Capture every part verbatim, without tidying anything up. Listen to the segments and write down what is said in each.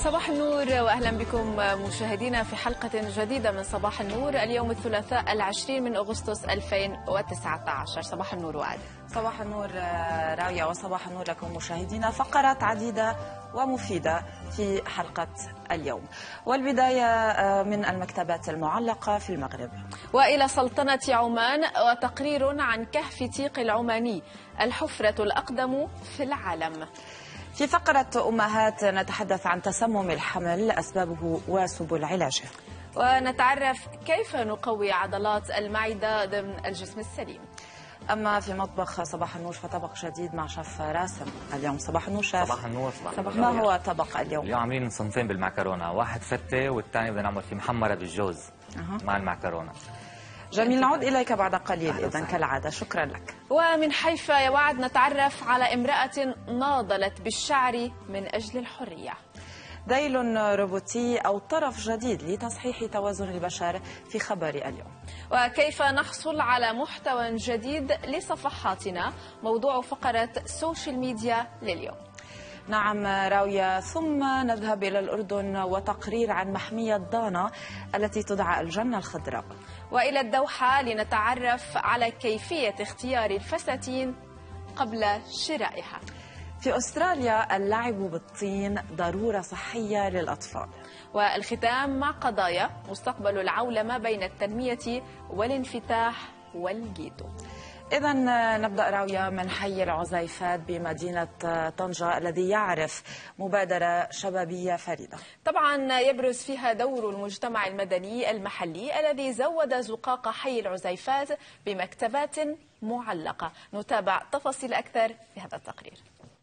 صباح النور وأهلا بكم مشاهدينا في حلقة جديدة من صباح النور. اليوم الثلاثاء العشرين من أغسطس ألفين وتسعة عشر. صباح النور وعد. صباح النور راوية وصباح النور لكم مشاهدينا. فقرات عديدة ومفيدة في حلقة اليوم، والبداية من المكتبات المعلقة في المغرب وإلى سلطنة عمان وتقرير عن كهف تيق العماني الحفرة الأقدم في العالم. في فقرة أمهات نتحدث عن تسمم الحمل، أسبابه وسبل علاجه، ونتعرف كيف نقوي عضلات المعدة ضمن الجسم السليم. أما في مطبخ صباح النور فطبق جديد مع شيف راسم اليوم. صباح النور شيف. صباح النور. صباح ما النور. هو طبق اليوم؟ اليوم عاملين صنفين بالمعكرونة، واحد فتة والثاني بدنا نعمل فيه محمرة بالجوز أه. مع المعكرونة. جميل، نعود إليك بعد قليل إذن كالعادة. شكرا لك. ومن حيفا يا وعد نتعرف على امرأة ناضلت بالشعر من أجل الحرية. ذيل روبوتي أو طرف جديد لتصحيح توازن البشر في خبر اليوم. وكيف نحصل على محتوى جديد لصفحاتنا، موضوع فقرة سوشيال ميديا لليوم. نعم راوية، ثم نذهب إلى الأردن وتقرير عن محمية ضانا التي تدعى الجنة الخضراء، وإلى الدوحة لنتعرف على كيفية اختيار الفساتين قبل شرائها. في أستراليا اللعب بالطين ضرورة صحية للأطفال. والختام مع قضايا مستقبل العولمة بين التنمية والانفتاح والجيتو. إذا نبدأ راوية من حي العزيفات بمدينة طنجة الذي يعرف مبادرة شبابية فريدة. طبعا يبرز فيها دور المجتمع المدني المحلي الذي زود زقاق حي العزيفات بمكتبات معلقة. نتابع تفاصيل أكثر في هذا التقرير.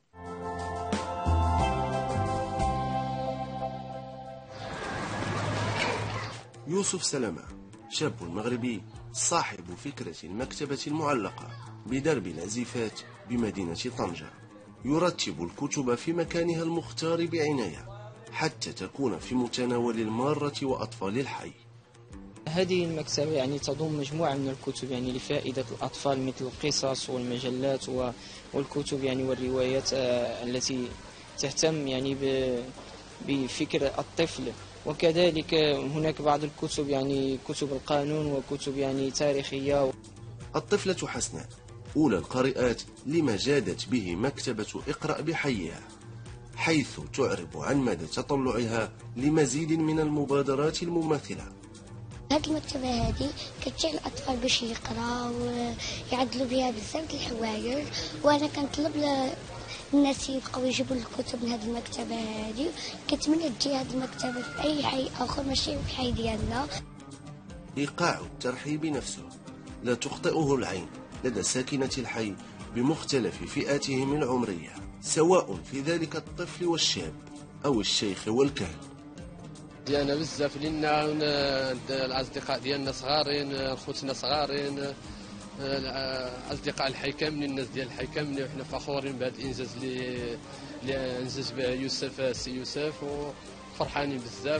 يوسف سلامة شاب مغربي صاحب فكرة المكتبة المعلقة بدرب العزيفات بمدينة طنجة، يرتب الكتب في مكانها المختار بعناية حتى تكون في متناول المارة وأطفال الحي. هذه المكتبة يعني تضم مجموعة من الكتب يعني لفائدة الأطفال، مثل القصص والمجلات والكتب يعني والروايات التي تهتم يعني بفكر الطفل، وكذلك هناك بعض الكتب يعني كتب القانون وكتب يعني تاريخية. الطفلة حسناء أولى القارئات لما جادت به مكتبة اقرأ بحيها، حيث تعرب عن مدى تطلعها لمزيد من المبادرات المماثلة. هذه المكتبة هذه كتشجع الأطفال باش يقرأ ويعدلوا بها بزاف الحوايج، وأنا كنطلب الناس يبقاو يجيبوا الكتب من هذه المكتبة هذه. كنتمنى تجي هذه المكتبة في أي حي آخر ماشي في الحي ديالنا. إيقاع الترحيب نفسه لا تخطئه العين لدى ساكنة الحي بمختلف فئاتهم العمرية، سواء في ذلك الطفل والشاب أو الشيخ والكهل. ديالنا بزاف لنا الأصدقاء ديالنا صغارين، خوتنا صغارين، أصدقاء الحي كاملين، الناس ديال الحي كاملين، وحنا فخورين بهذا الإنجاز اللي اللي أنجز به يوسف سي يوسف وفرحانين بزاف.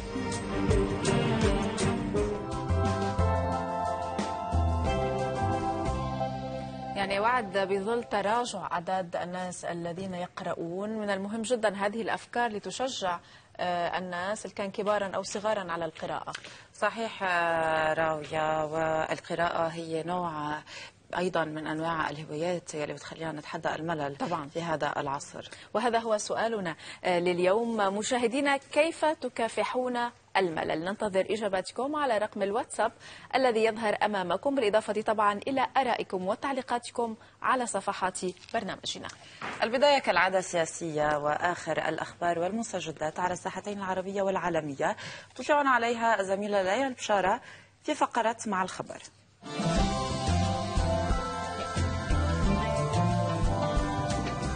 يعني وعد بظل تراجع عدد الناس الذين يقرؤون، من المهم جدا هذه الأفكار لتشجع الناس اللي كان كبارا أو صغارا على القراءة. صحيح راوية، والقراءة هي نوع أيضا من أنواع الهوايات اللي بتخلينا نتحدى الملل طبعا في هذا العصر. وهذا هو سؤالنا لليوم مشاهدينا، كيف تكافحون الملل؟ ننتظر إجاباتكم على رقم الواتساب الذي يظهر أمامكم، بالإضافة طبعا إلى آرائكم وتعليقاتكم على صفحات برنامجنا. البداية كالعادة سياسية وآخر الأخبار والمستجدات على الساحتين العربية والعالمية، تشعرنا عليها زميلة ليلى البشارة في فقرة مع الخبر.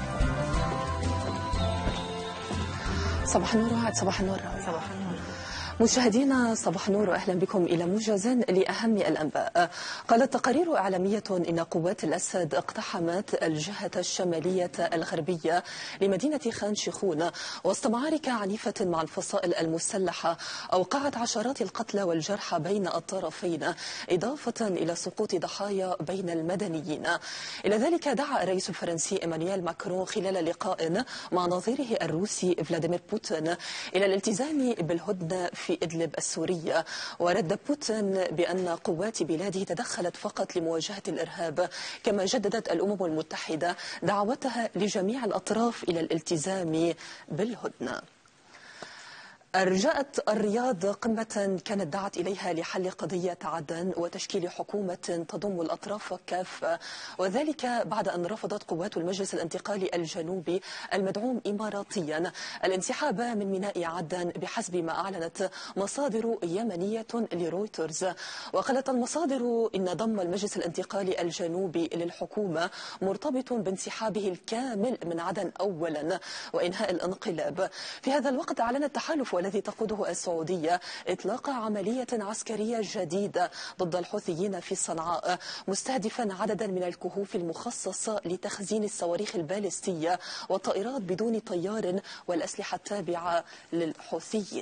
صباح النور وعد. صباح النور. صباح النور. مشاهدينا صباح نور وأهلا بكم إلى موجز لأهم الأنباء. قالت تقارير إعلامية إن قوات الأسد اقتحمت الجهة الشمالية الغربية لمدينة خان شيخون وسط معارك عنيفة مع الفصائل المسلحة أوقعت عشرات القتلى والجرحى بين الطرفين، إضافة إلى سقوط ضحايا بين المدنيين. إلى ذلك دعا الرئيس الفرنسي إيمانويل ماكرون خلال لقاء مع نظيره الروسي فلاديمير بوتين إلى الالتزام بالهدنة في إدلب السورية، ورد بوتين بأن قوات بلاده تدخلت فقط لمواجهة الإرهاب، كما جددت الأمم المتحدة دعوتها لجميع الأطراف إلى الالتزام بالهدنة. أرجأت الرياض قمة كانت دعت إليها لحل قضية عدن وتشكيل حكومة تضم الأطراف كافة، وذلك بعد أن رفضت قوات المجلس الانتقالي الجنوبي المدعوم إماراتيا الانسحاب من ميناء عدن بحسب ما أعلنت مصادر يمنية لرويترز. وقالت المصادر إن ضم المجلس الانتقالي الجنوبي للحكومة مرتبط بانسحابه الكامل من عدن أولا وإنهاء الانقلاب. في هذا الوقت أعلن التحالف الذي تقوده السعودية إطلاق عملية عسكرية جديدة ضد الحوثيين في صنعاء، مستهدفا عددا من الكهوف المخصصة لتخزين الصواريخ البالستية والطائرات بدون طيار والأسلحة التابعة للحوثيين.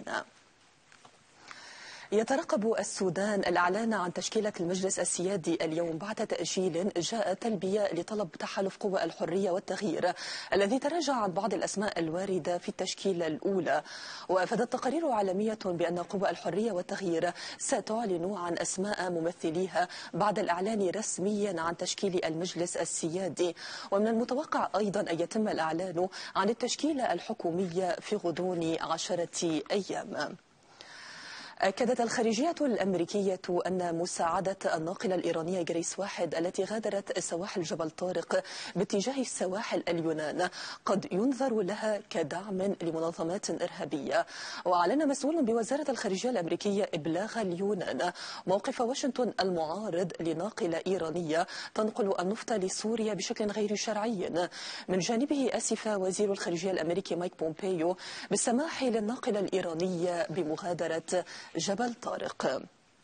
يترقب السودان الإعلان عن تشكيلة المجلس السيادي اليوم بعد تأجيل جاء تلبية لطلب تحالف قوى الحرية والتغيير الذي تراجع عن بعض الأسماء الواردة في التشكيلة الأولى. وأفادت تقارير عالمية بأن قوى الحرية والتغيير ستعلن عن أسماء ممثليها بعد الإعلان رسميا عن تشكيل المجلس السيادي. ومن المتوقع أيضا أن يتم الإعلان عن التشكيلة الحكومية في غضون عشرة أيام. أكدت الخارجية الأمريكية أن مساعدة الناقلة الإيرانية جريس واحد التي غادرت سواحل جبل طارق باتجاه سواحل اليونان قد ينظر لها كدعم لمنظمات إرهابية. وأعلن مسؤول بوزارة الخارجية الأمريكية إبلاغ اليونان موقف واشنطن المعارض لناقلة إيرانية تنقل النفط لسوريا بشكل غير شرعي. من جانبه أسف وزير الخارجية الأمريكي مايك بومبيو بالسماح للناقلة الإيرانية بمغادرة جبل طارق.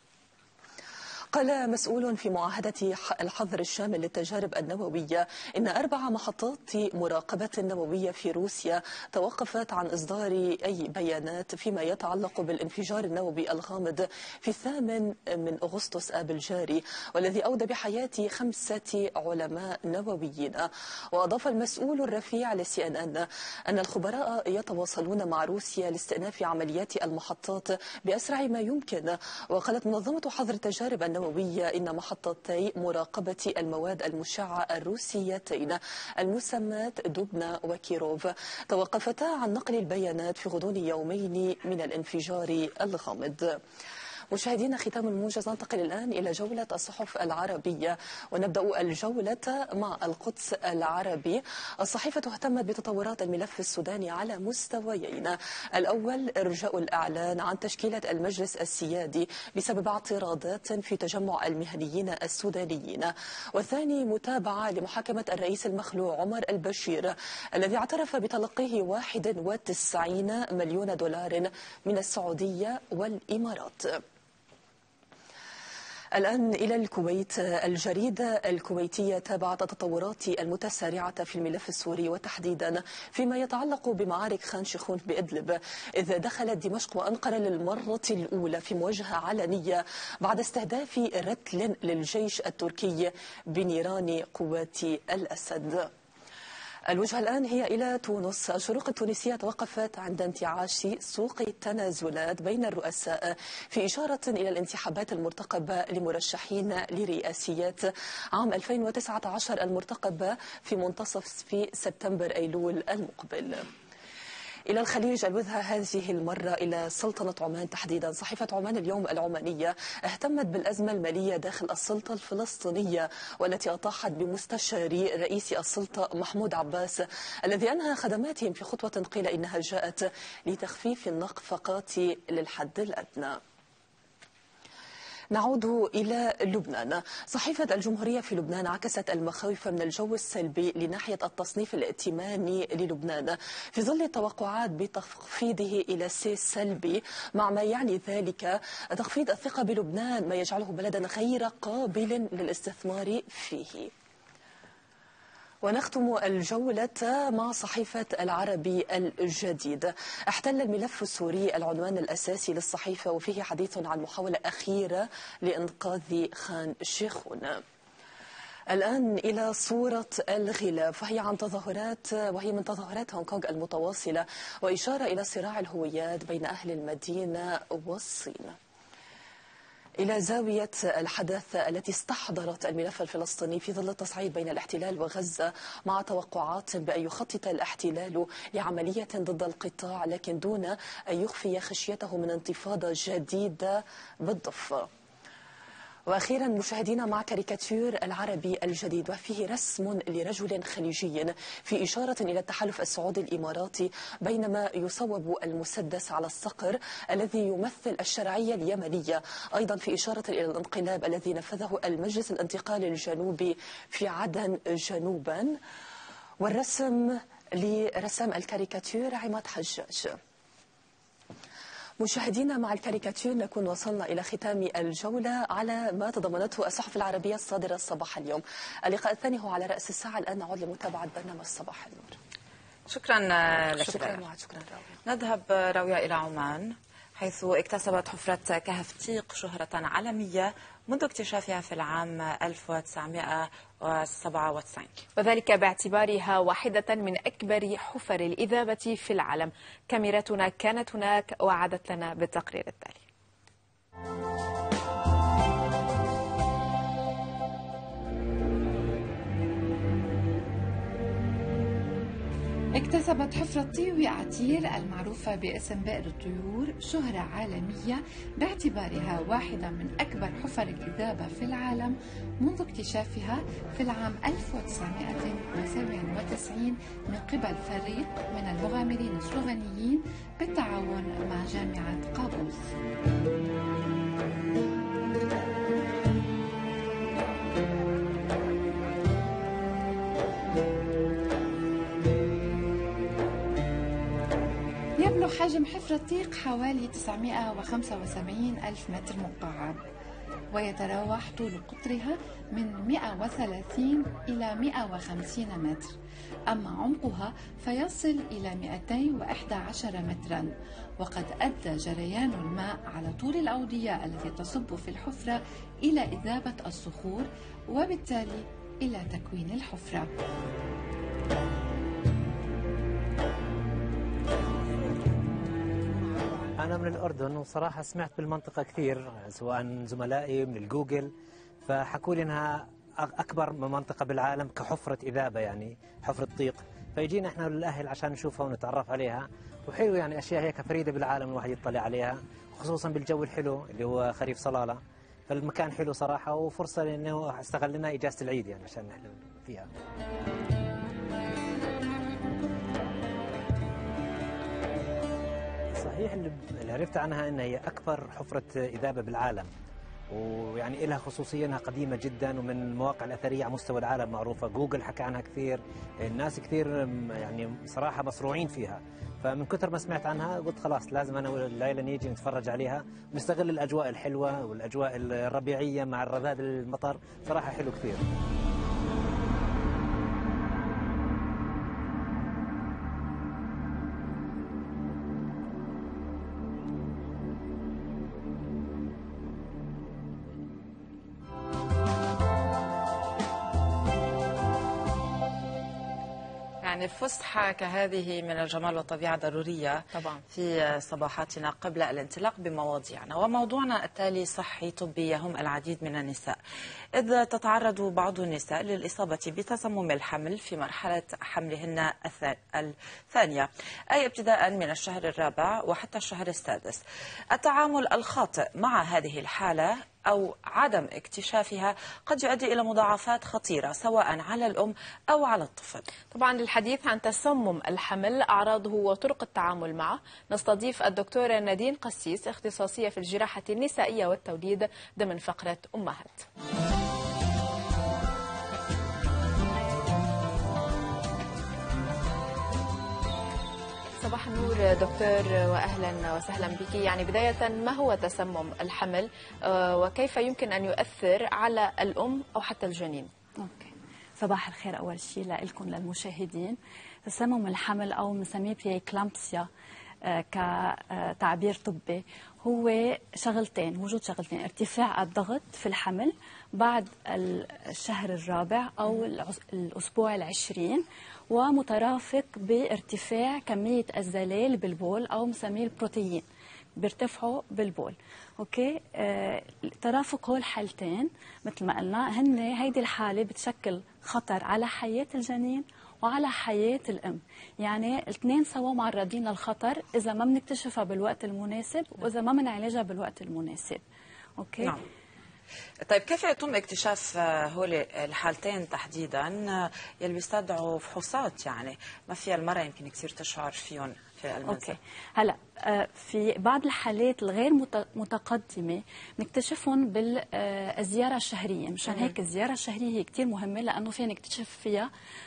قال مسؤول في معاهدة الحظر الشامل للتجارب النووية إن أربع محطات مراقبة نووية في روسيا توقفت عن إصدار أي بيانات فيما يتعلق بالانفجار النووي الغامض في الثامن من أغسطس آب الجاري والذي أودى بحياة خمسة علماء نوويين. وأضاف المسؤول الرفيع لسي إن إن أن الخبراء يتواصلون مع روسيا لاستئناف عمليات المحطات بأسرع ما يمكن. وقالت منظمة حظر التجارب النووية إن محطتي مراقبة المواد المشعة الروسيتين المسمات دوبنا وكيروف توقفتا عن نقل البيانات في غضون يومين من الانفجار الغامض. مشاهدينا ختام الموجز، ننتقل الآن إلى جولة الصحف العربية ونبدأ الجولة مع القدس العربي. الصحيفة اهتمت بتطورات الملف السوداني على مستويين: الأول إرجاء الإعلان عن تشكيلة المجلس السيادي بسبب اعتراضات في تجمع المهنيين السودانيين، والثاني متابعة لمحاكمة الرئيس المخلوع عمر البشير الذي اعترف بتلقيه واحد وتسعين مليون دولار من السعودية والإمارات. الآن إلى الكويت. الجريدة الكويتية تابعت التطورات المتسارعة في الملف السوري وتحديدا فيما يتعلق بمعارك خان شيخون بإدلب، إذ دخلت دمشق وأنقرة للمرة الأولى في مواجهة علنية بعد استهداف رتل للجيش التركي بنيران قوات الأسد. الوجهة الآن هي إلى تونس. الشروق التونسية توقفت عند انتعاش سوق التنازلات بين الرؤساء في إشارة إلى الانتخابات المرتقبة لمرشحين لرئاسيات عام ألفين وتسعة عشر المرتقبة في منتصف في سبتمبر أيلول المقبل. إلى الخليج. الوجهة هذه المرة إلى سلطنة عمان تحديدا. صحيفة عمان اليوم العمانية اهتمت بالأزمة المالية داخل السلطة الفلسطينية والتي أطاحت بمستشاري رئيس السلطة محمود عباس الذي أنهى خدماتهم في خطوة قيل إنها جاءت لتخفيف النفقات للحد الأدنى. نعود إلى لبنان. صحيفة الجمهورية في لبنان عكست المخاوف من الجو السلبي لناحية التصنيف الائتماني للبنان في ظل التوقعات بتخفيضه إلى سي سلبي، مع ما يعني ذلك تخفيض الثقة بلبنان، ما يجعله بلدا غير قابل للاستثمار فيه. ونختم الجولة مع صحيفة العربي الجديد. احتل الملف السوري العنوان الأساسي للصحيفة، وفيه حديث عن محاولة أخيرة لإنقاذ خان شيخون. الآن إلى صورة الغلاف، وهي عن تظاهرات وهي من تظاهرات هونغ كونغ المتواصلة، وإشارة إلى صراع الهويات بين أهل المدينة والصين. إلى زاوية الحدث التي استحضرت الملف الفلسطيني في ظل التصعيد بين الاحتلال وغزة، مع توقعات بأن يخطط الاحتلال لعملية ضد القطاع، لكن دون أن يخفي خشيته من انتفاضة جديدة بالضفة. وأخيرا مشاهدينا مع كاريكاتير العربي الجديد، وفيه رسم لرجل خليجي في إشارة إلى التحالف السعودي الإماراتي، بينما يصوب المسدس على الصقر الذي يمثل الشرعية اليمنية، أيضا في إشارة إلى الانقلاب الذي نفذه المجلس الانتقالي الجنوبي في عدن جنوبا. والرسم لرسام الكاريكاتير عماد حجاج. مشاهدينا مع الكاريكاتير نكون وصلنا إلى ختام الجولة على ما تضمنته الصحف العربية الصادرة صباح اليوم. اللقاء الثاني هو على رأس الساعة. الآن نعود لمتابعة برنامج صباح النور. شكرا لك. شكرا معك. شكرا راوية. نذهب راوية إلى عمان، حيث اكتسبت حفرة كهف تيق شهرة عالمية منذ اكتشافها في العام ألف وتسعمائة وسبعة وتسعين، وذلك باعتبارها واحدة من أكبر حفر الإذابة في العالم. كاميراتنا كانت هناك وعادت لنا بالتقرير التالي. اكتسبت حفرة طيوي عتير المعروفة باسم بئر الطيور شهرة عالمية باعتبارها واحدة من أكبر حفر الإذابة في العالم منذ اكتشافها في العام ألف وتسعمائة وسبعة وتسعين من قبل فريق من المغامرين السلوفينيين بالتعاون مع جامعة قابوس. يبلغ حجم حفرة تيق حوالي تسعمائة وخمسة وسبعين ألف متر مكعب، ويتراوح طول قطرها من مئة وثلاثين إلى مئة وخمسين متر، أما عمقها فيصل إلى مئتين وإحدى عشر مترا. وقد أدى جريان الماء على طول الأودية التي تصب في الحفرة إلى إذابة الصخور، وبالتالي إلى تكوين الحفرة. أنا من الأردن، وصراحة سمعت بالمنطقة كثير، سواء زملائي من الجوجل فحكوا لي إنها أكبر منطقة بالعالم كحفرة إذابة، يعني حفرة طيق. فيجينا إحنا للأهل عشان نشوفها ونتعرف عليها، وحلو يعني أشياء هيك فريدة بالعالم الواحد يطلع عليها، خصوصا بالجو الحلو اللي هو خريف صلالة. فالمكان حلو صراحة، وفرصة إنه استغلنا إجازة العيد يعني عشان نحن فيها. صحيح اللي عرفت عنها انها هي اكبر حفرة اذابة بالعالم، ويعني لها خصوصية انها قديمة جدا، ومن المواقع الاثرية على مستوى العالم معروفة. جوجل حكى عنها كثير، الناس كثير يعني صراحة مصروعين فيها. فمن كثر ما سمعت عنها قلت خلاص لازم انا والليلة نيجي نتفرج عليها ونستغل الاجواء الحلوة والاجواء الربيعية مع الرذاذ المطر. صراحة حلو كثير. يعني الفسحة كهذه من الجمال والطبيعة ضرورية طبعا في صباحاتنا قبل الانطلاق بمواضيعنا. وموضوعنا التالي صحي طبي يهم العديد من النساء، إذ تتعرض بعض النساء للإصابة بتسمم الحمل في مرحلة حملهن الثانية، أي ابتداء من الشهر الرابع وحتى الشهر السادس. التعامل الخاطئ مع هذه الحالة أو عدم اكتشافها قد يؤدي إلى مضاعفات خطيرة سواء على الأم أو على الطفل. طبعا للحديث عن تسمم الحمل، أعراضه وطرق التعامل معه، نستضيف الدكتورة نادين قسيس، اختصاصية في الجراحة النسائية والتوليد، ضمن فقرة أمهات. صباح النور دكتور وأهلا وسهلا بك. يعني بداية، ما هو تسمم الحمل وكيف يمكن أن يؤثر على الأم أو حتى الجنين؟ أوكي. صباح الخير أول شيء لكم للمشاهدين. تسمم الحمل أو بنسميه بكلامبسيا كتعبير طبي هو شغلتين، وجود شغلتين: ارتفاع الضغط في الحمل بعد الشهر الرابع أو الأسبوع العشرين، ومترافق بارتفاع كمية الزلال بالبول أو مسميه البروتين، بيرتفعوا بالبول. اوكي. آه، ترافق هول الحالتين مثل ما قلنا هن هيدي الحالة بتشكل خطر على حياة الجنين وعلى حياة الأم. يعني الاثنين سوا معرضين للخطر إذا ما بنكتشفها بالوقت المناسب وإذا ما بنعالجها بالوقت المناسب. أوكي. نعم. طيب كيف يتم اكتشاف هول الحالتين تحديدا يلي بيستدعوا فحوصات؟ يعني ما فيها المرأة يمكن كثير تشعر فيهم في المنزل. اوكي. هلا في بعض الحالات الغير متقدمه نكتشفهم بالزياره الشهريه، مشان هيك الزياره الشهريه هي كثير مهمه لانه فينا نكتشف فيها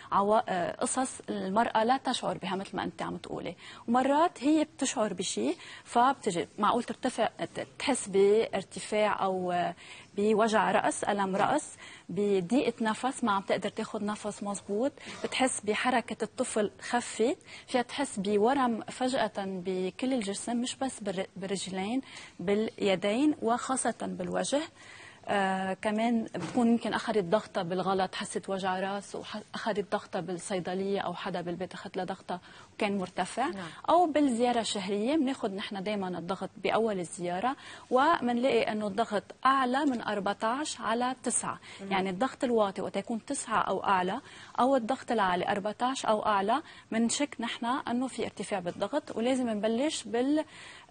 قصص المراه لا تشعر بها مثل ما انت عم تقولي، ومرات هي بتشعر بشيء فبتجي معقول ترتفع، تحس بارتفاع او بوجع راس، الم راس، بضيقه نفس، ما عم تقدر تاخذ نفس مزبوط، بتحس بحركه الطفل خفت، فيها تحس بورم فجاه بكل الجسم، مش بس بالرجلين، باليدين وخاصه بالوجه. آه كمان بتكون يمكن اخذت ضغطه بالغلط، حست وجع راس واخذت ضغطه بالصيدليه او حدا بالبيت اخذ لها ضغطه وكان مرتفع. نعم. او بالزياره الشهريه بناخذ نحن دائما الضغط باول الزياره وبنلاقي انه الضغط اعلى من أربعة عشر على تسعة. مم. يعني الضغط الواطي وقت يكون تسعة او اعلى او الضغط العالي أربعة عشر او اعلى بنشك نحن انه في ارتفاع بالضغط، ولازم نبلش بال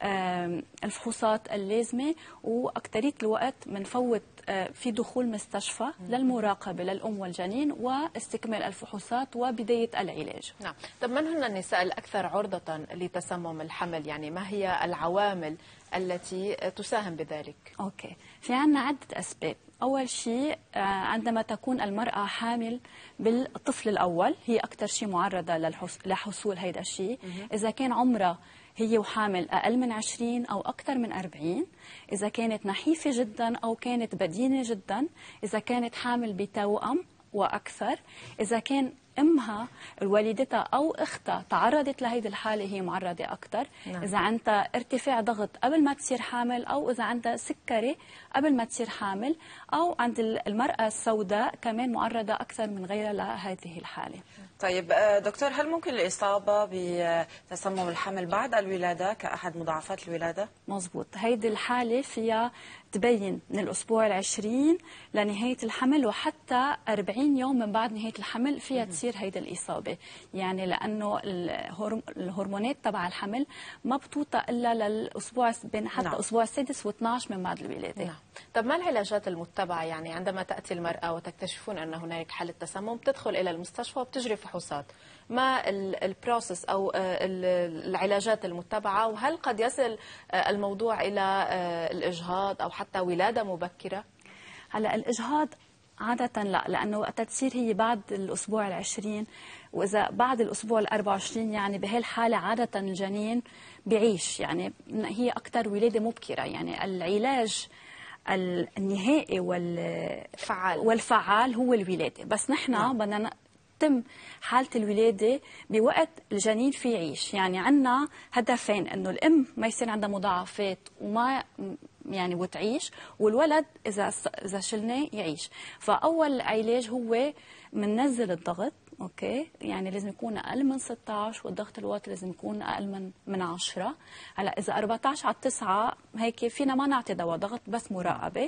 الفحوصات اللازمه، واكثريه الوقت بنفوت في دخول مستشفى للمراقبه للام والجنين واستكمال الفحوصات وبدايه العلاج. نعم. طب من هن النساء الاكثر عرضه لتسمم الحمل؟ يعني ما هي العوامل التي تساهم بذلك؟ اوكي. في عندنا عده اسباب. أول شيء عندما تكون المرأة حامل بالطفل الأول هي أكثر شيء معرضة لحصول هذا الشيء. إذا كان عمرها هي وحامل أقل من عشرين أو أكثر من أربعين، إذا كانت نحيفة جدا أو كانت بدينة جدا، إذا كانت حامل بتوأم وأكثر، إذا كان امها والدتها او اختها تعرضت لهيدي الحاله هي معرضه اكثر. نعم. اذا عندها ارتفاع ضغط قبل ما تصير حامل، او اذا عندها سكري قبل ما تصير حامل، او عند المراه السوداء كمان معرضه اكثر من غيرها لهذه الحاله. طيب دكتور، هل ممكن الاصابه بتسمم الحمل بعد الولاده كاحد مضاعفات الولاده؟ مزبوط. هيدي الحاله فيها تبين من الأسبوع العشرين لنهاية الحمل، وحتى أربعين يوم من بعد نهاية الحمل فيها تصير هيدا الإصابة. يعني لأنه الهرمونات تبع الحمل ما بتوطى إلا للأسبوع بين حتى نعم. أسبوع السادس واثناشر من بعد الولادة. نعم. طب ما العلاجات المتبعة؟ يعني عندما تأتي المرأة وتكتشفون أن هناك حالة تسمم تدخل إلى المستشفى وبتجري فحوصات، ما البروسس أو العلاجات المتبعة؟ وهل قد يصل الموضوع إلى الإجهاض أو حتى ولادة مبكرة؟ هلا الإجهاض عادة لا، لأنه وقت تصير هي بعد الأسبوع العشرين، وإذا بعد الأسبوع الأربع وعشرين يعني بهالحالة عادة الجنين بيعيش، يعني هي أكثر ولادة مبكرة. يعني العلاج النهائي والفعال والفعال هو الولادة، بس نحن نعم. بدنا تم حالة الولادة بوقت الجنين في يعيش. يعني عندنا هدفين، انه الام ما يصير عندها مضاعفات وما يعني وتعيش، والولد اذا اذا شلناه يعيش. فاول علاج هو بننزل الضغط. اوكي. يعني لازم يكون اقل من ستة عشر، والضغط الواطي لازم يكون اقل من من عشرة. هلا اذا أربعة عشر على تسعة هيك فينا ما نعطي دواء ضغط، بس مراقبه.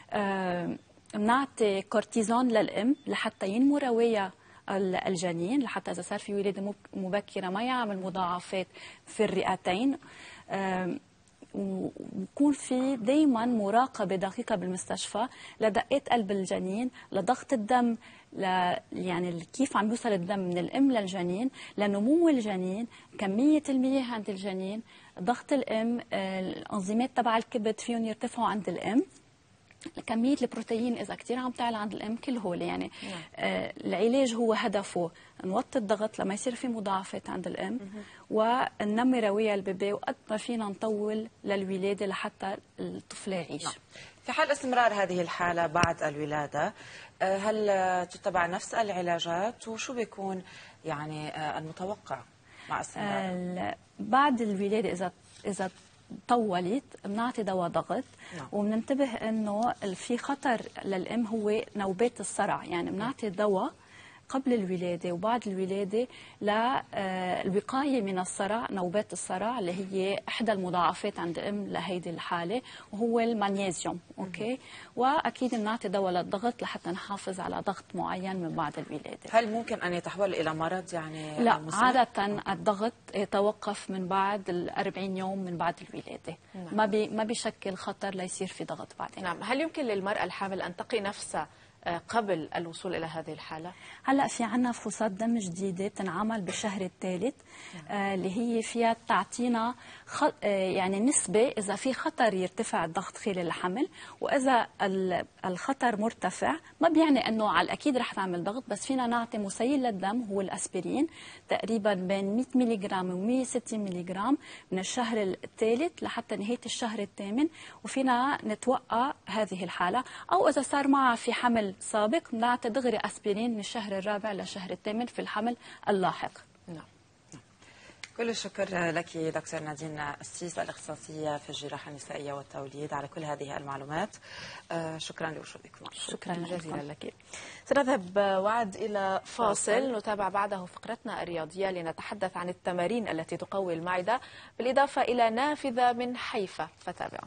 آه بنعطي كورتيزون للام لحتى ينمو روايه الجنين، لحتى إذا صار في ولادة مبكرة ما يعمل مضاعفات في الرئتين. ويكون في دائما مراقبة دقيقة بالمستشفى لدقات قلب الجنين، لضغط الدم، ل يعني كيف عم يوصل الدم من الأم للجنين، لنمو الجنين، كمية المياه عند الجنين، ضغط الأم، الأنظيمات تبع الكبد فيهم يرتفعوا عند الأم، كمية البروتين إذا كتير عم تعلى عند الأم، كل هول يعني آه العلاج هو هدفه نوطي الضغط لما يصير في مضاعفات عند الأم وننمي رواية البيبي، وقد ما فينا نطول للولادة لحتى الطفل يعيش. نعم. في حال استمرار هذه الحالة بعد الولادة، هل تتبع نفس العلاجات وشو بيكون يعني المتوقع مع استمرار؟ بعد الولادة إذا إذا طولت بنعطي دواء ضغط. نعم. وبننتبه انه في خطر للام هو نوبات الصرع، يعني بنعطي دواء قبل الولادة وبعد الولادة للوقاية من الصرع، نوبات الصرع اللي هي إحدى المضاعفات عند أم لهيدي الحالة، وهو المغنيسيوم. أوكي. وأكيد بنعطي دواء للضغط لحتى نحافظ على ضغط معين من بعد الولادة. هل ممكن أن يتحول إلى مرض يعني؟ لا، عادة الضغط يتوقف من بعد الأربعين يوم من بعد الولادة. نعم. ما بي ما بيشكل خطر ليصير في ضغط بعدين. نعم. هل يمكن للمرأة الحامل أن تقي نفسها قبل الوصول إلى هذه الحالة؟ هلا في عنا فحوصات دم جديدة بتنعمل بالشهر الثالث، آه اللي هي فيها تعطينا خ... آه يعني نسبة إذا في خطر يرتفع الضغط خلال الحمل، وإذا الخطر مرتفع ما بيعني أنه على الأكيد رح نعمل ضغط، بس فينا نعطي مسيل للدم هو الأسبرين تقريبا بين مئة ملغ و مئة وستين ملغ من الشهر الثالث لحتى نهاية الشهر الثامن، وفينا نتوقع هذه الحالة. أو إذا صار معها في حمل سابق بنعطي دغري أسبرين من الشهر الرابع للشهر الثامن في الحمل اللاحق. نعم. كل الشكر لك دكتور نادين السيس، الاختصاصيه في الجراحه النسائيه والتوليد، على كل هذه المعلومات. شكرا لوجودك معنا. شكرا جزيلا لك. سنذهب وعد الى فاصل، نتابع بعده فقرتنا الرياضيه لنتحدث عن التمارين التي تقوي المعده بالاضافه الى نافذه من حيفا، فتابعونا.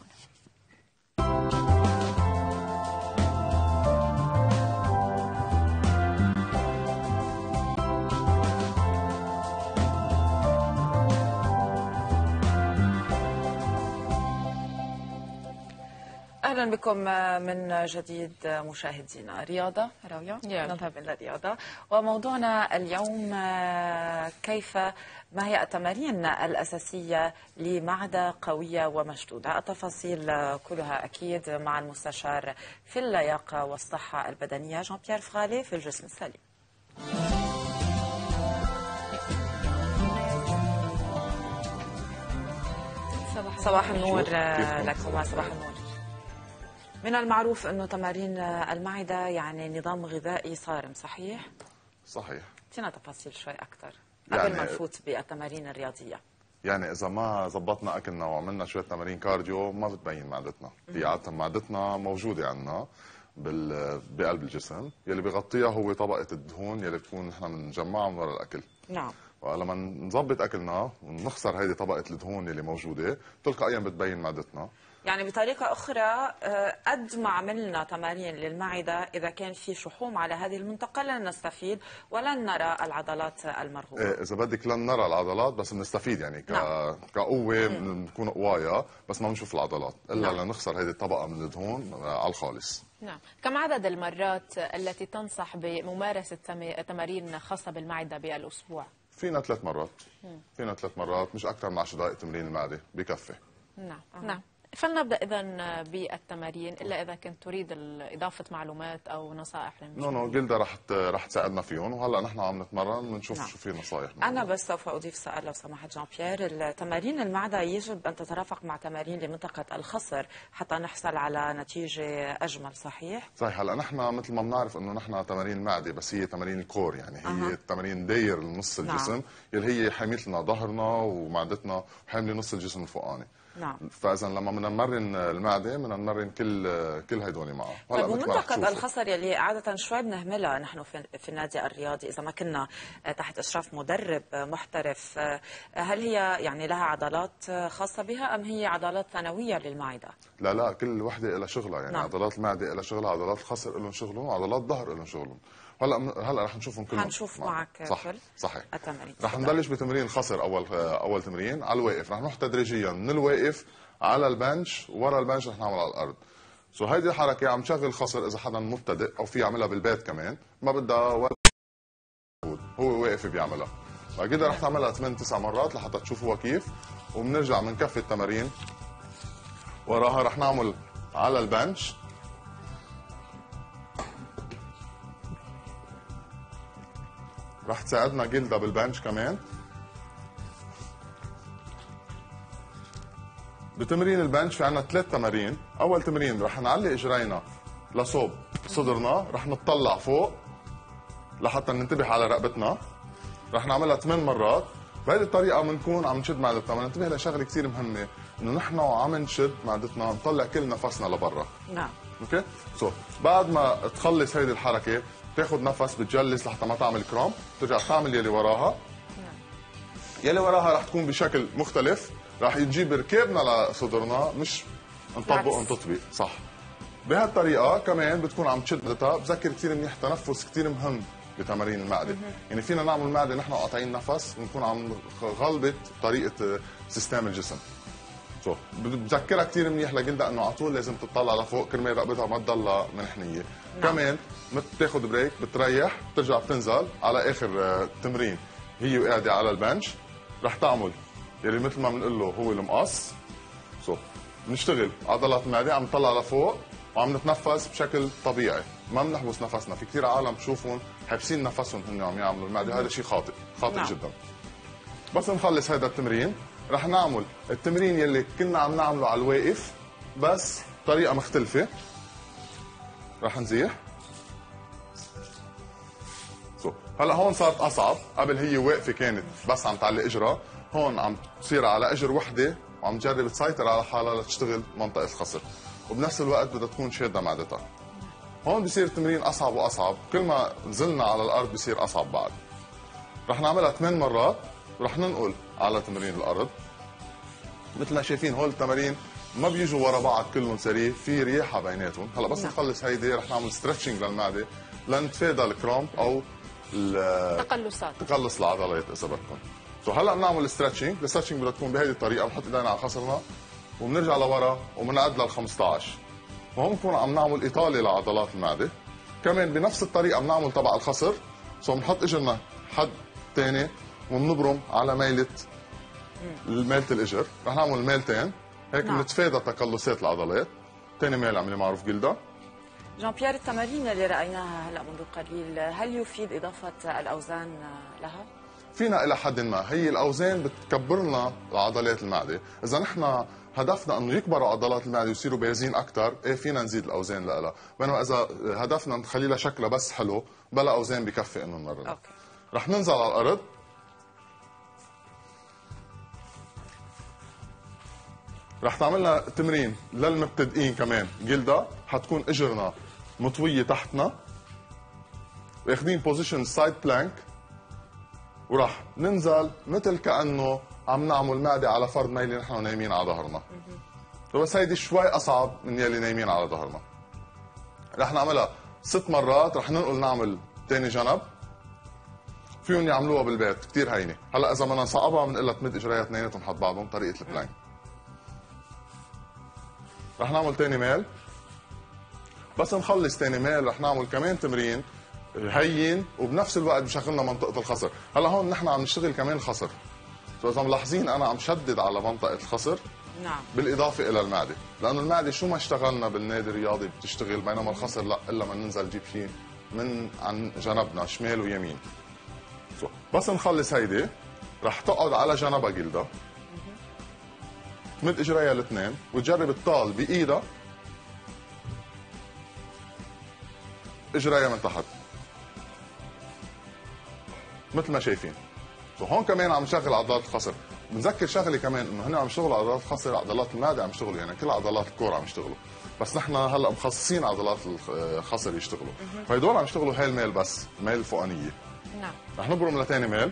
أهلا بكم من جديد مشاهدينا. رياضة راوية، نذهب إلى الرياضة، وموضوعنا اليوم كيف ما هي التمارين الأساسية لمعدة قوية ومشدودة. التفاصيل كلها أكيد مع المستشار في اللياقة والصحة البدنية جان بيير فغالي في الجسم السليم. صباح النور لكم. صباح النور. من المعروف أنه تمارين المعدة يعني نظام غذائي صارم، صحيح؟ صحيح. اعطينا تفاصيل شوي أكثر قبل يعني ما نفوت بالتمارين الرياضية. يعني إذا ما زبطنا أكلنا وعملنا شوية تمارين كارديو ما بتبين معدتنا. هي عادة معدتنا موجودة عندنا بقلب الجسم، يلي بيغطيها هو طبقة الدهون يلي بتكون نحن بنجمعها من وراء الأكل. نعم. ولما نظبط أكلنا ونخسر هيدي طبقة الدهون يلي موجودة تلقائيا بتبين معدتنا. يعني بطريقة أخرى قد ما عملنا تمارين للمعدة إذا كان في شحوم على هذه المنطقة لن نستفيد ولن نرى العضلات المرغوبة. إذا بدك لن نرى العضلات بس بنستفيد يعني ك... نعم. كقوة بنكون قوايا بس ما بنشوف العضلات إلا نعم. لنخسر هذه الطبقة من الدهون على الخالص. نعم. كم عدد المرات التي تنصح بممارسة تمارين خاصة بالمعدة بالأسبوع؟ فينا ثلاث مرات. مم. فينا ثلاث مرات، مش أكثر من عشر دقائق تمرين المعدة بكفي. نعم. أه. نعم. فلنبدأ إذن بالتمارين، إلا إذا كنت تريد إضافة معلومات أو نصائح للمشاهدين. نو نو جلدة رح رح تساعدنا فيهم، وهلا نحن عم نتمرن بنشوف نعم. شو في نصائح. أنا بس سوف أضيف سؤال لو سمحت جان بيير. تمارين المعدة يجب أن تترافق مع تمارين لمنطقة الخصر حتى نحصل على نتيجة أجمل، صحيح؟ صحيح. هلا نحن مثل ما بنعرف إنه نحن تمارين المعدة بس هي تمارين الكور، يعني هي أه. تمارين داير نص الجسم نعم. يلي هي حامية لنا ظهرنا ومعدتنا وحاملة نص الجسم الفوقاني. نعم. فاذا لما بدنا نمرن المعده بدنا نمرن كل كل هيدول معه. طيب ومنطقه الخصر يلي عاده شوي بنهملها نحن في, في النادي الرياضي اذا ما كنا تحت اشراف مدرب محترف، هل هي يعني لها عضلات خاصه بها ام هي عضلات ثانويه للمعده؟ لا لا، كل وحده لها شغلها، يعني نعم. عضلات المعده لها شغلها، عضلات الخصر لهم شغلهم، وعضلات الظهر لهم شغلهم. هلا هلا رح نشوفهم كلهم. حنشوف معك صح. كل صحيح. التمارين. رح نبلش بتمرين الخصر اول اول تمرين على الواقف، رح نروح تدريجيا من الواقف على البنش، ورا البنش رح نعمل على الارض. سو هيدي الحركه عم تشغل خصر اذا حدا مبتدئ او في يعملها بالبيت كمان، ما بدها ولا هو واقف بيعملها. فكده رح تعملها ثمان تسع مرات لحتى تشوفوها كيف، وبنرجع بنكفي التمارين. وراها رح نعمل على البنش، رح تساعدنا جلدة بالبنش كمان. بتمرين البنش في عنا ثلاث تمارين. أول تمرين رح نعلي إجرينا لصوب صدرنا، رح نطلع فوق لحتى ننتبه على رقبتنا. رح نعملها ثمان مرات. بهذه الطريقة بنكون عم نشد معدتنا، بدنا ننتبه لشغلة كثير مهمة، إنه نحن وعم نشد معدتنا نطلع كل نفسنا لبرا. نعم. اوكي؟ سو بعد ما تخلص هيدي الحركة تاخذ نفس، بتجلس لحتى ما تعمل كرامب، ترجع تعمل يلي وراها. يلي وراها رح تكون بشكل مختلف، رح نجيب ركابنا لصدرنا مش نطبق ونتطبيق، صح. بهالطريقة كمان بتكون عم تشد معدتها. بذكر كثير منيح تنفس كثير مهم بتمارين المعدة. يعني فينا نعمل معدة نحن قاطعين نفس ونكون عم غلبة طريقة سيستم الجسم. سو بذكرها كثير منيح لجلدها انه على طول لازم تطلع لفوق كرمال رقبتها ما تضلها منحنية. نعم. كمان بتاخذ بريك، بتريح، بترجع بتنزل على اخر التمرين هي وقاعدة على البنش. رح تعمل يلي مثل ما بنقول له هو المقص. سو بنشتغل عضلات المعدة، عم نطلع لفوق وعم نتنفس بشكل طبيعي، ما بنحبس نفسنا. في كثير عالم بشوفهم حابسين نفسهم هن عم يعملوا المعدة، هذا شيء خاطئ، خاطئ نعم. جدا. بس نخلص هذا التمرين رح نعمل التمرين يلي كنا عم نعمله على الواقف بس طريقة مختلفة. رح نزيح. سو هلا هون صارت أصعب، قبل هي واقفة كانت بس عم تعلق إجرها، هون عم تصير على إجر وحدة وعم تجرب تسيطر على حالها لتشتغل منطقة الخصر، وبنفس الوقت بدها تكون شادة معدتها. هون بصير التمرين أصعب وأصعب، كل ما نزلنا على الأرض بصير أصعب بعد. رح نعملها ثمان مرات، رح ننقل على تمرين الأرض. مثل ما شايفين هول التمارين ما بيجوا ورا بعض كلهم سريع، في رياحة بيناتهم. هلا بس نخلص هيدي رح نعمل ستريتشنج للمعدة لنتفادى الكرامب أو تقلصات تقلص العضلات إذا بدكم. سو هلا بنعمل ستريتشنج، الستريتشنج بدها تكون بهذه الطريقة، بنحط إيدينا على خصرنا وبنرجع لورا وبنعد لل خمسطعش، وهون بنكون عم نعمل إطالة لعضلات المعدة. كمان بنفس الطريقة بنعمل تبع الخصر. سو بنحط إجرنا حد ثاني وبنبرم على ميلة ميلة الإجر، رح نعمل ميلتين هيك نعم. بنتفادى تقلصات العضلات. ثاني ميل عملي معروف جلدة. جان بيير، التمارين اللي رأيناها هلا منذ قليل هل يفيد إضافة الأوزان لها؟ فينا إلى حد ما، هي الأوزان بتكبر لنا عضلات المعدة. إذا نحن هدفنا انه يكبروا عضلات المعده ويصيروا بارزين اكثر، ايه فينا نزيد الاوزان لها. بينما اذا هدفنا نخلي لها شكلها بس حلو بلا اوزان بكفي انه نمرنها. رح ننزل على الارض. رح تعملنا تمرين للمبتدئين كمان جلدة، حتكون اجرنا مطويه تحتنا واخذين بوزيشن سايد بلانك، وراح ننزل مثل كانه عم نعمل معدة على فرد ميلي نحن نايمين على ظهرنا. بس هيدي شوي أصعب من يلي نايمين على ظهرنا. رح نعملها ست مرات، رح ننقل نعمل تاني جنب. فيهم يعملوها بالبيت كتير هينة. هلا إذا بدنا نصعبها بنقول لها تمد إجريها اثنيناتهم حد بعضهم طريقة البلانك. رح نعمل تاني ميل. بس نخلص تاني ميل رح نعمل كمان تمرين هين وبنفس الوقت بشغلنا منطقة الخصر. هلا هون نحن عم نشتغل كمان خصر. فإذا ملاحظين أنا عم شدد على منطقة الخصر نعم. بالإضافة إلى المعدة، لأنه المعدة شو ما اشتغلنا بالنادي الرياضي بتشتغل، بينما الخصر لا، إلا ما ننزل نجيب شيء من عن جنبنا شمال ويمين. بس نخلص هيدي رح تقعد على جنبها جلدة، تمد إجريها الاثنين وتجرب الطال بإيدها إجريها من تحت مثل ما شايفين. هون كمان عم نشغل عضلات الخصر. بنذكر شغله كمان انه هن عم يشتغلوا عضلات الخصر، عضلات المعده عم يشتغلوا، يعني كل عضلات الكور عم يشتغلوا، بس نحن هلا مخصصين عضلات الخصر يشتغلوا. فهدول عم يشتغلوا هاي الميل بس، الميل الفوقانيه. نعم. رح نبرم لثاني ميل.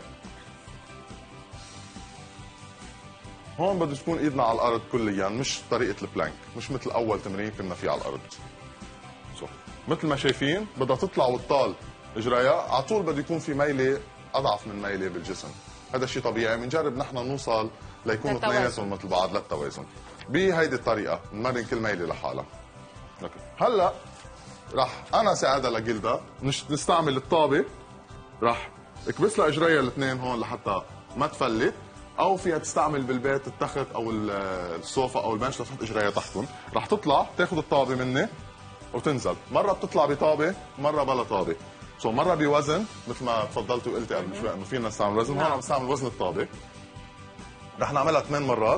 هون بده تكون ايدنا على الارض كليا، مش طريقه البلانك، مش مثل اول تمرين كنا فيه على الارض. سو مثل ما شايفين بدها تطلع وتطال اجريها، على طول بده يكون في ميله اضعف من ميله بالجسم. هذا شيء طبيعي، بنجرب نحن نوصل ليكونوا اثنيناتهم مثل بعض للتوازن. بهيدي الطريقه نمرن كل ميله لحالها. اوكي هلا راح انا ساعدها لجلدها نستعمل الطابه، راح اكبس لها اجريها الاثنين هون لحتى ما تفلت، او فيها تستعمل بالبيت التخت او الصوفه او البنش لتحط اجريها تحتهم. راح تطلع تاخذ الطابه مني وتنزل، مره بتطلع بطابه مره بلا طابه. سو مره بوزن مثل ما تفضلتي وقلتي قبل شوي انه فينا نستعمل وزن، هون عم نستعمل وزن الطابه. رح نعملها ثمان مرات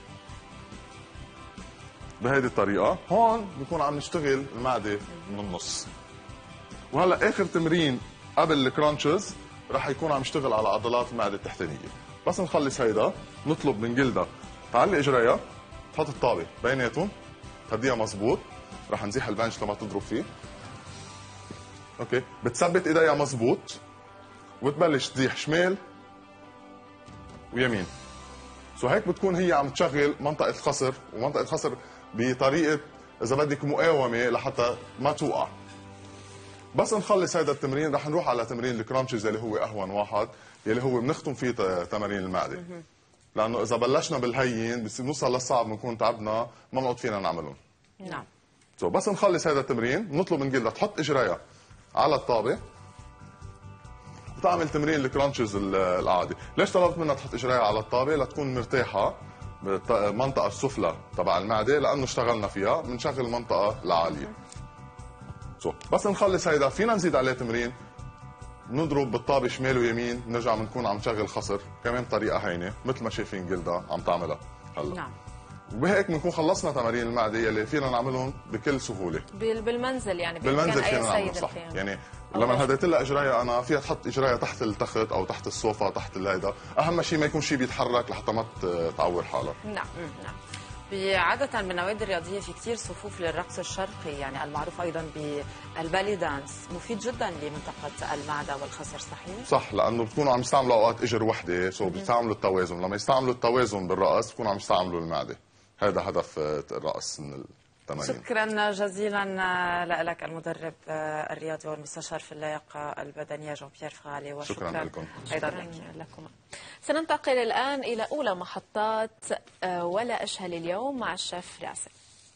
بهيدي الطريقه. هون بنكون عم نشتغل المعده من النص. وهلا اخر تمرين قبل الكرانشز رح يكون عم يشتغل على عضلات المعده التحتانيه. بس نخلص هيدا نطلب من جلدها تعلي اجريها، تحط الطابه بيناتهم تهديها مزبوط. رح نزيح البنش لما تضرب فيه. اوكي بتثبت ايديها مزبوط وبتبلش تزيح شمال ويمين. سو هيك بتكون هي عم تشغل منطقه الخصر، ومنطقه الخصر بطريقه اذا بدك مقاومه لحتى ما توقع. بس نخلص هذا التمرين رح نروح على تمرين الكرانشز اللي هو اهون واحد، يلي هو بنختم فيه تمارين المعده. لانه اذا بلشنا بالهين بس نوصل للصعب بنكون تعبنا ما بنقعد فينا نعملهم. نعم. سو بس نخلص هذا التمرين بنطلب من جلدها تحط اجريها على الطابه وتعمل تمرين الكرانشز العادي. ليش طلبت منها تحط اجريها على الطابه؟ لتكون مرتاحه بالمنطقه السفلى تبع المعده، لانه اشتغلنا فيها بنشغل المنطقه العاليه. سو بس نخلص هيدا فينا نزيد عليه تمرين، نضرب بالطابه شمال ويمين، بنرجع بنكون عم نشغل خصر كمان بطريقه هينه مثل ما شايفين جلدها عم تعملها هلا. نعم. وبهيك بنكون خلصنا تمارين المعده يلي فينا نعملهم بكل سهوله بالمنزل. يعني بالمنزل فينا نعملهم صح. يعني لما هديت لها اجريها انا فيها تحط اجريها تحت التخت او تحت الصوفه تحت الهيدا، اهم شيء ما يكون شيء بيتحرك لحتى ما تعور حالها. نعم نعم. عادة بالنوادي الرياضية في كثير صفوف للرقص الشرقي، يعني المعروف أيضا بالبالي دانس، مفيد جدا لمنطقة المعدة والخصر، صحيح؟ صح، لأنه بتكونوا عم يستعملوا أوقات إجر وحدة، سو بيستعملوا التوازن، لما يستعملوا التوازن بالرقص بيكونوا عم يستعملوا المعدة. هذا هدف الرقص من التمارين. شكرا جزيلا لك المدرب الرياضي والمستشار في اللياقة البدنية جون بيير فغالي، وشكرا شكرا لكم. أيضا لكم. سننتقل الآن إلى أولى محطات ولا أشهل اليوم مع الشيف راسل.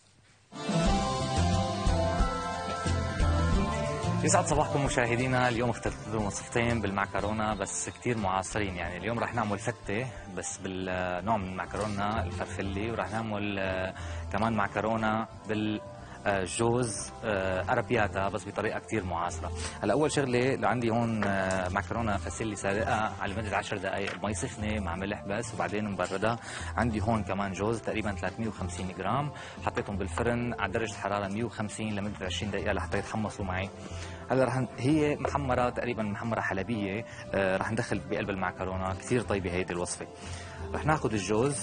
يسعد صباحكم مشاهدينا. اليوم اخترت وصفتين بالمعكرونه بس كثير معاصرين. يعني اليوم رح نعمل فتة بس بالنوع من المعكرونه الفرفلي، ورح نعمل كمان معكرونه بال جوز ارابياتا بس بطريقه كثير معاصره. هلا اول شغله اللي عندي هون معكرونه فاسيلي سالقه على مده عشر دقائق بمي سخنه مع ملح بس وبعدين مبرده. عندي هون كمان جوز تقريبا ثلاثمئة وخمسين جرام، حطيتهم بالفرن على درجه حراره مئة وخمسين لمده عشرين دقيقه لحتى يتحمصوا معي. هلا رح هي محمره تقريبا محمره حلبيه، رح ندخل بقلب المعكرونه. كثير طيبه هيدي الوصفه. رح ناخذ الجوز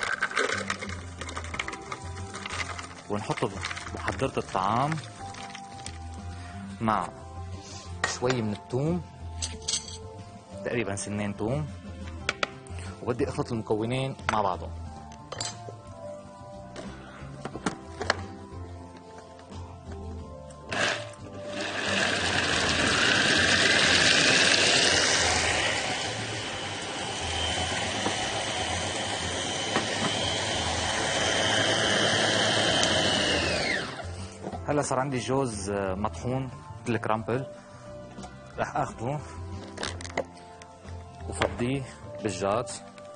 ونحطه بحضرة الطعام مع شوي من الثوم، تقريبا سنين ثوم، وبدي اخلط المكونين مع بعضهم. هلا صار عندي جوز مطحون مثل الكرامبل، رح اخذه وفضيه بالجات.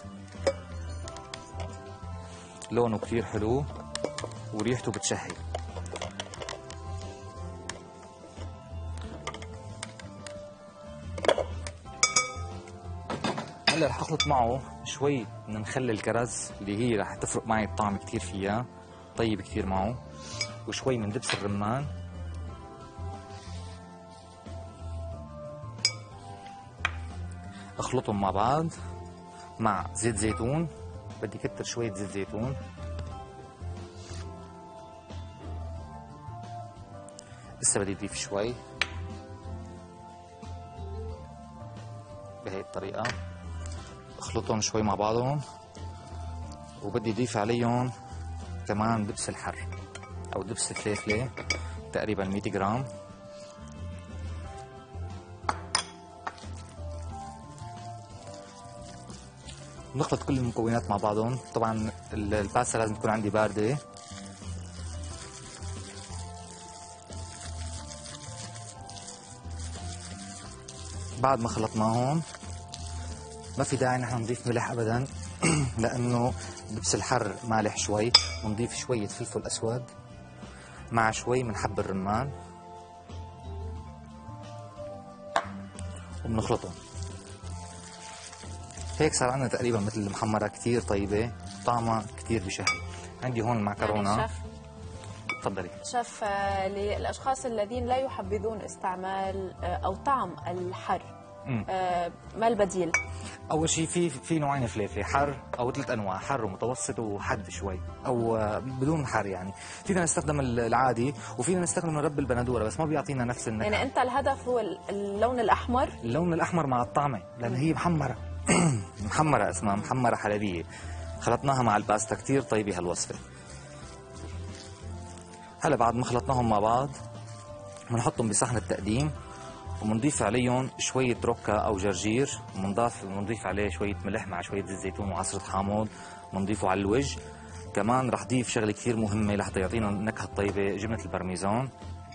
لونه كثير حلو وريحته بتشهي. هلا رح اخلط معه شوي من مخلل الكرز اللي هي رح تفرق معي الطعم كثير فيها، طيب كثير معه، وشوي من دبس الرمان، اخلطهم مع بعض مع زيت زيتون. بدي كتر شوية زيت زيتون، لسه بدي اضيف شوي بهي الطريقة. اخلطهم شوي مع بعضهم، وبدي اضيف عليهم كمان دبس الحر او دبس الفليفله تقريبا مئة جرام. بنخلط كل المكونات مع بعضهم. طبعا الباستا لازم تكون عندي بارده. بعد ما خلطناهم ما في داعي نحن نضيف ملح ابدا لانه لبس الحر مالح شوي. ونضيف شويه فلفل اسود مع شوي من حب الرمان وبنخلطهم. هيك صار عندنا تقريبا مثل المحمره كثير طيبه، طعمها كثير بشهي. عندي هون المعكرونه. يعني شف تفضلي. شف آه، للاشخاص الذين لا يحبذون استعمال آه، او طعم الحر، آه، ما البديل؟ اول شيء في في نوعين فليفله، حر او ثلاث انواع، حر ومتوسط وحد شوي او آه، بدون حر. يعني فينا نستخدم العادي وفينا نستخدم الرب البندوره، بس ما بيعطينا نفس النكهه. يعني انت الهدف هو اللون الاحمر؟ اللون الاحمر مع الطعمه، لان هي محمره محمره، اسمها محمره حلبيه. خلطناها مع الباستا كثير طيبه هالوصفه. هلا بعد ما خلطناهم مع بعض بنحطهم بصحن التقديم وبنضيف عليهم شويه روكا او جرجير، وبنضيف بنضيف عليه شويه ملح مع شويه زيت زيتون وعصره حامض، بنضيفه على الوجه. كمان رح ضيف شغله كثير مهمه لحتى يعطينا النكهه الطيبه، جبنه البارميزان.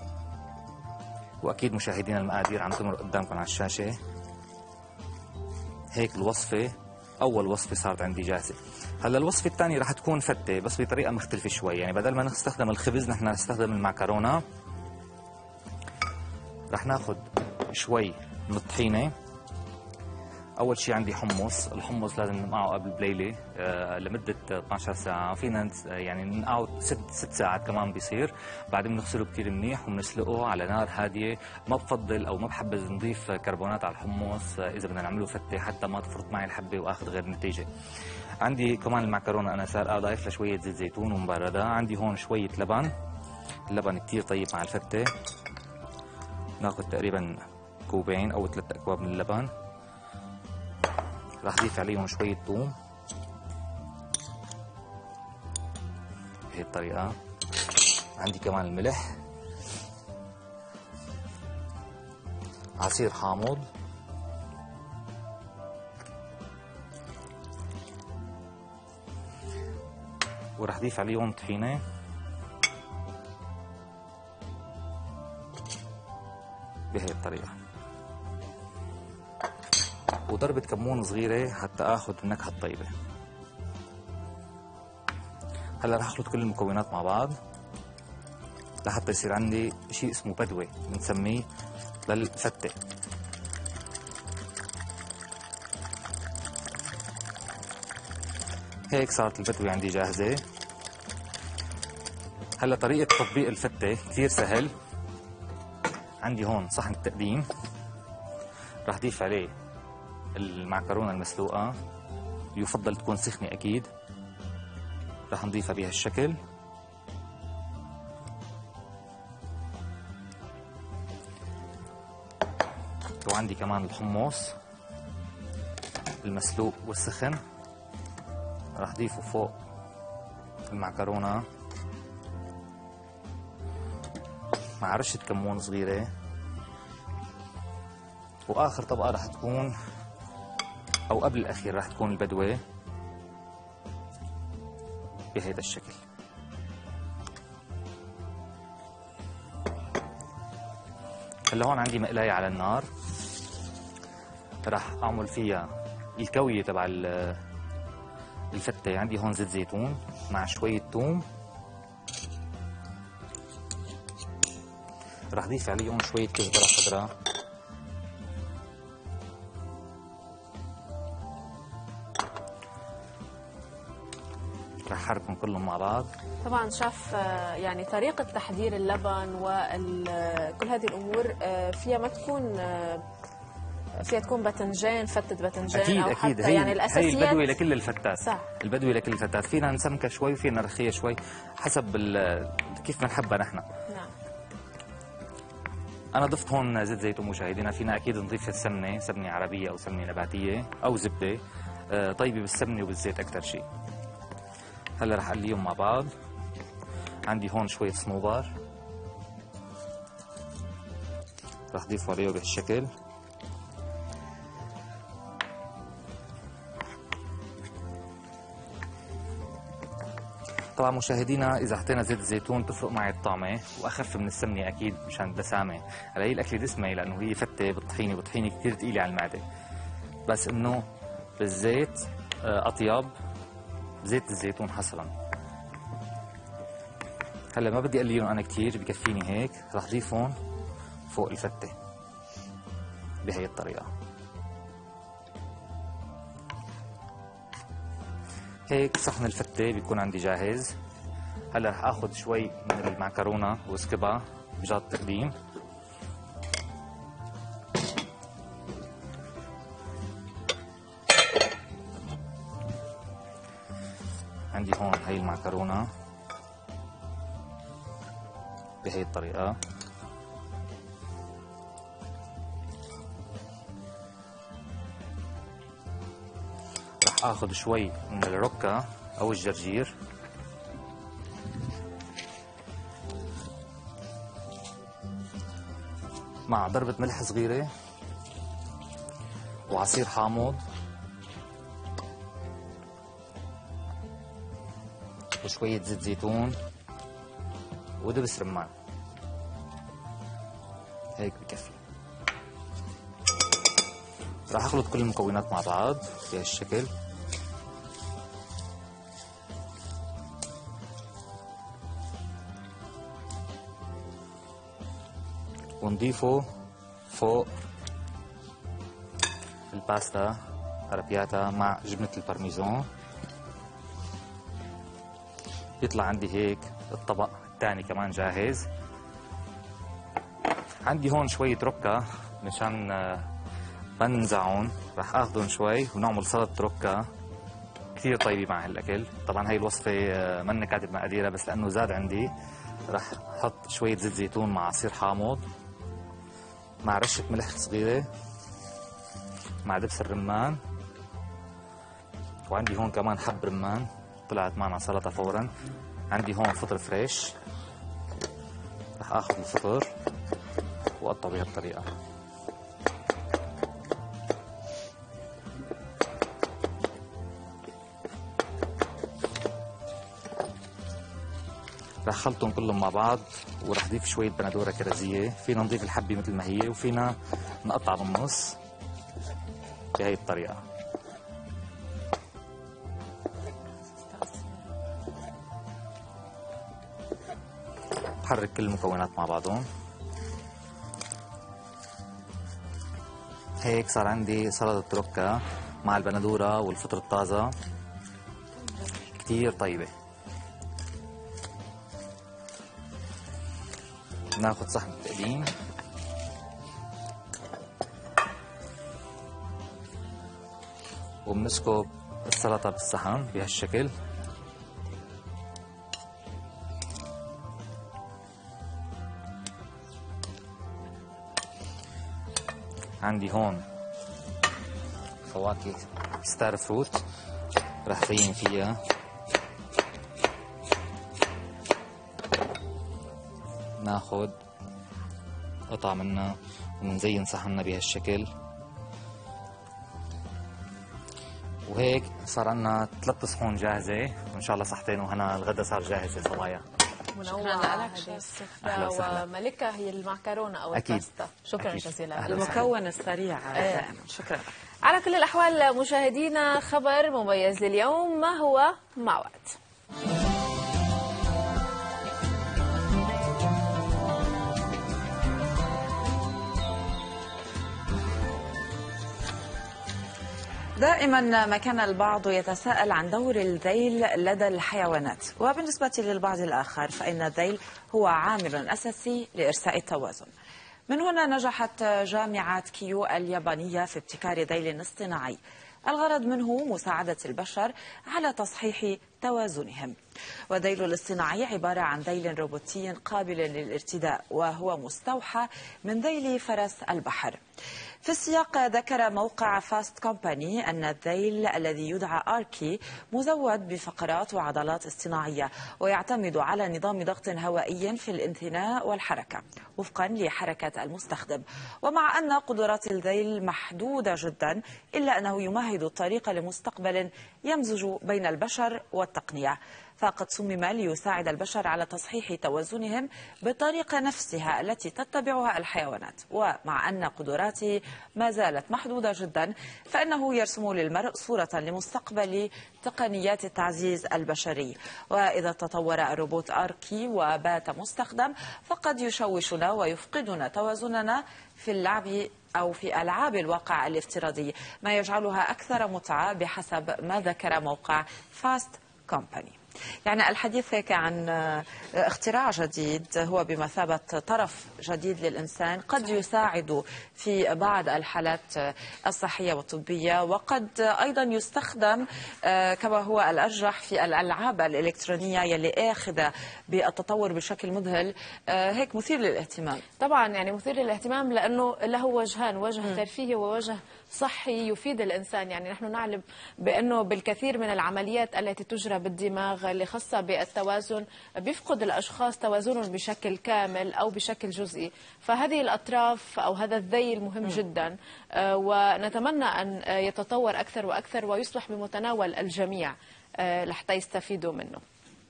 واكيد مشاهدينا المقادير عم تمر قدامكم على الشاشه. هيك الوصفه، اول وصفه صارت عندي جاهزه. هلا الوصفه الثانيه رح تكون فته بس بطريقه مختلفه شوي. يعني بدل ما نستخدم الخبز نحن نستخدم المعكرونه. رح ناخذ شوي من الطحينه. اول شيء عندي حمص. الحمص لازم ننقعه قبل بليله آه لمده اثنعش ساعه. فينا يعني ننقعه ست ست ساعات كمان بيصير. بعدين بنغسله كثير منيح وبنسلقه على نار هاديه. ما بفضل او ما بحبذ نضيف كربونات على الحمص آه اذا بدنا نعمله فته حتى ما تفرط معي الحبه واخذ غير نتيجه. عندي كمان المعكرونه انا سالقه، ضايف لها شويه زيت زيتون ومبرده. عندي هون شويه لبن. اللبن كثير طيب مع الفته. ناخذ تقريبا كوبين او ثلاث اكواب من اللبن. راح اضيف عليهم شويه ثوم بهي الطريقه. عندي كمان الملح، عصير حامض، وراح اضيف عليهم طحينه بهي الطريقه، وضربة كمون صغيرة حتى اخذ النكهة الطيبة. هلا رح اخلط كل المكونات مع بعض لحتى يصير عندي شيء اسمه بدوة بنسميه للفتة. هيك صارت البدوة عندي جاهزة. هلا طريقة تطبيق الفتة كثير سهل. عندي هون صحن التقديم، رح اضيف عليه المعكرونه المسلوقه، يفضل تكون سخنه اكيد. رح نضيفها بهالشكل. وعندي كمان الحمص المسلوق والسخن، رح اضيفه فوق المعكرونه مع رشه كمون صغيره. واخر طبقه رح تكون او قبل الاخير رح تكون البدوه بهذا الشكل. هلا هون عندي مقلايه على النار، رح اعمل فيها الكويه تبع الفته. عندي هون زيت زيتون مع شويه ثوم. رح اضيف عليهم شويه كزبره خضراء، رح احركهم كلهم مع بعض. طبعا شاف يعني طريقة تحضير اللبن وكل هذه الأمور فيها ما تكون فيها تكون باذنجان، فتة باذنجان أكيد أو أكيد. حتى هي يعني الأساسيات. هي البدوي لكل الفتات. صح. البدوي لكل الفتات. فينا نسمكها شوي وفينا نرخيها شوي حسب كيف بنحبها نحن. نعم. أنا ضفت هون زيت زيتون مشاهدينا. فينا أكيد نضيف السمنة، سمنة عربية أو سمنة نباتية أو زبدة طيبة بالسمنة وبالزيت أكثر شيء. هلا رح اقليهم مع بعض. عندي هون شوية صنوبر، رح اضيفه عليه بهالشكل. طبعا مشاهدينا اذا حطينا زيت الزيتون تفرق معي الطعمه واخف من السمنه اكيد مشان الدسامه. هلا هي الاكله دسمه لانه هي فته بالطحينه والطحينه كثير ثقيله على المعده، بس انه بالزيت اطيب، زيت الزيتون حصرا. هلا ما بدي اقليهم انا كثير، بكفيني هيك، رح ضيفهم فوق الفته بهي الطريقه. هيك صحن الفته بيكون عندي جاهز. هلا رح اخذ شوي من المعكرونه واسكبها بجهاز التقديم. عندي هون هي المعكرونه بهي الطريقه. رح اخذ شوي من الركة او الجرجير، مع ضربة ملح صغيرة وعصير حامض وشوية زيت زيتون ودبس رمان. هيك بكفي. راح اخلط كل المكونات مع بعض بهالشكل. ونضيفه فوق الباستا ارابياتا مع جبنة البارميزان. يطلع عندي هيك الطبق الثاني كمان جاهز. عندي هون شوية ركة مشان بنزعهم، رح اخذهم شوي ونعمل سلطة ركة كثير طيبة مع هالاكل. طبعا هي الوصفة ماني كاتب مقاديرها، بس لانه زاد عندي رح احط شوية زيت زيتون مع عصير حامض مع رشة ملح صغيرة مع دبس الرمان. وعندي هون كمان حب رمان، طلعت معنا سلطة فورا. عندي هون فطر فريش، رح اخذ الفطر واقطعه بهالطريقة. رح خلطهم كلهم مع بعض ورح اضيف شوية بندورة كرزية. فينا نضيف الحبة مثل ما هي وفينا نقطع بالنص بهي الطريقة. بحرك كل المكونات مع بعضهم. هيك صار عندي سلطة ركة مع البندورة والفطر الطازة كتير طيبة. ناخذ صحن التقديم وبنسكب السلطة بالصحن بهالشكل. عندي هون فواكه ستار فروت رح زين فيها. ناخذ قطع منها ونزين صحننا بهالشكل. وهيك صار عنا ثلاث صحون جاهزة، وإن شاء الله صحتين وهنا الغدا صار جاهز يا صبايا. منوعة هذه السفرة. وملكة هي المعكرونة أو أكيد. الباستا. شكرا أكيد. جزيلا. المكون السريع دائما. شكرا. على كل الأحوال مشاهدينا، خبر مميز لليوم، ما هو مع وقت. دائما ما كان البعض يتساءل عن دور الذيل لدى الحيوانات، وبالنسبة للبعض الآخر فإن الذيل هو عامل أساسي لإرساء التوازن. من هنا نجحت جامعة كيو اليابانية في ابتكار ذيل اصطناعي الغرض منه مساعدة البشر على تصحيح توازنهم. والذيل الاصطناعي عبارة عن ذيل روبوتي قابل للارتداء، وهو مستوحى من ذيل فرس البحر. في السياق ذكر موقع فاست كومباني أن الذيل الذي يدعى آركي مزود بفقرات وعضلات اصطناعية، ويعتمد على نظام ضغط هوائي في الانثناء والحركة وفقا لحركة المستخدم. ومع أن قدرات الذيل محدودة جدا، إلا أنه يمهد الطريق لمستقبل يمزج بين البشر والتقنية. فقد صمم ليساعد البشر على تصحيح توازنهم بالطريقة نفسها التي تتبعها الحيوانات. ومع أن قدراته ما زالت محدودة جدا، فإنه يرسم للمرء صورة لمستقبل تقنيات التعزيز البشري. وإذا تطور الروبوت آركي وبات مستخدم فقد يشوشنا ويفقدنا توازننا في اللعب أو في ألعاب الواقع الافتراضي، ما يجعلها أكثر متعة بحسب ما ذكر موقع فاست كومباني. يعني الحديث هيك عن اختراع جديد هو بمثابة طرف جديد للإنسان، قد يساعد في بعض الحالات الصحية والطبية، وقد أيضا يستخدم كما هو الأرجح في الألعاب الإلكترونية يلي آخذة بالتطور بشكل مذهل. هيك مثير للاهتمام. طبعا يعني مثير للاهتمام لأنه له وجهان، وجه ترفيهي ووجه صحي يفيد الإنسان. يعني نحن نعلم بأنه بالكثير من العمليات التي تجرى بالدماغ اللي خاصة بالتوازن بيفقد الأشخاص توازنهم بشكل كامل أو بشكل جزئي، فهذه الأطراف أو هذا الذيل مهم م. جدا، ونتمنى أن يتطور أكثر وأكثر ويصبح بمتناول الجميع لحتى يستفيدوا منه.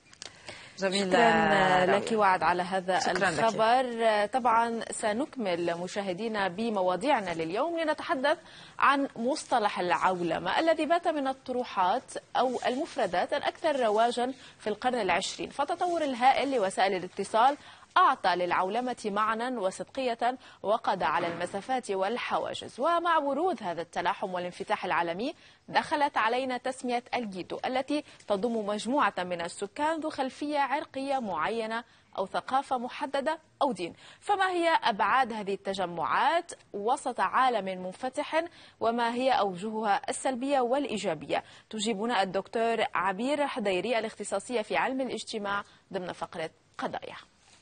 جميل. شكرا لك وعد على هذا الخبر. لك. طبعا سنكمل مشاهدينا بمواضيعنا لليوم لنتحدث عن مصطلح العولمة الذي بات من الطروحات أو المفردات الأكثر رواجا في القرن العشرين، فالتطور الهائل لوسائل الاتصال أعطى للعولمة معنى وصدقية وقضى على المسافات والحواجز. ومع ورود هذا التلاحم والانفتاح العالمي دخلت علينا تسمية الجيتو التي تضم مجموعة من السكان ذو خلفية عرقية معينة أو ثقافة محددة أو دين. فما هي أبعاد هذه التجمعات وسط عالم منفتح، وما هي أوجهها السلبية والإيجابية؟ تجيبنا الدكتور عبير حديري الاختصاصية في علم الاجتماع ضمن فقرة قضايا.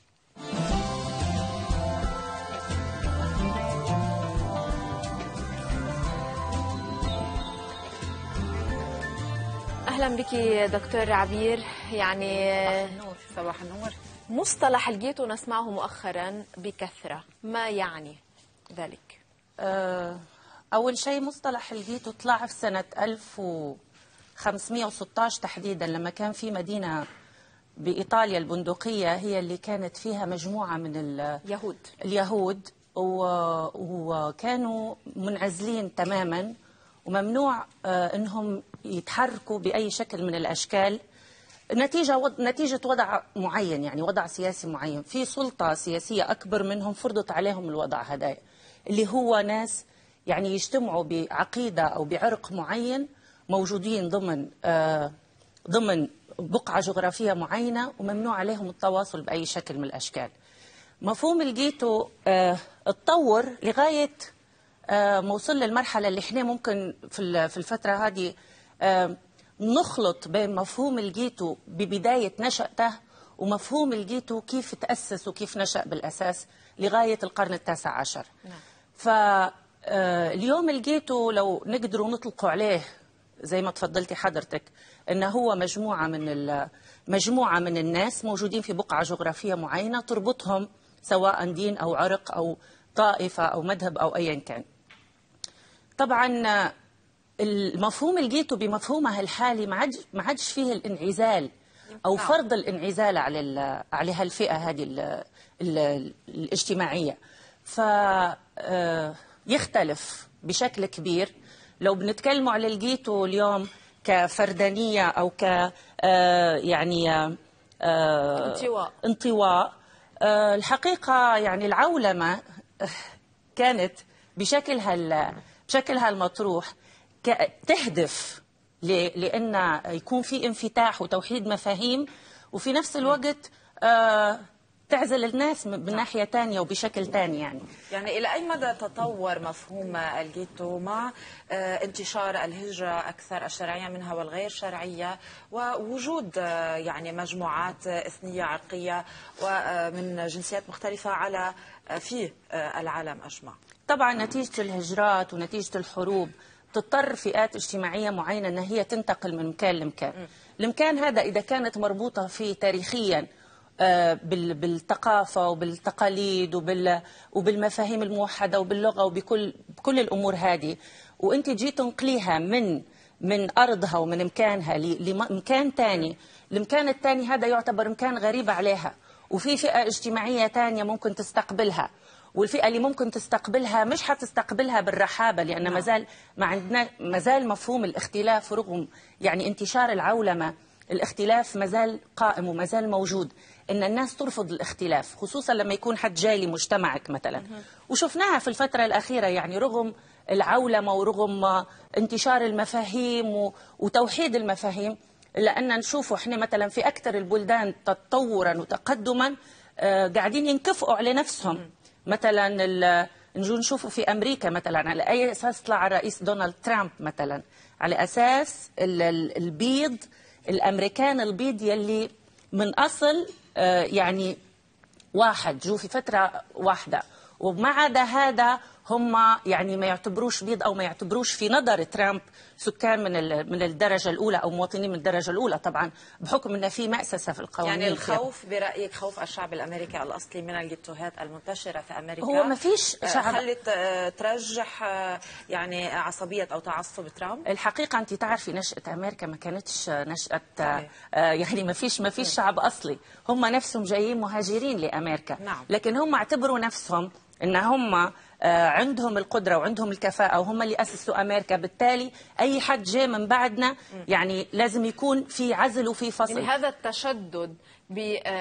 أهلا بك دكتور عبير. يعني صباح النور. مصطلح الجيتو نسمعه مؤخرا بكثرة، ما يعني ذلك؟ أول شيء مصطلح الجيتو طلع في سنة ألف وخمسمئة وستة عشر تحديدا، لما كان في مدينة بإيطاليا البندقية هي اللي كانت فيها مجموعة من اليهود اليهود وكانوا منعزلين تماما وممنوع أنهم يتحركوا بأي شكل من الأشكال نتيجة نتيجة وضع معين، يعني وضع سياسي معين. في سلطة سياسية أكبر منهم فرضت عليهم الوضع هذا، اللي هو ناس يعني يجتمعوا بعقيدة أو بعرق معين موجودين ضمن ضمن بقعة جغرافية معينة وممنوع عليهم التواصل بأي شكل من الأشكال. مفهوم الجيتو اتطور لغاية ما وصل للمرحلة اللي احنا ممكن في الفترة هذه نخلط بين مفهوم الجيتو ببداية نشأته ومفهوم الجيتو كيف تأسس وكيف نشأ بالأساس لغاية القرن التاسع عشر. فاليوم الجيتو لو نقدروا نطلقوا عليه زي ما تفضلتي حضرتك انه هو مجموعة من مجموعة من الناس موجودين في بقعة جغرافية معينة تربطهم سواء دين أو عرق أو طائفة أو مذهب أو أيا كان. طبعا المفهوم الجيتو بمفهومها الحالي ما عادش فيه الانعزال أو فرض الانعزال على على هالفئة هذه ال ال الاجتماعية، فيختلف بشكل كبير. لو بنتكلموا على الجيتو اليوم كفردانية أو ك يعني انطواء انطواء الحقيقة يعني العولمة كانت بشكلها بشكلها المطروح تهدف لأن يكون في انفتاح وتوحيد مفاهيم، وفي نفس الوقت تعزل الناس من ناحية تانية وبشكل تاني. يعني يعني إلى أي مدى تطور مفهوم الجيتو مع انتشار الهجرة أكثر الشرعية منها والغير شرعية ووجود يعني مجموعات إثنية عرقية ومن جنسيات مختلفة على في العالم أجمع؟ طبعا نتيجة الهجرات ونتيجة الحروب تضطر فئات اجتماعية معينة أن هي تنتقل من مكان لمكان. المكان هذا إذا كانت مربوطة فيه تاريخيا بالثقافة وبالتقاليد وبالمفاهيم الموحدة وباللغة وبكل بكل الأمور هذه، وأنت جيت تنقليها من من أرضها ومن مكانها لمكان ثاني، المكان الثاني هذا يعتبر مكان غريب عليها، وفي فئة اجتماعية ثانية ممكن تستقبلها، والفئة اللي ممكن تستقبلها مش حتستقبلها بالرحابة، لأن ما زال ما عندنا ما زال مفهوم الاختلاف رغم يعني انتشار العولمة، الاختلاف ما زال قائم وما زال موجود، إن الناس ترفض الاختلاف خصوصا لما يكون حد جاي لمجتمعك مثلا. وشفناها في الفترة الأخيرة يعني رغم العولمة ورغم انتشار المفاهيم وتوحيد المفاهيم، لأن نشوفوا احنا مثلا في أكثر البلدان تطورا وتقدما قاعدين ينكفئوا على نفسهم. مثلا نجو نشوفوا في أمريكا مثلا على أي أساس طلع الرئيس دونالد ترامب مثلا، على أساس البيض الأمريكان البيض يلي من أصل يعني واحد جو في فترة واحدة، وما عدا هذا هم يعني ما يعتبروش بيض أو ما يعتبروش في نظر ترامب سكان من من الدرجة الأولى أو مواطنين من الدرجة الأولى، طبعا بحكم أن في مأسسة في القوانين. يعني الخوف برأيك خوف الشعب الأمريكي الأصلي من الجيتوهات المنتشرة في أمريكا هو ما فيش شعب خلت ترجح يعني عصبية أو تعصب ترامب؟ الحقيقة أنت تعرفي نشأة أمريكا ما كانتش نشأة يعني ما فيش ما فيش شعب أصلي، هم نفسهم جايين مهاجرين لأمريكا. نعم. لكن هم اعتبروا نفسهم أن هم عندهم القدرة وعندهم الكفاءة وهم اللي أسسوا أمريكا، بالتالي أي حد جاء من بعدنا يعني لازم يكون في عزل وفي فصل. يعني هذا التشدد ب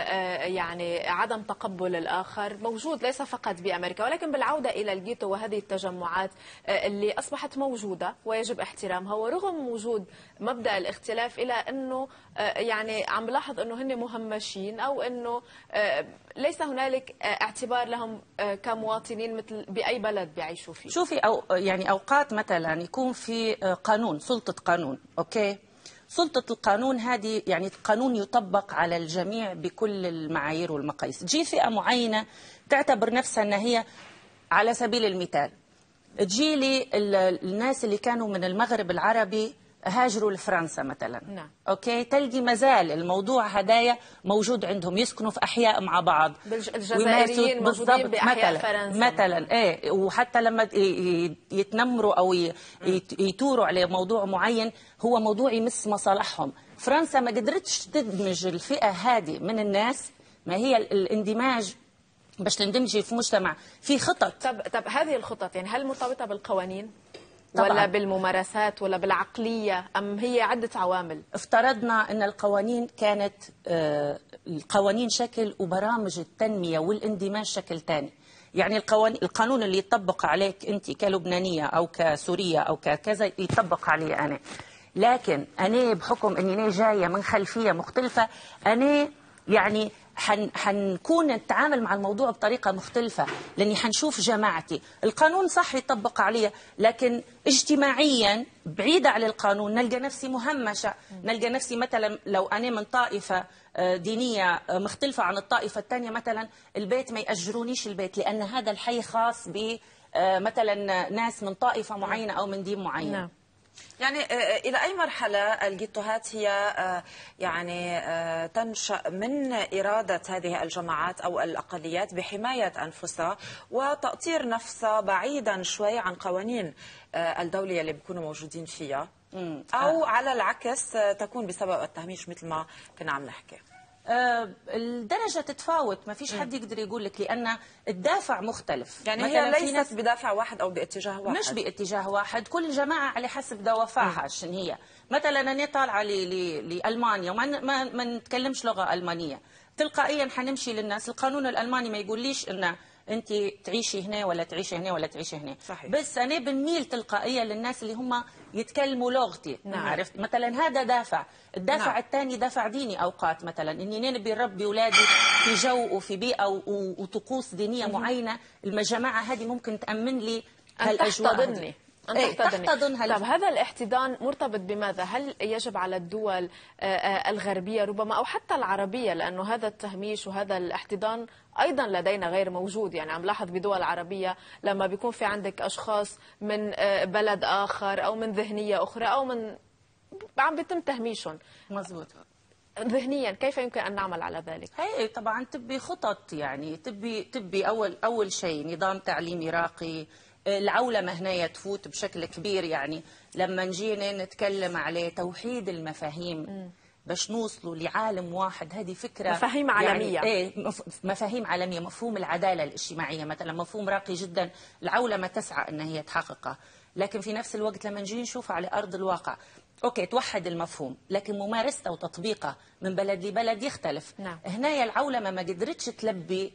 يعني عدم تقبل الآخر موجود ليس فقط بأمريكا، ولكن بالعودة إلى الجيتو وهذه التجمعات اللي أصبحت موجودة ويجب احترامها، ورغم وجود مبدأ الاختلاف إلى أنه يعني عم بلاحظ أنه هن مهمشين أو أنه ليس هنالك اعتبار لهم كمواطنين مثل بأي بلد بيعيشوا فيه. شوفي أو يعني أوقات مثلا يكون في قانون، سلطة قانون، أوكي، سلطة القانون هذه يعني قانون يطبق على الجميع بكل المعايير والمقاييس. تجي فئة معينة تعتبر نفسها أنها هي، على سبيل المثال تجي لي الناس اللي كانوا من المغرب العربي هاجروا لفرنسا مثلا. نعم. اوكي، تلقي مازال الموضوع هدايا موجود عندهم، يسكنوا في احياء مع بعض، الجزائريين موجودين باحياء مثلا فرنسا مثلا ايه، وحتى لما يتنمروا او يتوروا على موضوع معين هو موضوع يمس مصالحهم. فرنسا ما قدرتش تدمج الفئة هذه من الناس، ما هي الاندماج باش تندمجي في مجتمع في خطط. طب طب هذه الخطط يعني هل مرتبطة بالقوانين طبعاً. ولا بالممارسات ولا بالعقلية أم هي عدة عوامل؟ افترضنا أن القوانين كانت آه القوانين شكل وبرامج التنمية والاندماج شكل ثاني. يعني القوانين القانون اللي يطبق عليك أنت كلبنانية أو كسورية أو ككذا يطبق علي أنا، لكن أنا بحكم أني جاية من خلفية مختلفة أنا يعني حن حنكون نتعامل مع الموضوع بطريقة مختلفة، لأني حنشوف جماعتي القانون صح يطبق علي، لكن اجتماعيا بعيدة عن القانون نلقى نفسي مهمشة، نلقى نفسي مثلا لو أنا من طائفة دينية مختلفة عن الطائفة الثانية مثلا البيت ما يأجرونيش البيت لأن هذا الحي خاص ب مثلا ناس من طائفة معينة أو من دين معين. نعم. يعني إلى أي مرحلة الجيتوهات هي يعني تنشأ من إرادة هذه الجماعات أو الأقليات بحماية أنفسها وتأطير نفسها بعيدا شوي عن قوانين الدولة اللي بيكونوا موجودين فيها، أو على العكس تكون بسبب التهميش مثل ما كنا عم نحكي؟ أه الدرجة تتفاوت، ما فيش حد يقدر يقول لك، لأن الدافع مختلف. يعني هي ليست بدافع واحد أو باتجاه واحد، مش باتجاه واحد، كل جماعة على حسب دوافعها شن هي. مثلا أنا طالعة لألمانيا وما ما, ما نتكلمش لغة ألمانية، تلقائيا حنمشي للناس القانون الألماني ما يقوليش إن أنت تعيشي هنا ولا تعيشي هنا ولا تعيشي هنا. صحيح. بس أنا بنميل تلقائيا للناس اللي هم يتكلموا لغتي. نعم. عرفت مثلا هذا دافع. الدافع نعم. الثاني دافع ديني أوقات، مثلا إني نبي نربي أولادي في جو وفي بيئة وطقوس دينية معينة، الجماعة هذه ممكن تأمن لي أن تحتضنني أن ايه تحتضن. طب هذا الاحتضان مرتبط بماذا؟ هل يجب على الدول الغربية ربما أو حتى العربية، لأنه هذا التهميش وهذا الاحتضان أيضا لدينا غير موجود؟ يعني عم لاحظ بدول عربية لما بيكون في عندك أشخاص من بلد آخر أو من ذهنية أخرى أو من عم بيتم تهميشهم. مزبوط. ذهنيا كيف يمكن أن نعمل على ذلك؟ هي طبعا تبي خطط، يعني تبي تبي أول أول شيء نظام تعليمي راقي، العولمة هنا تفوت بشكل كبير. يعني لما نجينا نتكلم عليه توحيد المفاهيم م. باش نوصلوا لعالم واحد، هذه فكرة مفاهيم عالمية. يعني ايه مفاهيم عالمية. مفهوم العدالة الاجتماعية مثلا مفهوم راقي جدا، العولمة تسعى ان هي تحققه، لكن في نفس الوقت لما نجي نشوف على أرض الواقع اوكي توحد المفهوم، لكن ممارسته وتطبيقه من بلد لبلد يختلف. نعم. هنا العولمة ما قدرتش تلبي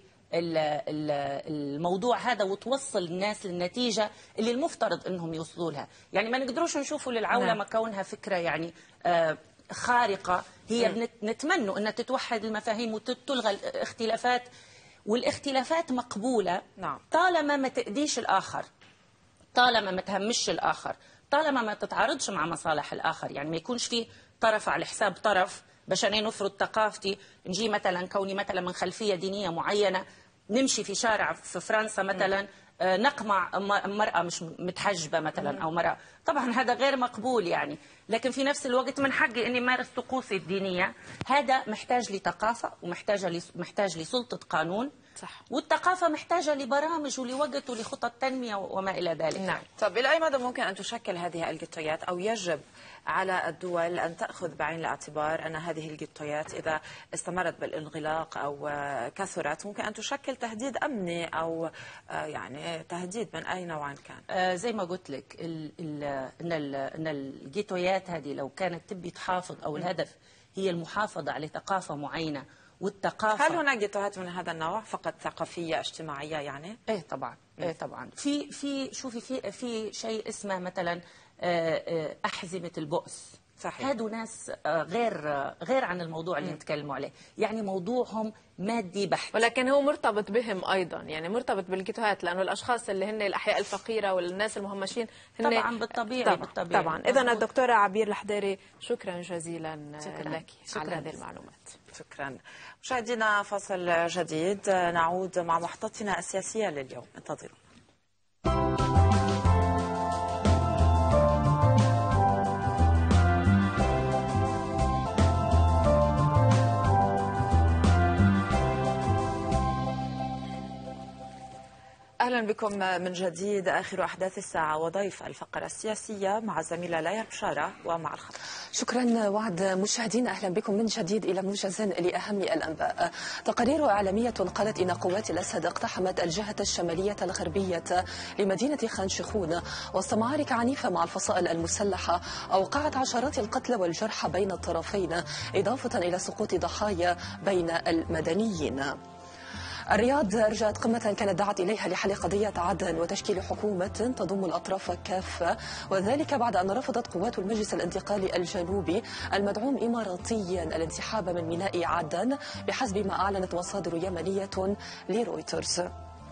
الموضوع هذا وتوصل الناس للنتيجة اللي المفترض انهم يوصلوا لها. يعني ما نقدروش نشوفوا للعولمة نعم. كونها فكرة يعني آه خارقة، هي م. نتمنى انها تتوحد المفاهيم وتلغى الاختلافات، والاختلافات مقبولة نعم. طالما ما تأذيش الآخر، طالما ما تهمش الآخر، طالما ما تتعارضش مع مصالح الآخر. يعني ما يكونش في طرف على حساب طرف باش أنا نفرض ثقافتي. نجي مثلا كوني مثلا من خلفية دينية معينة نمشي في شارع في فرنسا مثلا نقمع مرأة مش متحجبة مثلا أو مرأة، طبعا هذا غير مقبول يعني. لكن في نفس الوقت من حقي أني مارس طقوسي الدينية. هذا محتاج لثقافة ومحتاج محتاج لسلطة قانون صح. والثقافة محتاجة لبرامج ولوقت ولخطط تنمية وما إلى ذلك. نعم. طب إلى أي مدى ممكن أن تشكل هذه القطيات أو يجب على الدول أن تأخذ بعين الاعتبار أن هذه القطيات إذا استمرت بالانغلاق أو كثرت ممكن أن تشكل تهديد أمني أو يعني تهديد من أي نوع كان؟ آه زي ما قلت لك ال ال أن أن القطيات هذه لو كانت تبي تحافظ أو الهدف هي المحافظة على ثقافة معينة والثقافة. هل هناك قطيات من هذا النوع فقط ثقافية اجتماعية يعني؟ إيه طبعا إيه طبعا. في في شوفي في في شيء اسمه مثلا أحزمة البؤس. صحيح. هادو ناس غير غير عن الموضوع اللي نتكلموا عليه، يعني موضوعهم مادي بحت، ولكن هو مرتبط بهم ايضا، يعني مرتبط بالجيتوهات، لانه الاشخاص اللي هن الاحياء الفقيره والناس المهمشين هن طبعا بالطبيعي طبعا بالطبيعي. طبعا اذا الدكتوره عبير الحديري شكرا جزيلا شكرا. لك شكرا على هذه المعلومات. شكرا. مشاهدينا فاصل جديد، نعود مع محطتنا السياسيه لليوم، انتظروا. أهلا بكم من جديد. آخر أحداث الساعة وضيف الفقرة السياسية مع الزميلة ليا بشارة ومع الخبر. شكرا وعد. مشاهدينا أهلا بكم من جديد إلى موجز لأهم الأنباء. تقارير إعلامية قالت إن قوات الأسد اقتحمت الجهة الشمالية الغربية لمدينة خان شيخون وسط معارك عنيفة مع الفصائل المسلحة أوقعت عشرات القتلى والجرحى بين الطرفين، إضافة إلى سقوط ضحايا بين المدنيين. الرياض رجعت قمة كانت دعت إليها لحل قضية عدن وتشكيل حكومة تضم الأطراف كافة، وذلك بعد أن رفضت قوات المجلس الانتقالي الجنوبي المدعوم إماراتيا الانسحاب من ميناء عدن بحسب ما أعلنت مصادر يمنية لرويترز.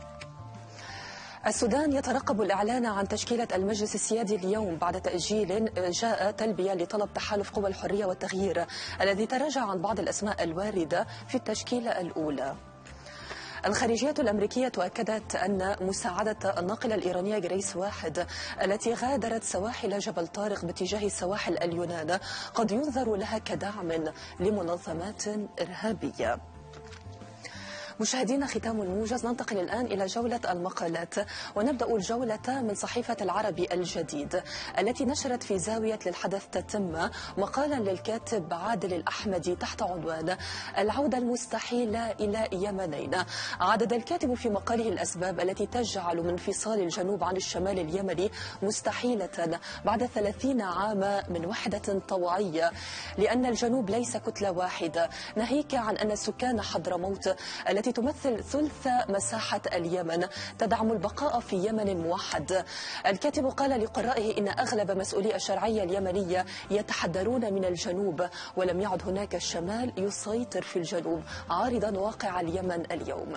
السودان يترقب الإعلان عن تشكيلة المجلس السيادي اليوم بعد تأجيل جاء تلبية لطلب تحالف قوى الحرية والتغيير الذي تراجع عن بعض الأسماء الواردة في التشكيلة الأولى. الخارجية الأمريكية أكدت أن مساعدة الناقلة الإيرانية جريس واحد التي غادرت سواحل جبل طارق باتجاه سواحل اليونان قد ينظر لها كدعم لمنظمات إرهابية. مشاهدينا ختام الموجز، ننتقل الآن إلى جولة المقالات، ونبدأ الجولة من صحيفة العربي الجديد التي نشرت في زاوية للحدث تتم مقالا للكاتب عادل الأحمدي تحت عنوان العودة المستحيلة إلى يمنين. عدد الكاتب في مقاله الأسباب التي تجعل من انفصال الجنوب عن الشمال اليمني مستحيلة بعد ثلاثين عاما من وحدة طوعية، لأن الجنوب ليس كتلة واحدة، ناهيك عن أن سكان حضرموت التي تمثل ثلث مساحة اليمن تدعم البقاء في يمن موحد. الكاتب قال لقرائه إن أغلب مسؤولي الشرعية اليمنية يتحدرون من الجنوب ولم يعد هناك الشمال يسيطر في الجنوب، عارضا واقع اليمن اليوم.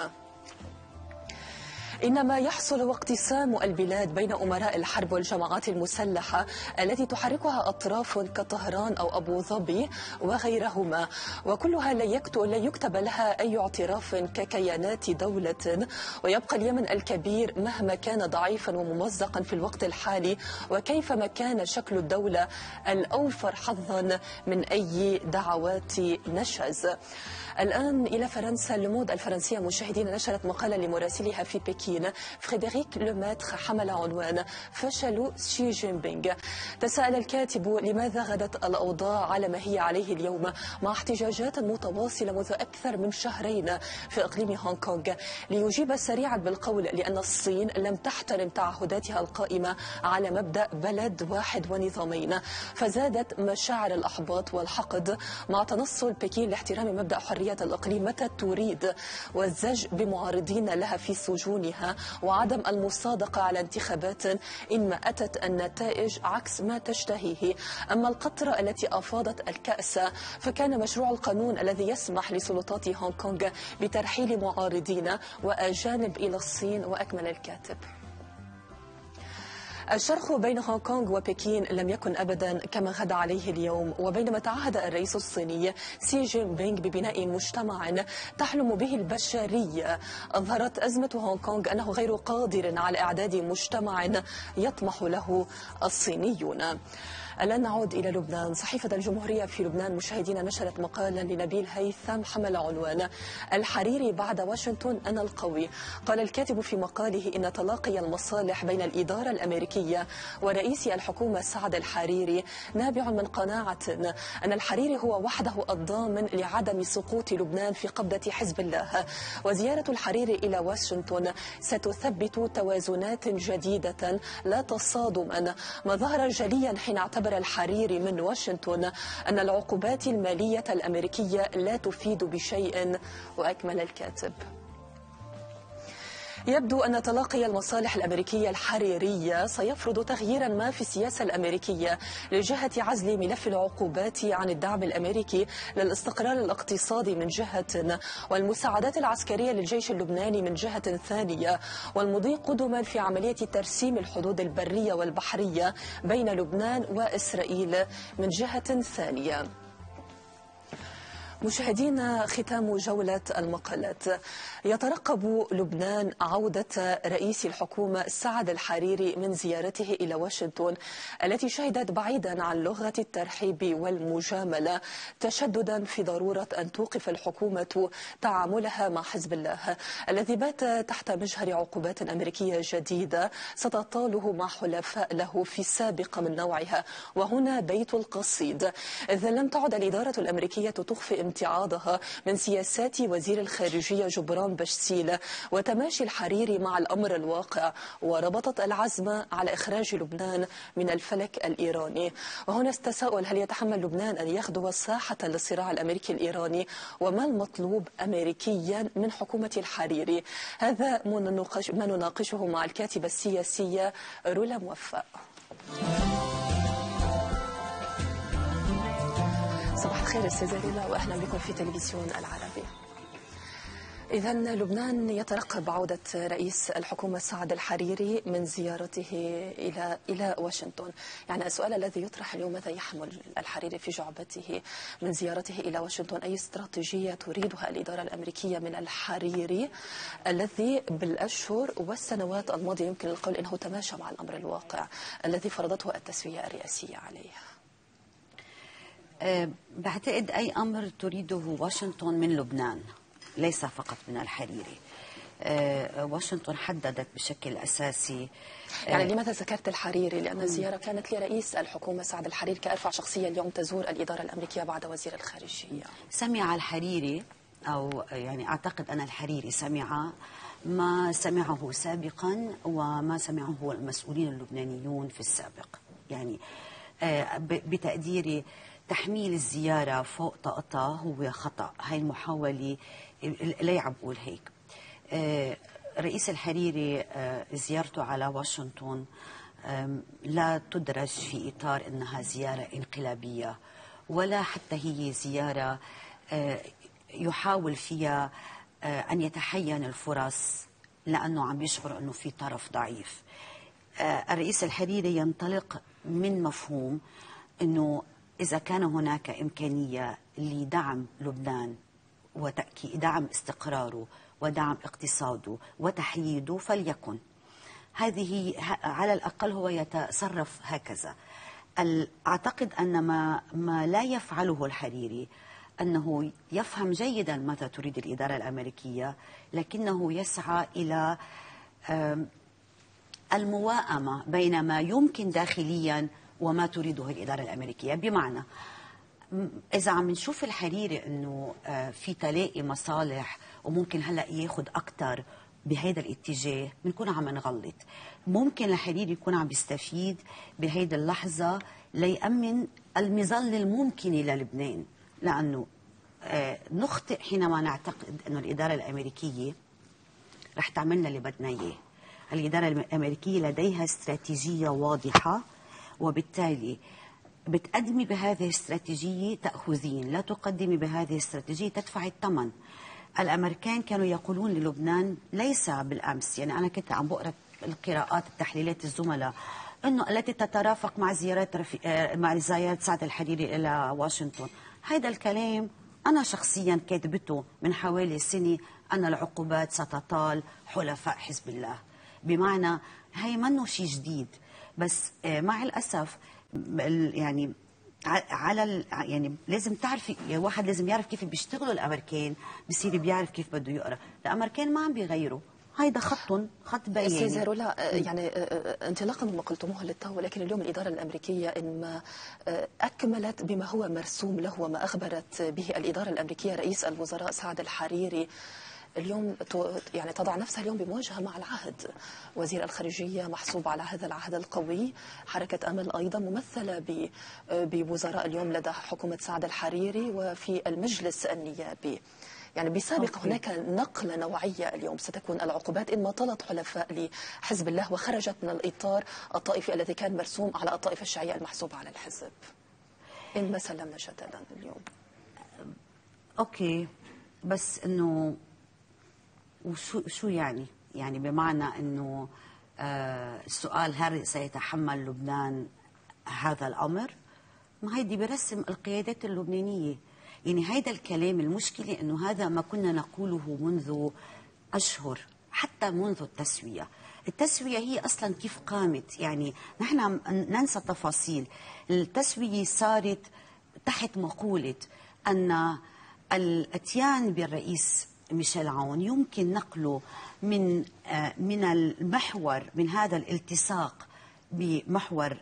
إنما يحصل هو اقتسام البلاد بين أمراء الحرب والجماعات المسلحة التي تحركها أطراف كطهران أو أبو ظبي وغيرهما، وكلها لا يكتب لها أي اعتراف ككيانات دولة، ويبقى اليمن الكبير مهما كان ضعيفا وممزقا في الوقت الحالي وكيفما كان شكل الدولة الأوفر حظا من أي دعوات نشز. الآن إلى فرنسا. لمود الفرنسية مشاهدين نشرت مقالا لمراسلها في بكين بكين فريدريك لوماتر حمل عنوان فشل شي جين بينغ. تساءل الكاتب لماذا غدت الأوضاع على ما هي عليه اليوم مع احتجاجات متواصلة منذ أكثر من شهرين في إقليم هونغ كونغ. ليجيب سريعا بالقول لأن الصين لم تحترم تعهداتها القائمة على مبدأ بلد واحد ونظامين، فزادت مشاعر الأحباط والحقد مع تنصل بكين لاحترام مبدأ حرية الإقليم متى تريد والزج بمعارضين لها في سجونها وعدم المصادقة على انتخابات إنما أتت النتائج عكس ما تشتهيه. أما القطرة التي أفاضت الكأس فكان مشروع القانون الذي يسمح لسلطات هونغ كونغ بترحيل معارضين وأجانب إلى الصين. وأكمل الكاتب: الشرخ بين هونغ كونغ وبكين لم يكن أبدا كما غدا عليه اليوم. وبينما تعهد الرئيس الصيني سي جين بينغ ببناء مجتمع تحلم به البشرية، أظهرت أزمة هونغ كونغ أنه غير قادر على إعداد مجتمع يطمح له الصينيون. الآن نعود إلى لبنان. صحيفة الجمهورية في لبنان مشاهدينا نشرت مقالا لنبيل هيثم حمل عنوان الحريري بعد واشنطن أنا القوي. قال الكاتب في مقاله إن تلاقي المصالح بين الإدارة الأمريكية ورئيس الحكومة سعد الحريري نابع من قناعة أن الحريري هو وحده الضامن لعدم سقوط لبنان في قبضة حزب الله. وزيارة الحريري إلى واشنطن ستثبت توازنات جديدة لا تصادما، ما ظهر جليا حين اعتبر الحريري من واشنطن أن العقوبات المالية الأمريكية لا تفيد بشيء. وأكمل الكاتب: يبدو أن تلاقي المصالح الأمريكية الحريرية سيفرض تغييرا ما في السياسة الأمريكية لجهة عزل ملف العقوبات عن الدعم الأمريكي للاستقرار الاقتصادي من جهة، والمساعدات العسكرية للجيش اللبناني من جهة ثانية، والمضي قدما في عملية ترسيم الحدود البرية والبحرية بين لبنان وإسرائيل من جهة ثانية. مشاهدينا، ختام جولة المقالات. يترقب لبنان عودة رئيس الحكومة سعد الحريري من زيارته إلى واشنطن التي شهدت بعيدا عن لغة الترحيب والمجاملة تشددا في ضرورة أن توقف الحكومة تعاملها مع حزب الله الذي بات تحت مجهر عقوبات أمريكية جديدة ستطاله مع حلفاء له في السابق من نوعها. وهنا بيت القصيد: إذا لم تعد الإدارة الأمريكية تخفي امتعاضها من سياسات وزير الخارجية جبران باسيل وتماشي الحريري مع الأمر الواقع، وربطت العزم على إخراج لبنان من الفلك الإيراني. وهنا التساؤل: هل يتحمل لبنان أن يخدو ساحة للصراع الأمريكي الإيراني؟ وما المطلوب أمريكيا من حكومة الحريري؟ هذا ما نناقشه مع الكاتبة السياسية رولا موفق. صباح الخير أستاذة رولا، وأهلا بكم في تلفزيون العربي. إذا لبنان يترقب عودة رئيس الحكومة سعد الحريري من زيارته إلى إلى واشنطن. يعني السؤال الذي يطرح اليوم: ماذا يحمل الحريري في جعبته من زيارته إلى واشنطن؟ أي استراتيجية تريدها الإدارة الأمريكية من الحريري الذي بالأشهر والسنوات الماضية يمكن القول أنه تماشى مع الأمر الواقع الذي فرضته التسوية الرئاسية عليه؟ أه بعتقد أي أمر تريده واشنطن من لبنان، ليس فقط من الحريري. أه واشنطن حددت بشكل أساسي. أه يعني لماذا ذكرت الحريري؟ لأن الزيارة كانت لرئيس الحكومة سعد الحريري كأرفع شخصية اليوم تزور الإدارة الأمريكية بعد وزير الخارجية. سمع الحريري، أو يعني أعتقد أن الحريري سمع ما سمعه سابقا وما سمعه المسؤولين اللبنانيون في السابق. يعني أه بتقديري تحميل الزيارة فوق طاقتها هو خطأ. هاي المحاولة لا عم بقول هيك. رئيس الحريري زيارته على واشنطن لا تدرج في إطار أنها زيارة انقلابية، ولا حتى هي زيارة يحاول فيها أن يتحين الفرص لأنه عم يشعر أنه في طرف ضعيف. الرئيس الحريري ينطلق من مفهوم أنه إذا كان هناك إمكانية لدعم لبنان وتأكيد دعم استقراره ودعم اقتصاده وتحييده فليكن. هذه على الأقل هو يتصرف هكذا. أعتقد أن ما, ما لا يفعله الحريري أنه يفهم جيدا ماذا تريد الإدارة الأمريكية، لكنه يسعى إلى المواءمة بين ما يمكن داخليا وما تريده الإدارة الأمريكية. بمعنى إذا عم نشوف الحريري أنه في تلاقي مصالح وممكن هلأ ياخد أكتر بهذا الاتجاه، بنكون عم نغلط. ممكن الحريري يكون عم بيستفيد بهيدا اللحظة ليأمن المظلة الممكنة للبنان، لأنه نخطئ حينما نعتقد أنه الإدارة الأمريكية رح تعملنا اللي بدنا إياه. الإدارة الأمريكية لديها استراتيجية واضحة، وبالتالي بتقدمي بهذه الاستراتيجية تأخذين، لا تقدمي بهذه الاستراتيجية تدفعي الثمن. الأمريكان كانوا يقولون للبنان ليس بالأمس، يعني أنا كنت عم بقرأ القراءات التحليلات الزملاء أنه التي تترافق مع زيارات رفي... مع زيارة سعد الحريري إلى واشنطن. هذا الكلام أنا شخصيا كاتبته من حوالي سنة، أن العقوبات ستطال حلفاء حزب الله. بمعنى هي منه شيء جديد، بس مع الأسف يعني على يعني لازم تعرفي، واحد لازم يعرف كيف بيشتغلوا الامريكان، بصير بيعرف كيف بده يقرا. الامريكان ما عم بيغيروا، هيدا خط خط بياني. استاذه رولا، يعني انطلاقا مما قلتموه للتو، ولكن اليوم الاداره الامريكيه انما اكملت بما هو مرسوم له وما اخبرت به الاداره الامريكيه رئيس الوزراء سعد الحريري. اليوم يعني تضع نفسها اليوم بمواجهة مع العهد. وزير الخارجية محسوب على هذا العهد القوي، حركة أمل أيضا ممثلة بوزراء اليوم لدى حكومة سعد الحريري وفي المجلس النيابي. يعني بسابق هناك نقلة نوعية اليوم ستكون العقوبات إن ما طالت حلفاء لحزب الله وخرجت من الإطار الطائفي الذي كان مرسوم على الطائفة الشيعية المحسوب على الحزب. إن ما سلمنا شتاتا اليوم. أوكي، بس إنه وشو شو يعني؟ يعني بمعنى انه آه السؤال هل سيتحمل لبنان هذا الامر؟ ما هيدي برسم القيادات اللبنانيه. يعني هيدا الكلام، المشكله انه هذا ما كنا نقوله منذ اشهر، حتى منذ التسويه. التسويه هي اصلا كيف قامت؟ يعني نحن ننسى تفاصيل. التسويه صارت تحت مقوله ان الاتيان بالرئيس ميشيل عون يمكن نقله من من المحور، من هذا الالتصاق بمحور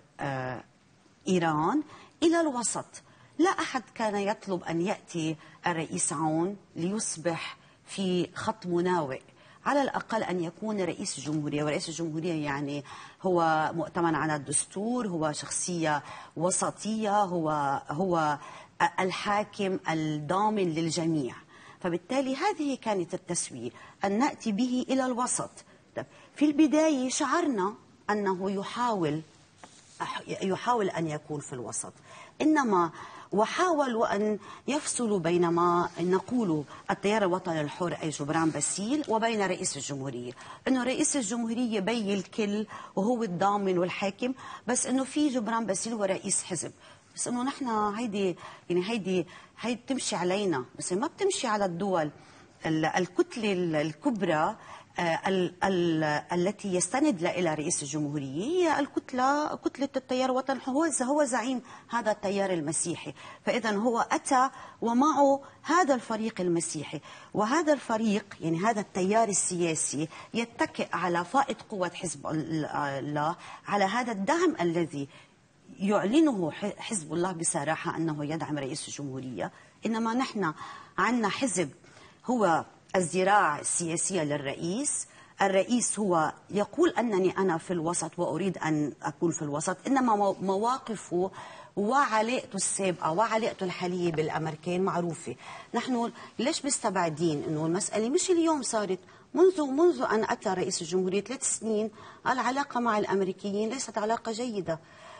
إيران إلى الوسط. لا أحد كان يطلب أن يأتي الرئيس عون ليصبح في خط مناوئ، على الأقل أن يكون رئيس الجمهورية. ورئيس الجمهورية يعني هو مؤتمن على الدستور، هو شخصية وسطية، هو هو الحاكم الضامن للجميع. فبالتالي هذه كانت التسوية، أن نأتي به إلى الوسط. في البداية شعرنا أنه يحاول يحاول أن يكون في الوسط، إنما وحاولوا أن يفصلوا بين ما نقول التيار الوطني الحر أي جبران باسيل وبين رئيس الجمهورية. إنه رئيس الجمهورية بي الكل وهو الضامن والحاكم، بس إنه في جبران باسيل ورئيس حزب. بس انه نحن هيدي يعني هيدي هيدي بتمشي علينا، بس ما بتمشي على الدول. الكتله الكبرى ال ال التي يستند لها رئيس الجمهوريه هي الكتله كتله التيار الوطني، هو هو زعيم هذا التيار المسيحي. فاذا هو اتى ومعه هذا الفريق المسيحي، وهذا الفريق يعني هذا التيار السياسي يتكئ على فائض قوه حزب الله، على هذا الدعم الذي يعلنه حزب الله بصراحة أنه يدعم رئيس الجمهورية. إنما نحن عندنا حزب هو الذراع السياسية للرئيس. الرئيس هو يقول أنني أنا في الوسط وأريد أن أكون في الوسط، إنما مواقفه وعلاقته السابقة وعلاقته الحالية بالأمريكان معروفة. نحن ليش مستبعدين أنه المسألة مش اليوم صارت، منذ منذ أن أتى رئيس الجمهورية ثلاث سنين العلاقة مع الأمريكيين ليست علاقة جيدة.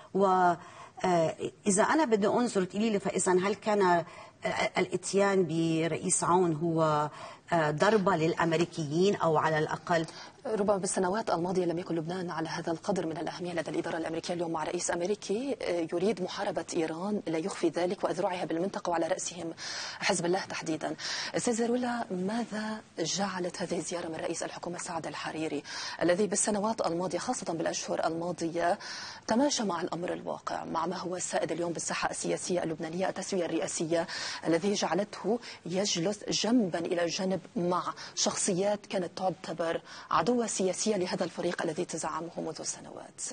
وإذا أنا بدي أنظر تقولي لي فإذا هل كان الاتيان برئيس عون هو ضربة للأمريكيين أو على الأقل؟ ربما بالسنوات الماضية لم يكن لبنان على هذا القدر من الأهمية لدى الإدارة الأمريكية. اليوم مع رئيس أمريكي يريد محاربة إيران لا يخفي ذلك وأذرعها بالمنطقة وعلى رأسهم حزب الله تحديدا. أستاذة رولا، ماذا جعلت هذه الزيارة من رئيس الحكومة سعد الحريري الذي بالسنوات الماضية خاصة بالأشهر الماضية تماشى مع الأمر الواقع، مع ما هو السائد اليوم بالساحة السياسية اللبنانية، التسوية الرئاسية الذي جعلته يجلس جنبا إلى جنب الحرب مع شخصيات كانت تعتبر عدوة سياسية لهذا الفريق الذي تزعمه منذ سنوات؟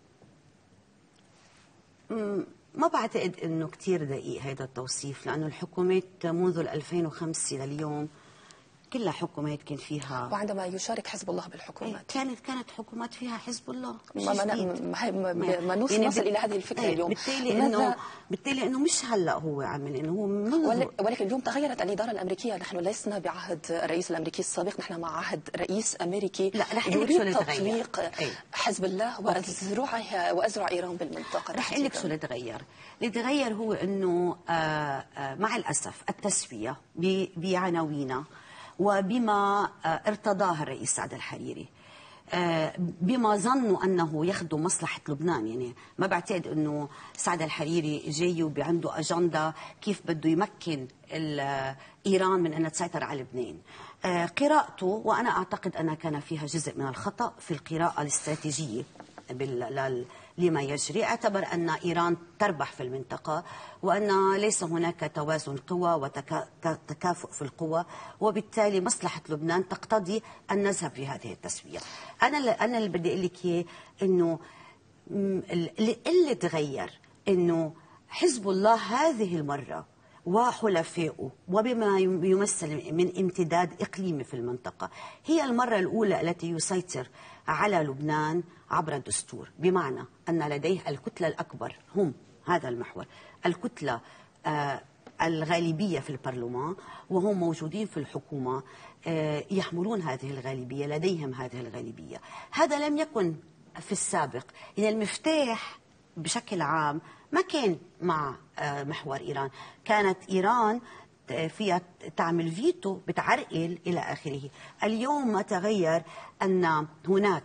ما بعتقد انه كثير دقيق هذا التوصيف، لانه الحكومات منذ ألفين وخمسة لليوم كلها حكومات كان فيها، وعندما يشارك حزب الله بالحكومات كانت كانت حكومات فيها حزب الله. ما ما ما, ما نوصل يعني الى هذه الفكره ايه اليوم. بالتالي انه بالتالي انه مش هلا هو عمل انه هو منذ، ولكن اليوم تغيرت الاداره الامريكيه، نحن لسنا بعهد الرئيس الامريكي السابق، نحن مع عهد رئيس امريكي لا رح يريد تطبيق حزب الله وازرع وازرع ايران بالمنطقه. رح اقول لك شو اللي تغير. اللي تغير هو انه مع الاسف التسويه بعناوينها وبما ارتضاه الرئيس سعد الحريري، بما ظنوا أنه يخدم مصلحة لبنان. يعني ما بعتقد أنه سعد الحريري جاي وعنده أجندة كيف بده يمكن إيران من أن تسيطر على لبنان. قراءته، وأنا أعتقد أنها كان فيها جزء من الخطأ في القراءة الاستراتيجية لما يجري. اعتبر أن إيران تربح في المنطقة وأن ليس هناك توازن قوى وتكافؤ في القوى، وبالتالي مصلحة لبنان تقتضي أن نذهب في هذه التسوية. أنا أنا اللي بدي أقول لك إياه إنه اللي تغير إنه حزب الله هذه المرة وحلفائه وبما يمثل من امتداد إقليمي في المنطقة هي المرة الأولى التي يسيطر على لبنان عبر الدستور، بمعنى أن لديه الكتلة الأكبر، هم هذا المحور، الكتلة آه الغالبية في البرلمان، وهم موجودين في الحكومة آه يحملون هذه الغالبية، لديهم هذه الغالبية. هذا لم يكن في السابق. يعني المفتاح بشكل عام ما كان مع آه محور إيران، كانت إيران فيها تعمل فيتو بتعرقل إلى آخره. اليوم ما تغير أن هناك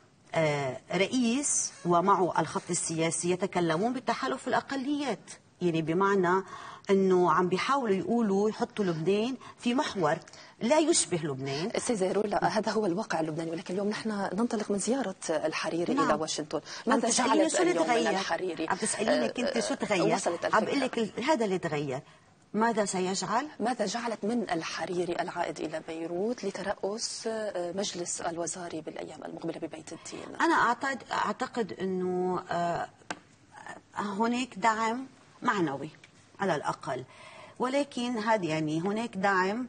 رئيس ومعه الخط السياسي يتكلمون بتحالف الأقليات، يعني بمعنى أنه عم بيحاولوا يقولوا يحطوا لبنان في محور لا يشبه لبنان. أستاذة رولا، هذا هو الواقع اللبناني، ولكن اليوم نحن ننطلق من زيارة الحريري نعم. إلى واشنطن. ماذا جعلت اليوم من الحريري؟ عم تسأليني كنت شو تغير؟ عم بقول لك هذا اللي تغير. ماذا سيجعل؟ ماذا جعلت من الحريري العائد إلى بيروت لترأس مجلس الوزاري بالأيام المقبلة ببيت الدين؟ أنا أعتقد أعتقد أنه هناك دعم معنوي على الأقل، ولكن هذا يعني هناك دعم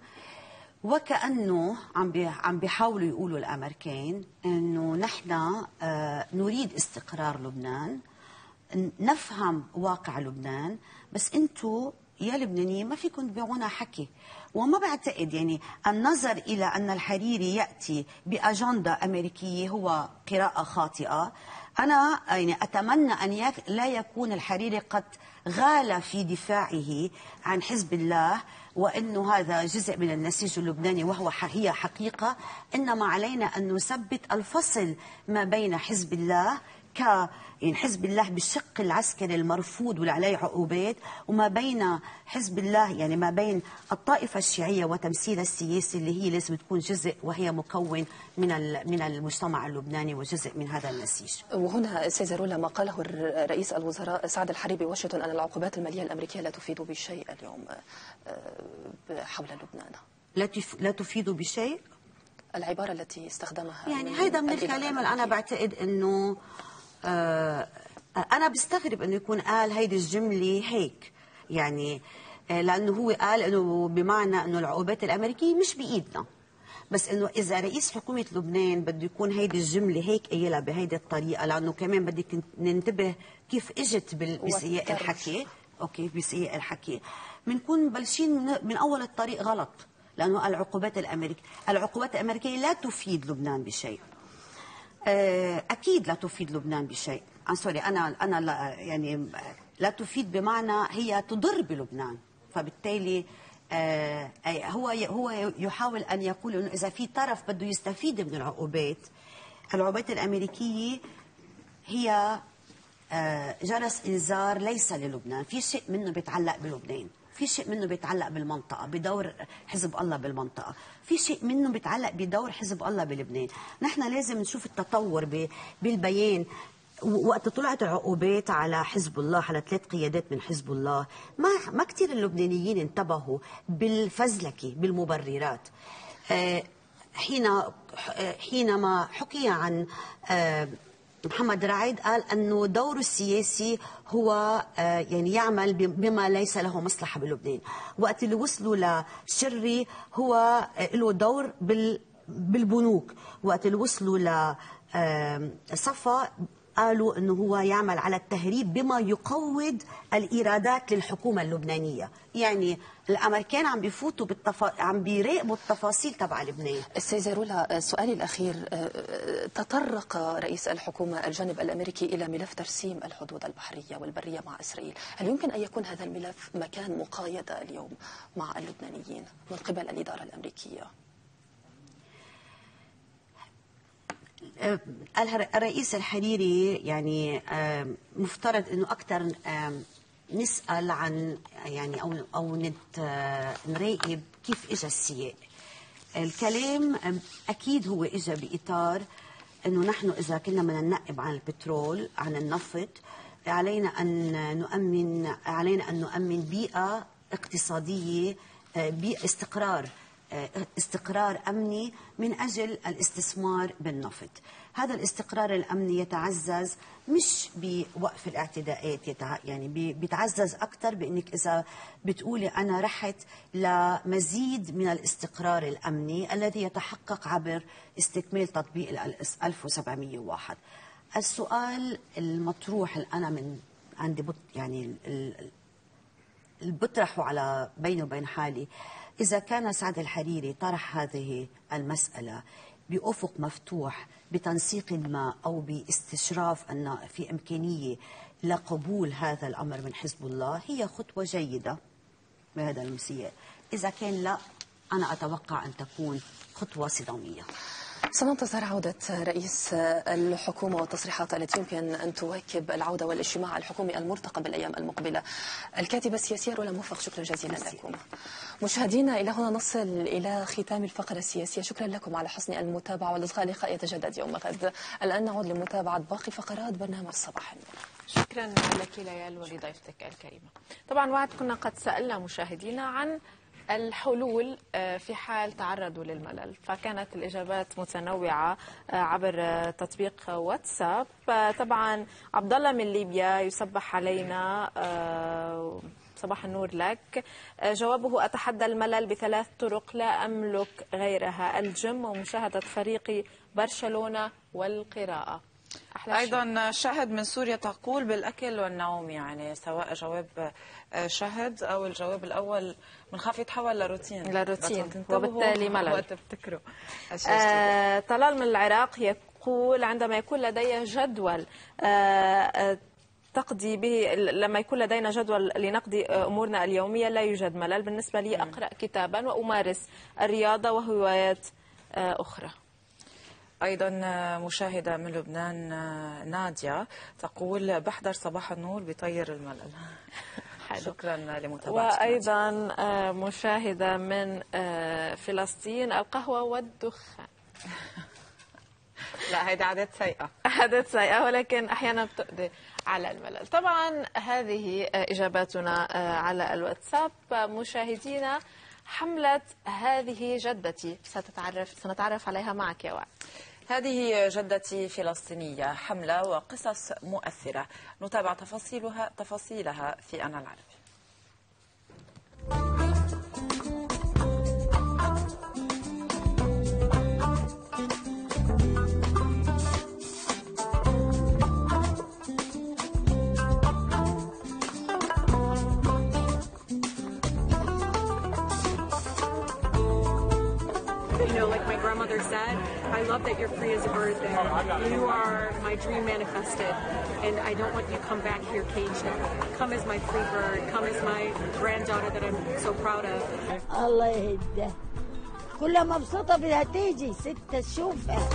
وكأنه عم عم بيحاولوا يقولوا الأمريكان أنه نحن نريد استقرار لبنان، نفهم واقع لبنان، بس أنتم يا لبنانيين ما فيكم تبيعونا حكي. وما بعتقد يعني النظر إلى أن الحريري يأتي بأجندة أمريكية هو قراءة خاطئة. أنا يعني أتمنى أن يك لا يكون الحريري قد غال في دفاعه عن حزب الله وأنه هذا جزء من النسيج اللبناني وهو هي حقيقة، إنما علينا أن نثبت الفصل ما بين حزب الله ك يعني حزب الله بالشق العسكري المرفوض واللي عليه عقوبات، وما بين حزب الله يعني ما بين الطائفة الشيعية وتمثيلها السياسي اللي هي لازم تكون جزء وهي مكون من من المجتمع اللبناني وجزء من هذا النسيج. وهنا أستاذة رولا، ما قاله رئيس الوزراء سعد الحريري بواشنطن أن العقوبات المالية الأمريكية لا تفيد بشيء اليوم حول لبنان. لا لا تفيد بشيء؟ العبارة التي استخدمها يعني هذا من الكلام اللي أنا بعتقد إنه آه أنا بستغرب إنه يكون قال هيدي الجملة هيك، يعني آه لأنه هو قال إنه بمعنى إنه العقوبات الأمريكية مش بإيدنا، بس إنه إذا رئيس حكومة لبنان بده يكون هيدي الجملة هيك قايلها بهيدي الطريقة، لأنه كمان بدك ننتبه كيف إجت بسياق الحكي، أوكي بسياق الحكي بنكون مبلشين من أول الطريق غلط، لأنه العقوبات الأمريكية العقوبات الأمريكية لا تفيد لبنان بشيء. أكيد لا تفيد لبنان بشيء. أنا سوري أنا أنا لا يعني لا تفيد بمعنى هي تضر بلبنان، فبالتالي هو هو يحاول أن يقول إنه إذا في طرف بده يستفيد من العقوبات، العقوبات الأمريكية هي جرس إنذار ليس للبنان، في شيء منه بيتعلق بلبنان، في شيء منه بيتعلق بالمنطقة بدور حزب الله بالمنطقة، في شيء منه بيتعلق بدور حزب الله بلبنان. نحن لازم نشوف التطور بالبيان. وقت طلعت العقوبات على حزب الله على ثلاث قيادات من حزب الله، ما ما كثير اللبنانيين انتبهوا بالفزلكة بالمبررات. حين حينما حكي عن محمد رعد قال أنه دوره السياسي هو يعني يعمل بما ليس له مصلحة بلبنان. وقت اللي وصلوا لشري هو له دور بالبنوك. وقت اللي وصلوا لصفا قالوا أنه هو يعمل على التهريب بما يقوض الإيرادات للحكومة اللبنانية. يعني الامريكان عم بيفوتوا بالتفا... عم بيراقبوا التفاصيل تبع لبنان. استاذه رولا، سؤالي الاخير، تطرق رئيس الحكومه الجانب الامريكي الى ملف ترسيم الحدود البحريه والبريه مع اسرائيل، هل يمكن ان يكون هذا الملف مكان مقايضه اليوم مع اللبنانيين من قبل الاداره الامريكيه؟ الرئيس الحريري يعني مفترض انه اكثر نسأل عن يعني أو أو نراقب كيف إجا السياق. الكلام أكيد هو إجا بإطار إنه نحن إذا كنا بدنا ننقب عن البترول عن النفط علينا أن نؤمن علينا أن نؤمن بيئة اقتصادية، بيئة استقرار استقرار أمني من أجل الاستثمار بالنفط. هذا الاستقرار الأمني يتعزز مش بوقف الاعتداءات، يتع... يعني بيتعزز أكثر بأنك إذا بتقولي أنا رحت لمزيد من الاستقرار الأمني الذي يتحقق عبر استكمال تطبيق ال ألف وسبعمئة وواحد. السؤال المطروح اللي أنا من عندي بط... يعني ال... بطرحه على بيني وبين حالي، إذا كان سعد الحريري طرح هذه المسألة بأفق مفتوح بتنسيق ما أو باستشراف أن في إمكانية لقبول هذا الأمر من حزب الله، هي خطوة جيدة بهذا المسير. إذا كان لا، أنا أتوقع أن تكون خطوة صدامية. سننتظر عودة رئيس الحكومة والتصريحات التي يمكن أن تواكب العودة والاجتماع الحكومي المرتقب بالأيام المقبلة. الكاتبة السياسية رولا موفق، شكرا جزيلا لكم. مشاهدينا، إلى هنا نصل إلى ختام الفقرة السياسية. شكرا لكم على حسن المتابعة، والإصغاء لقاء يتجدد يوم غد. الآن نعود لمتابعة باقي فقرات برنامج صباح النور. شكرا لك ليال ولضيفتك الكريمة. طبعا وعد كنا قد سألنا مشاهدينا عن الحلول في حال تعرضوا للملل، فكانت الإجابات متنوعة عبر تطبيق واتساب. طبعا عبد الله من ليبيا يصبح علينا، صباح النور لك. جوابه: أتحدى الملل بثلاث طرق لا أملك غيرها: الجيم ومشاهدة فريقي برشلونة والقراءة. أيضا شهد من سوريا تقول بالأكل والنوم، يعني سواء جواب شهد أو الجواب الأول بنخاف يتحول لروتين لروتين وبالتالي ملل وقت بتكروا. آه طلال من العراق يقول: عندما يكون لدي جدول آه تقضي به لما يكون لدينا جدول لنقضي أمورنا اليومية لا يوجد ملل. بالنسبة لي أقرأ كتابا وأمارس الرياضة وهوايات آه أخرى. أيضا مشاهدة من لبنان نادية تقول: بحضر صباح النور بطير الملل. شكرا لمتابعتك. وأيضا مشاهدة من فلسطين: القهوة والدخان. لا، هيدا عادات سيئة عادات سيئة ولكن أحيانا بتقضي على الملل. طبعا هذه إجاباتنا على الواتساب. مشاهدينا، حملة هذه جدتي ستتعرف سنتعرف عليها معك يا وعد. هذه جدتي فلسطينية، حملة وقصص مؤثرة، نتابع تفاصيلها تفاصيلها في أنا العربي. Said, I love that you're free as a bird there. You are my dream manifested, and I don't want you to come back here caged. Come as my free bird. Come as my granddaughter that I'm so proud of. الله يهدى. كلها مبسوطة بدها تيجي ست تشوفها.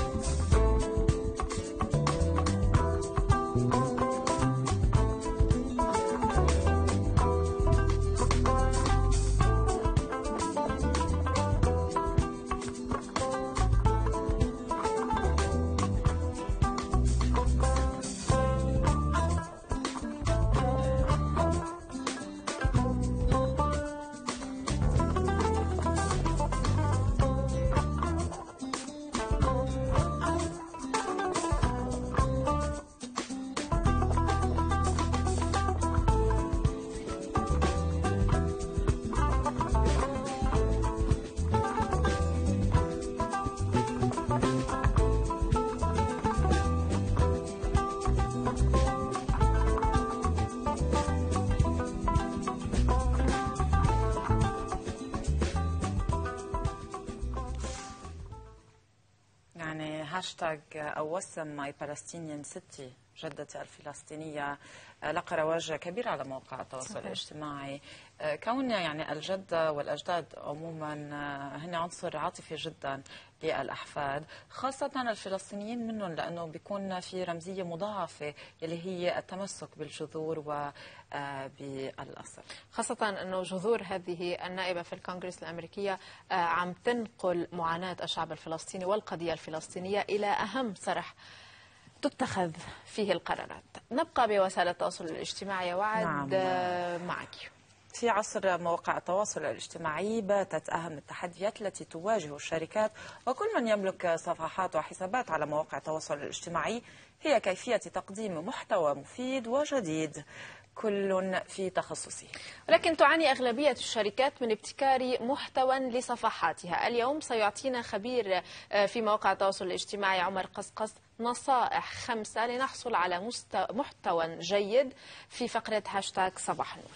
هاشتاج أو وسم ماي بالستينيان سيتي، جدتي الفلسطينية، لقى رواج كبير على مواقع التواصل صحيح. الاجتماعي. كون يعني الجدة والأجداد عموما هن عنصر عاطفي جدا للأحفاد، خاصة الفلسطينيين منهم، لأنه بيكون في رمزية مضاعفة اللي هي التمسك بالجذور وبالأصل، خاصة أنه جذور هذه النائبة في الكونغرس الأمريكية عم تنقل معاناة الشعب الفلسطيني والقضية الفلسطينية إلى أهم صرح تتخذ فيه القرارات. نبقى بوسائل التواصل الاجتماعي وعد. نعم. معك. في عصر مواقع التواصل الاجتماعي باتت أهم التحديات التي تواجه الشركات وكل من يملك صفحات وحسابات على مواقع التواصل الاجتماعي هي كيفية تقديم محتوى مفيد وجديد كل في تخصصه. ولكن تعاني أغلبية الشركات من ابتكار محتوى لصفحاتها. اليوم سيعطينا خبير في مواقع التواصل الاجتماعي عمر قصقص نصائح خمسة لنحصل على محتوى جيد في فقرة هاشتاج صباح النور.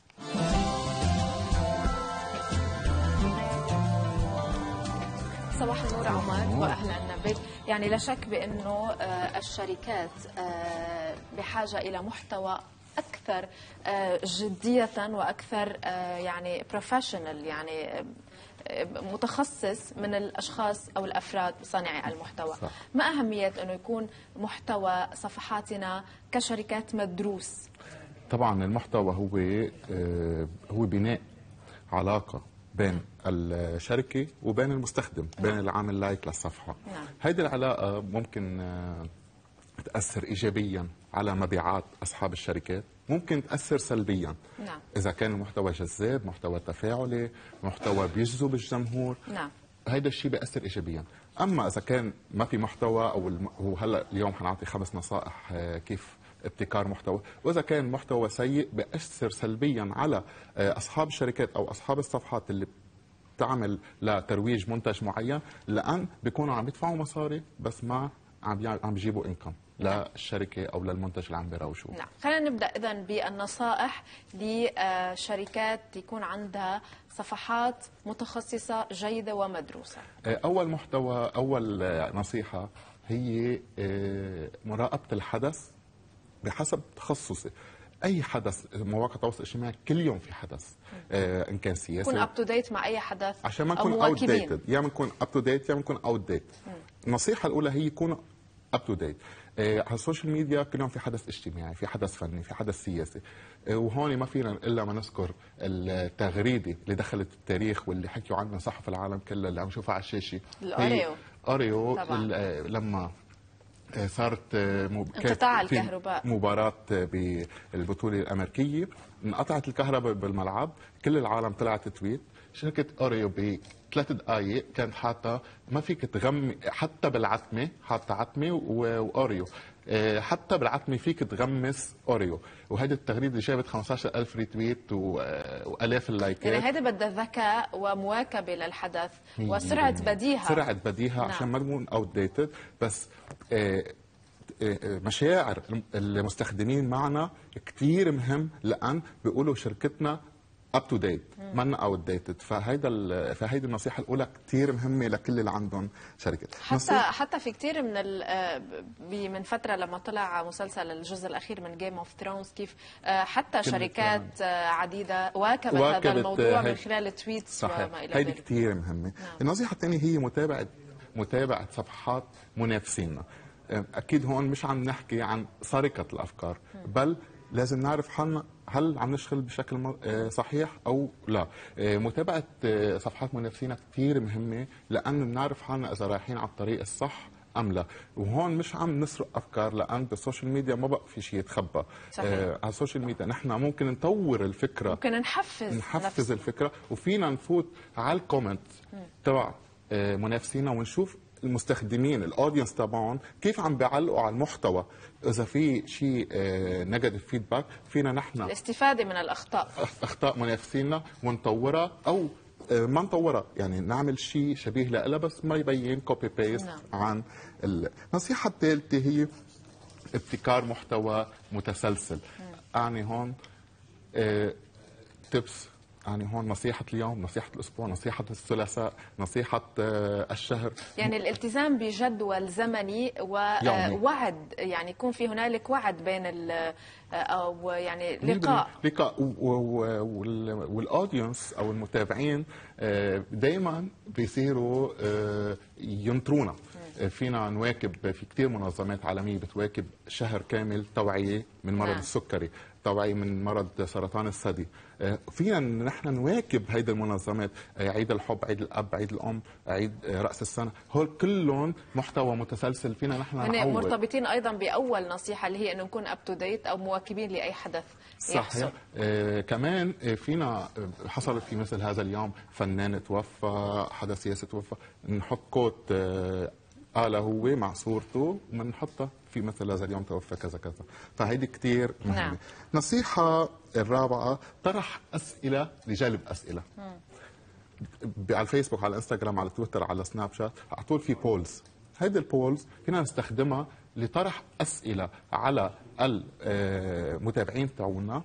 صباح النور عمر واهلا بك. يعني لا شك بانه الشركات بحاجه الى محتوى اكثر جديه واكثر يعني بروفيشنال، يعني متخصص من الاشخاص او الافراد صانعي المحتوى. صح. ما اهميه انه يكون محتوى صفحاتنا كشركات مدروس؟ طبعا المحتوى هو هو بناء علاقه بين الشركه وبين المستخدم، بين نعم. العامل لايك للصفحه. نعم. هذه العلاقه ممكن تاثر ايجابيا على مبيعات اصحاب الشركات، ممكن تاثر سلبيا. نعم. اذا كان المحتوى جذاب، محتوى تفاعلي، محتوى بيجذب الجمهور. نعم. هذا الشيء بياثر ايجابيا. اما اذا كان ما في محتوى، او هو هلا اليوم حنعطي خمس نصائح كيف ابتكار محتوى، واذا كان محتوى سيء بيأثر سلبيا على اصحاب الشركات او اصحاب الصفحات اللي بتعمل لترويج منتج معين، لان بيكونوا عم يدفعوا مصاري بس ما عم عم بيجيبوا انكم للشركه او للمنتج اللي عم بيروجوه. نعم، خلينا نبدا اذا بالنصائح لشركات يكون عندها صفحات متخصصه جيده ومدروسه. اول محتوى، اول نصيحه هي مراقبه الحدث بحسب تخصصي. اي حدث، مواقع التواصل الاجتماعي كل يوم في حدث، آه ان كان سياسي نكون اب تو ديت مع اي حدث عشان ما نكون اوت ديتد، يا بنكون اب تو ديت يا بنكون اوت ديت. النصيحه الاولى هي يكون اب تو ديت. على السوشيال ميديا كل يوم في حدث اجتماعي، في حدث فني، في حدث سياسي، آه وهون ما فينا الا ما نذكر التغريده اللي دخلت التاريخ واللي حكيوا عنها صحف العالم كلها اللي عم نشوفها على الشاشه. الاوريو اوريو لما صارت انقطاع الكهرباء، مباراة بالبطولة الأمريكية، انقطعت الكهرباء بالملعب، كل العالم طلعت تويت. شركة أوريو بثلاث دقائق كانت حاطة ما فيك تغمي حتى بالعتمة، حاطة عتمة وأوريو، حتى بالعتمة فيك تغمس أوريو، وهذه التغريدة جابت خمسة عشر ألف ريتويت وآلاف اللايكات. يعني هذا بدها ذكاء ومواكبة للحدث وسرعة بديهة. سرعة بديهة. نعم. عشان ما نكون اوت ديتد، بس مشاعر المستخدمين معنا كثير مهم، لأن بيقولوا شركتنا اب تو ديت، مانا اوت ديتد. فهيدا فهيدي النصيحه الاولى كثير مهمه لكل اللي عندهم شركه. حتى حتى في كثير من من فتره لما طلع مسلسل الجزء الاخير من جيم اوف ثرونز، كيف حتى شركات عديده واكبت, واكبت هذا الموضوع من خلال التويتس وما الى ذلك. هيدي كثير مهمه. نعم. النصيحه الثانيه هي متابعه متابعه صفحات منافسينا. اكيد هون مش عم نحكي عن سرقه الافكار، بل لازم نعرف حالنا هل عم نشتغل بشكل صحيح او لا. متابعه صفحات منافسينا كثير مهمه، لان بنعرف حالنا اذا رايحين على الطريق الصح ام لا. وهون مش عم نسرق افكار، لان بالسوشيال ميديا ما بقى في شيء يتخبى. صحيح. آه على السوشيال ميديا نحن ممكن نطور الفكره، ممكن نحفز نحفز نفس. الفكره، وفينا نفوت على الكومنت تبع آه منافسينا ونشوف المستخدمين الاودينس تبعهم كيف عم بيعلقوا على المحتوى. اذا في شيء نيجاتيف فيدباك فينا نحن الاستفاده من الاخطاء اخطاء منافسينا ونطورها، او ما نطورها يعني نعمل شيء شبيه لها بس ما يبين كوبي بيست. نعم. عن النصيحه الثالثه هي ابتكار محتوى متسلسل. اعني هون تبس يعني هون نصيحة اليوم، نصيحة الأسبوع، نصيحة الثلاثاء، نصيحة آه، الشهر. يعني الالتزام بجدول زمني ووعد، يعني يكون في هنالك وعد بين ال أو يعني لقاء لقاء والأودينس أو المتابعين دايما بيصيروا ينطرونا. فينا نواكب، في كثير منظمات عالمية بتواكب شهر كامل توعية من مرض نعم. السكري، توعية من مرض سرطان الثدي. فينا نحن نواكب هيدي المنظمات، عيد الحب، عيد الأب، عيد الأم، عيد رأس السنة، هول كلهم محتوى متسلسل فينا نحن نعود. مرتبطين أيضا بأول نصيحة اللي هي أنه نكون أب تو ديت أو مواكبين لأي حدث يحصل. صحيح. آه كمان فينا حصل في مثل هذا اليوم فنان توفى، حدا سياسي توفى، نحط كوت آه آله هو مع صورته ومنحطها في مثل هذا اليوم توفى كذا كذا، فهيدي كثير مهمة. نعم. نصيحة الرابعة، طرح أسئلة لجلب أسئلة. مم. على الفيسبوك، على الانستغرام، على تويتر، على سناب شات، على طول في بولز. هيدي البولز فينا نستخدمها لطرح أسئلة على المتابعين تاعونا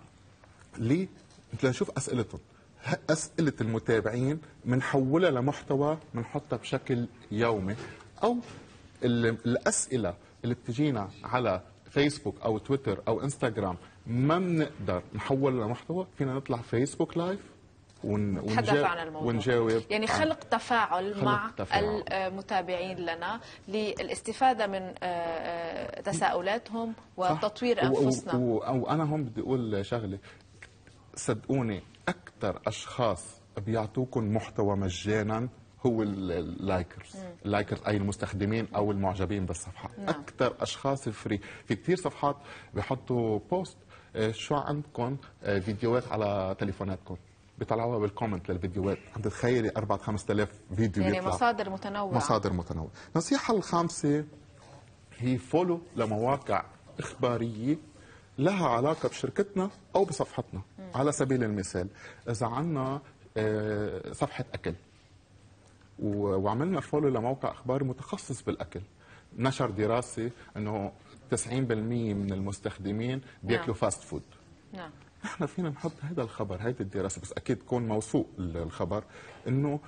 لنشوف أسئلتهم. أسئلة المتابعين بنحولها لمحتوى بنحطها بشكل يومي، أو الأسئلة اللي بتجينا على فيسبوك أو تويتر أو انستغرام ما بنقدر نحولها لمحتوى، فينا نطلع فيسبوك لايف ونتحدث عن الموضوع، ونجاوب، يعني خلق تفاعل خلق مع تفاعل. المتابعين لنا للاستفادة من تساؤلاتهم وتطوير أنفسنا. وأنا هون بدي أقول شغلة، صدقوني أكثر أشخاص بيعطوكم محتوى مجانا هو اللايكرز. اللايكرز أي المستخدمين أو المعجبين بالصفحة. نعم. أكثر أشخاص فري. في كثير صفحات بيحطوا بوست شو عندكم فيديوهات على تليفوناتكم، بيطلعوها بالكومنت للفيديوهات، عم تتخيلي أربعة خمسة آلاف فيديو يعني يطلع. مصادر متنوعة. مصادر متنوعة. النصيحة الخامسة هي فولو لمواقع إخبارية لها علاقة بشركتنا أو بصفحتنا. م. على سبيل المثال، إذا عنا صفحة أكل وعملنا فولو لموقع اخباري متخصص بالاكل، نشر دراسه انه تسعين بالمئة من المستخدمين بياكلوا نعم. فاست فود. نعم. نحن فينا نحط هذا الخبر، هيدي الدراسه، بس اكيد تكون موثوق الخبر، انه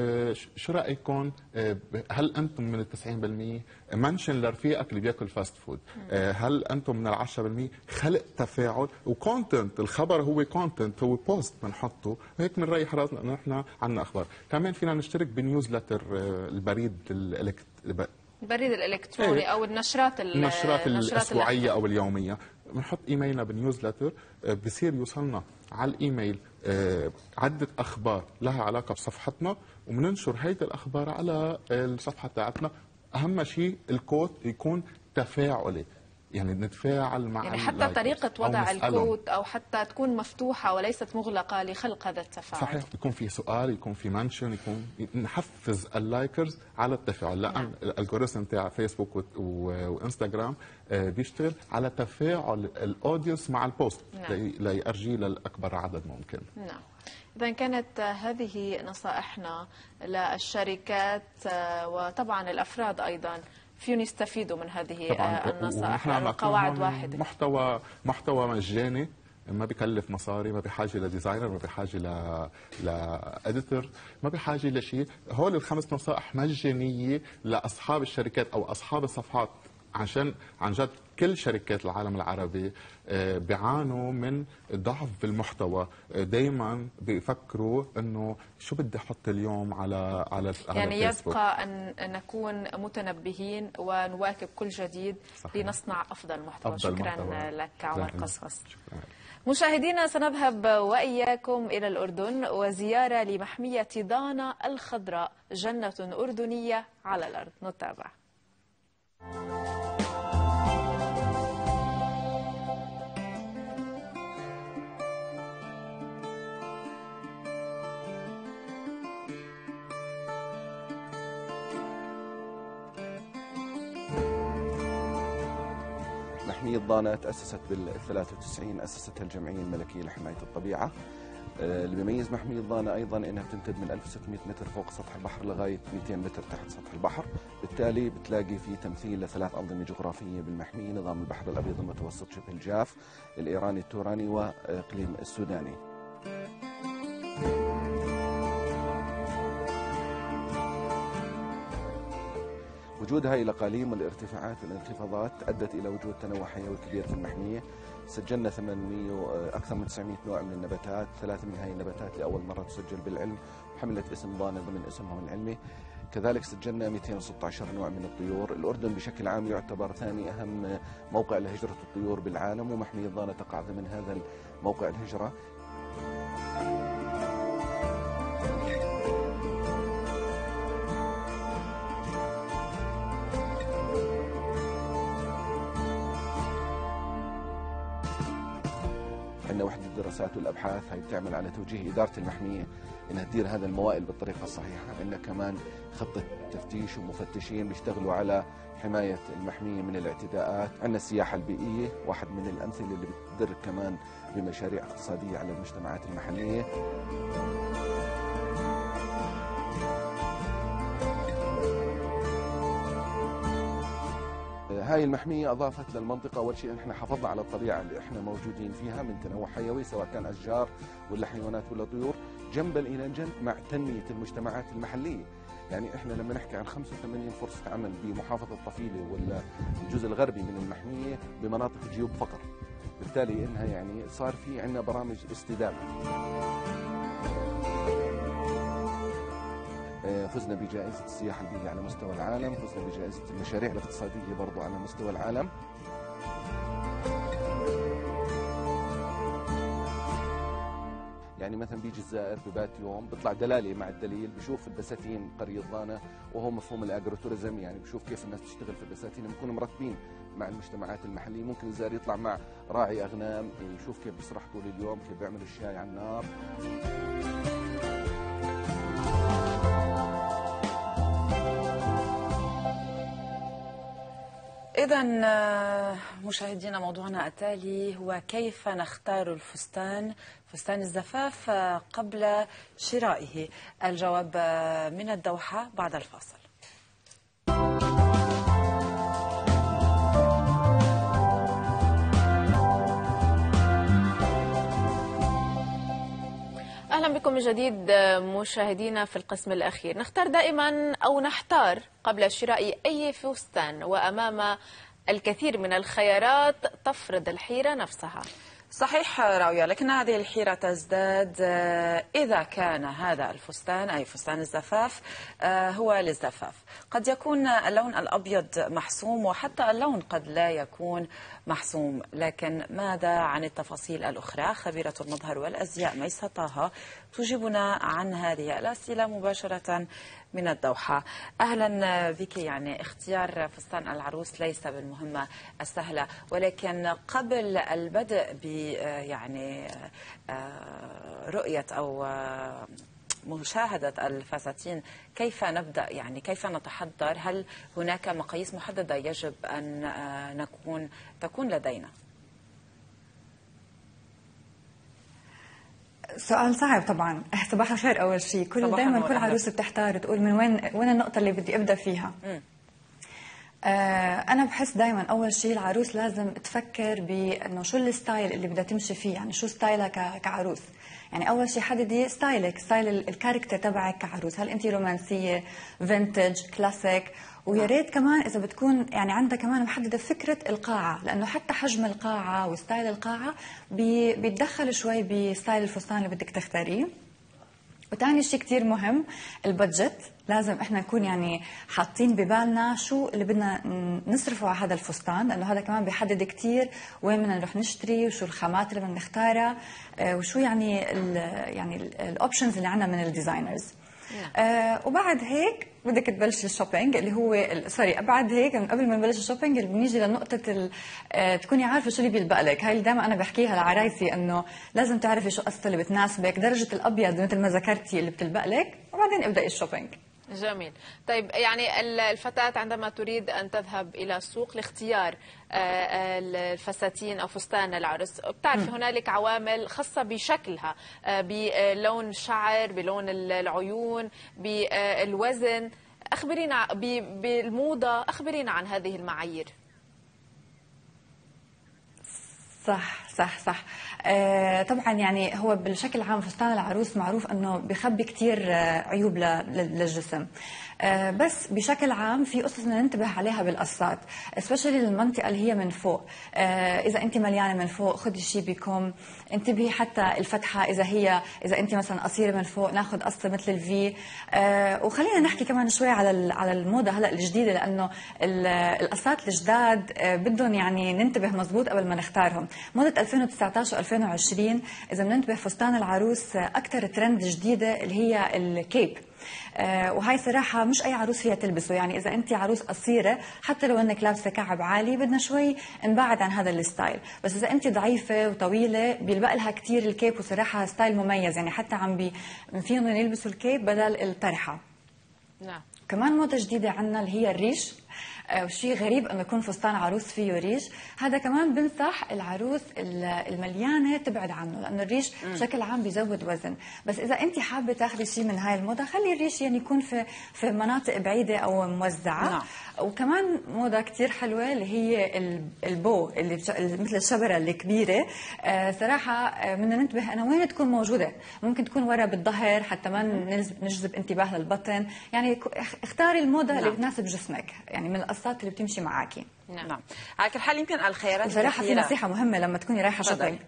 شو رايكم، هل انتم من ال تسعين بالمئة؟ منشن لرفيقك اللي بياكل فاست فود. هل انتم من ال عشرة بالمئة؟ خلق تفاعل وكونتنت. الخبر هو كونتنت، هو بوست بنحطه، هيك بنريح راسنا انه نحن عندنا اخبار. كمان فينا نشترك بنيوزلتر، البريد الالكتروني البريد الالكتروني او النشرات النشرات الاسبوعيه او اليوميه. بنحط ايميلنا بنيوزلتر، بصير يوصلنا على الايميل عده اخبار لها علاقه بصفحتنا، وبننشر هيدي الاخبار على الصفحه تاعتنا. اهم شيء الكود يكون تفاعلي، يعني نتفاعل مع يعني حتى طريقة وضع الكود أو حتى تكون مفتوحة وليست مغلقة لخلق هذا التفاعل. صحيح، يكون في سؤال، يكون في منشن، يكون نحفز اللايكرز على التفاعل، لأن نعم. الالجوريثم تاع فيسبوك وانستغرام بيشتغل على تفاعل الاودينس مع البوست. نعم. ليأرجي للأكبر عدد ممكن. نعم. إذا كانت هذه نصائحنا للشركات وطبعا الأفراد أيضا، فيهم يستفيدوا من هذه النصائح، القواعد واحدة. محتوى محتوى مجاني، ما بكلف مصاري، ما بحاجه لديزاينر، ما بحاجه ل لاديتور، ما بحاجه لشيء. هول الخمس نصائح مجانيه لاصحاب الشركات او اصحاب الصفحات، عشان عن جد كل شركات العالم العربي بيعانوا من ضعف بالمحتوى. دائما بيفكروا انه شو بدي احط اليوم على على يعني يبقى ان نكون متنبهين ونواكب كل جديد. صحيح. لنصنع افضل محتوى. أفضل شكرا محتوى. لك عمر قصقص. مشاهدينا، سنذهب واياكم الى الاردن وزياره لمحميه ضانا الخضراء، جنه اردنيه على الارض. نتابع. محمية ضانا تأسست بال ثلاثة وتسعين، أسستها الجمعية الملكية لحماية الطبيعة. اللي بيميز محمية ضانا أيضا أنها بتمتد من ألف وستمئة متر فوق سطح البحر لغاية مئتين متر تحت سطح البحر، بالتالي بتلاقي في تمثيل لثلاث أنظمة جغرافية بالمحمية: نظام البحر الأبيض المتوسط شبه الجاف، الإيراني التوراني، وإقليم السوداني. وجود هاي الأقاليم والارتفاعات والانخفاضات أدت إلى وجود تنوع حيوي كبير في المحمية. سجلنا ثمانمئة أكثر من تسعمئة نوع من النباتات، ثلاثة من هاي النباتات لأول مرة تسجل بالعلم وحملت اسم ضانا ضمن اسمهم العلمي. كذلك سجلنا مئتين وستة عشر نوع من الطيور. الأردن بشكل عام يعتبر ثاني أهم موقع لهجرة الطيور بالعالم، ومحمية ضانا تقع ضمن هذا موقع الهجرة. عندنا وحدة الدراسات والأبحاث هي بتعمل على توجيه إدارة المحمية إنها تدير هذا الموائل بالطريقة الصحيحة. عندنا كمان خطة تفتيش ومفتشين بيشتغلوا على حماية المحمية من الاعتداءات. عندنا السياحة البيئية، واحد من الأمثلة اللي بتدر كمان بمشاريع اقتصادية على المجتمعات المحلية. هاي المحمية أضافت للمنطقة أول شيء إحنا حافظنا على الطبيعة اللي إحنا موجودين فيها من تنوع حيوي سواء كان أشجار ولا حيوانات ولا طيور، جنبا إلى جنب مع تنمية المجتمعات المحلية. يعني إحنا لما نحكي عن خمسة وثمانين فرصة عمل بمحافظة طفيلة ولا الجزء الغربي من المحمية بمناطق جيوب فقر، بالتالي إنها يعني صار في عندنا برامج استدامة. فزنا بجائزة السياحة البيئية على مستوى العالم، فزنا بجائزة المشاريع الاقتصادية برضو على مستوى العالم. يعني مثلا بيجي الزائر ببات يوم بيطلع دلالي مع الدليل، بشوف البساتين قرية ضانا وهو مفهوم الاجروتوريزم، يعني بشوف كيف الناس تشتغل في البساتين، بنكون مرتبين مع المجتمعات المحلية. ممكن الزائر يطلع مع راعي أغنام يشوف كيف بيسرح طول اليوم، كيف بيعمل الشاي على النار. إذا مشاهدينا موضوعنا التالي هو كيف نختار الفستان، فستان الزفاف قبل شرائه. الجواب من الدوحة بعد الفاصل. أهلا بكم من جديد مشاهدينا في القسم الأخير. نختار دائما أو نحتار قبل شراء أي فستان، وأمام الكثير من الخيارات تفرض الحيرة نفسها. صحيح راوية، لكن هذه الحيرة تزداد إذا كان هذا الفستان أي فستان الزفاف هو للزفاف. قد يكون اللون الأبيض محسوم، وحتى اللون قد لا يكون محسوم، لكن ماذا عن التفاصيل الأخرى؟ خبيرة المظهر والأزياء ميسة طه تجيبنا عن هذه الأسئلة مباشرة من الدوحة. أهلا بك. يعني اختيار فستان العروس ليس بالمهمة السهلة، ولكن قبل البدء ب يعني رؤية أو مشاهدة الفساتين كيف نبدأ؟ يعني كيف نتحضر؟ هل هناك مقاييس محددة يجب أن نكون تكون لدينا؟ سؤال صعب طبعا. صباح الخير. اول شيء كل دائما كل عروسه بتحتار تقول من وين وين النقطه اللي بدي ابدا فيها. م. آه انا بحس دائما اول شيء العروس لازم تفكر بانه شو الستايل اللي بدها تمشي فيه، يعني شو ستايلها كعروس. يعني اول شيء حددي ستايلك، ستايل الكاركتر تبعك كعروس. هل انت رومانسيه، فينتج، كلاسيك؟ ويا ريت كمان اذا بتكون يعني عندها كمان محدده فكره القاعه، لانه حتى حجم القاعه وستايل القاعه بي بيتدخل شوي بستايل الفستان اللي بدك تختاريه. وثاني شيء كثير مهم البادجت. لازم احنا نكون يعني حاطين ببالنا شو اللي بدنا نصرفه على هذا الفستان، لانه هذا كمان بيحدد كثير وين بدنا نروح نشتري، وشو الخامات اللي بدنا نختارها، وشو يعني ال يعني الاوبشنز اللي عندنا من الديزاينرز. آه وبعد هيك بدك تبلش الشوبينج اللي هو سوري بعد هيك من قبل ما نبلش الشوبينج اللي بنيجي لنقطه آه تكوني عارفه شو اللي بيلبق لك. هاي اللي دائما انا بحكيها لعرايسي، انه لازم تعرفي شو قصته اللي بتناسبك، درجه الابيض مثل ما ذكرتي اللي بتلبق لك، وبعدين ابداي الشوبينج. جميل. طيب يعني الفتاة عندما تريد أن تذهب إلى السوق لاختيار الفساتين أو فستان العرس، بتعرفي هنالك عوامل خاصة بشكلها، بلون الشعر، بلون العيون، بالوزن. أخبرينا بالموضة، أخبرينا عن هذه المعايير. صح صح صح آه طبعا يعني هو بالشكل عام فستان العروس معروف انه بخبي كثير آه عيوب للجسم. آه بس بشكل عام في قصص بدنا ننتبه عليها بالقصات، سبيشلي المنطقه اللي هي من فوق. آه اذا انت مليانه من فوق خدي شيء بكم، انتبهي حتى الفتحه اذا هي اذا انت مثلا قصيره من فوق ناخذ قصه مثل الفي. آه وخلينا نحكي كمان شوي على على الموضه هلا الجديده، لانه القصات الجداد آه بدهم يعني ننتبه مزبوط قبل ما نختارهم. موضه ألفين وتسعطعش وألفين وعشرين اذا بننتبه فستان العروس اكثر ترند جديده اللي هي الكيب. آه وهي صراحة مش أي عروس فيها تلبسه، يعني إذا أنت عروس قصيرة حتى لو أنك لابسة كعب عالي بدنا شوي نبعد عن هذا الستايل، بس إذا أنت ضعيفة وطويلة بيلبق لها كتير الكيب، وصراحة ستايل مميز، يعني حتى عم بي فيهم يلبسوا الكيب بدل الطرحة. نعم. كمان موضة جديدة عنا اللي هي الريش. وشيء غريب انه يكون فستان عروس فيه ريش، هذا كمان بنصح العروس المليانه تبعد عنه، لانه الريش بشكل عام بيزود وزن. بس اذا انت حابه تاخذي شيء من هاي الموضه خلي الريش يعني يكون في في مناطق بعيده او موزعه. نعم. وكمان موضه كثير حلوه اللي هي البو اللي مثل الشبره الكبيره. آه صراحه بدنا ننتبه انا وين تكون موجوده، ممكن تكون ورا بالظهر حتى ما نجذب انتباه للبطن، يعني اختاري الموضه. نعم. اللي بتناسب جسمك، يعني من القصات اللي بتمشي معاكي. نعم, نعم. على كل حال يمكن الخيارات بصراحه في نصيحه مهمه لما تكوني رايحه شوبينج.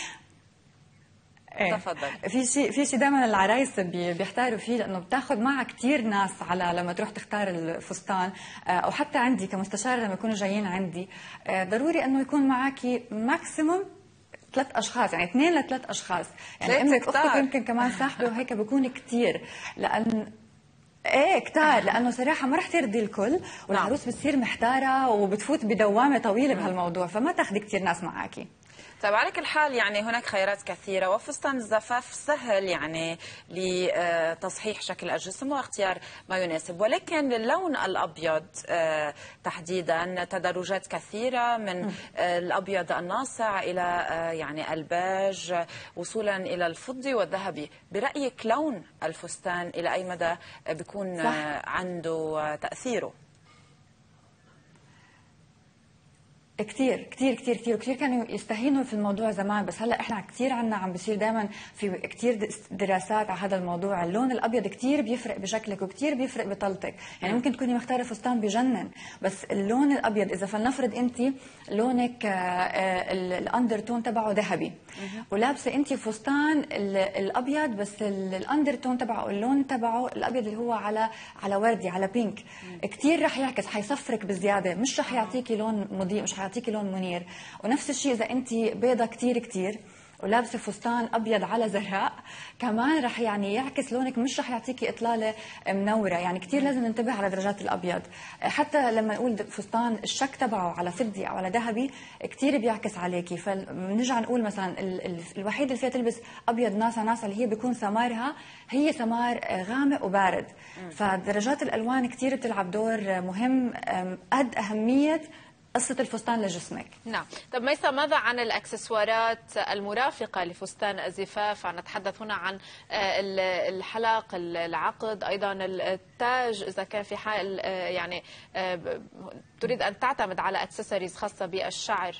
ايه تفضل. في شيء في شيء دائما العرايس بيحتاروا فيه، لانه بتاخذ معها كثير ناس على لما تروح تختار الفستان، او حتى عندي كمستشاره لما يكونوا جايين عندي ضروري انه يكون معك ماكسيموم ثلاث اشخاص، يعني اثنين لثلاث اشخاص، يعني امك اختك يمكن كمان صاحبه، وهيك بكون كثير. لان ايه كتار، لانه صراحه ما رح ترضي الكل، والعروس بتصير محتاره وبتفوت بدوامه طويله بهالموضوع، فما تاخذي كثير ناس معاكي. طيب على كل حال يعني هناك خيارات كثيرة، وفستان الزفاف سهل يعني لتصحيح شكل الجسم واختيار ما يناسب، ولكن اللون الأبيض تحديدا تدرجات كثيرة من الأبيض الناصع إلى يعني الباج وصولا إلى الفضي والذهبي. برأيك لون الفستان إلى أي مدى بيكون عنده تأثيره؟ كثير كثير كثير كثير كثير كانوا يستهينوا في الموضوع زمان، بس هلا احنا كثير عنا عم بيصير دائما في كثير دراسات على هذا الموضوع. اللون الابيض كثير بيفرق بشكلك وكثير بيفرق بطلتك، يعني ممكن تكوني مختاره فستان بجنن، بس اللون الابيض اذا فلنفرض انت لونك الاندر تون تبعه ذهبي ولابسه انت فستان الابيض بس الاندر تون تبعه اللون تبعه الابيض اللي هو على على وردي على بينك، كثير رح يعكس، حيصفرك بزياده، مش رح يعطيكي لون مضيء، مش يعطيكي لون منير. ونفس الشيء اذا انت بيضه كثير كثير ولابسه فستان ابيض على زرقاء كمان رح يعني يعكس لونك، مش رح يعطيكي اطلاله منوره، يعني كثير لازم ننتبه على درجات الابيض. حتى لما نقول فستان الشك تبعه على فضي او على ذهبي كثير بيعكس عليكي، فبنرجع نقول مثلا ال ال الوحيد اللي فيها تلبس ابيض ناصع ناصع اللي هي بيكون سمارها هي سمار غامق وبارد، فدرجات الالوان كثير بتلعب دور مهم قد اهميه قصة الفستان لجسمك. نعم. طب ميسا، ماذا عن الأكسسوارات المرافقة لفستان الزفاف؟ نتحدث هنا عن الحلق، العقد، أيضا التاج، إذا كان في حال يعني تريد أن تعتمد على أكسسوارز خاصة بالشعر.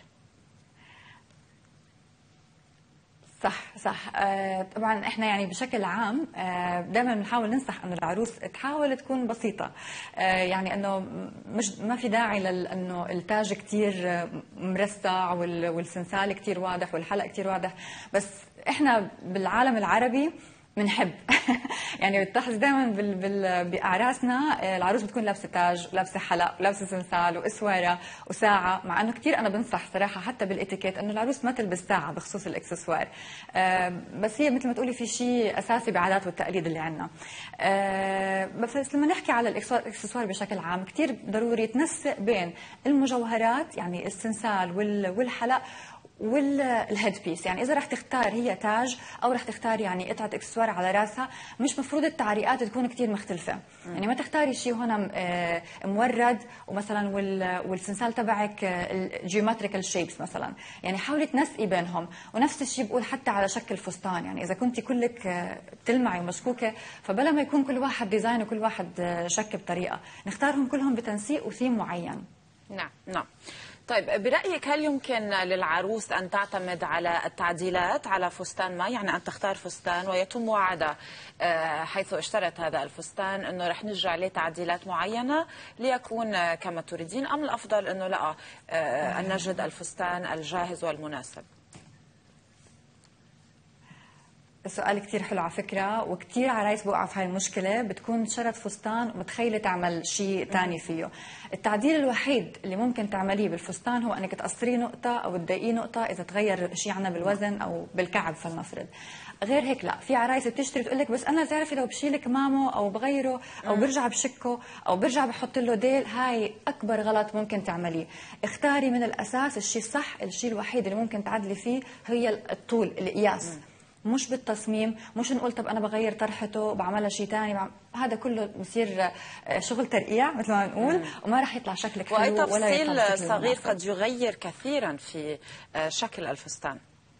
صح صح آه طبعا احنا يعني بشكل عام آه دائما بنحاول ننصح انه العروس تحاول تكون بسيطه، آه يعني انه مش ما في داعي لانه التاج كثير مرصع والسنسال كثير واضح والحلق كثير واضح، بس احنا بالعالم العربي بنحب يعني بتلاحظ دائما بال... بال... باعراسنا العروس بتكون لابسه تاج ولابسه حلق ولابسه سنسال واسواره وساعه، مع انه كثير انا بنصح صراحه حتى بالاتيكيت انه العروس ما تلبس ساعه بخصوص الاكسسوار، آه بس هي مثل ما تقولي في شيء اساسي بعادات والتقاليد اللي عندنا. آه بس لما نحكي على الاكسسوار بشكل عام كثير ضروري تنسق بين المجوهرات يعني السنسال وال... والحلق والهيد بيس، يعني اذا رح تختار هي تاج او رح تختار يعني قطعه اكسسوار على راسها مش مفروض التعريقات تكون كثير مختلفه، م. يعني ما تختاري شيء هنا مورد ومثلا والسنسال تبعك الجيومتريكال شيبس مثلا، يعني حاولي تنسقي بينهم. ونفس الشيء بقول حتى على شكل فستان، يعني اذا كنتي كلك بتلمعي ومشكوكه فبلا ما يكون كل واحد ديزاين وكل واحد شك بطريقه، نختارهم كلهم بتنسيق وثيم معين. نعم نعم. طيب برأيك هل يمكن للعروس أن تعتمد على التعديلات على فستان ما، يعني أن تختار فستان ويتم وعدها حيث اشترت هذا الفستان أنه رح نرجع عليه تعديلات معينة ليكون كما تريدين، أم الأفضل أنه لا أن نجد الفستان الجاهز والمناسب؟ سؤال كتير حلو على فكرة، وكتير عرايس بوقعوا في هاي المشكلة، بتكون شرت فستان ومتخيلة تعمل شيء تاني فيه. التعديل الوحيد اللي ممكن تعمليه بالفستان هو أنك تقصريه نقطة أو تضيقيه نقطة إذا تغير شيء عنا بالوزن أو بالكعب فلنفرض. غير هيك لا، في عرايس بتشتري تقول لك بس أنا تعرفي لو بشيل كمامه أو بغيره أو برجع بشكه أو برجع بحط له ديل، هاي أكبر غلط ممكن تعمليه. اختاري من الأساس الشيء الصح. الشيء الوحيد اللي ممكن تعدلي فيه هي الطول، القياس، مش بالتصميم. مش نقول طب انا بغير طرحته بعملها شيء ثاني، بعمل... هذا كله بصير شغل ترقيع مثل ما نقول، وما راح يطلع شكلك حلو وأي ولا يطلع تفصيل صغير المناسب. قد يغير كثيرا في شكل الفستان.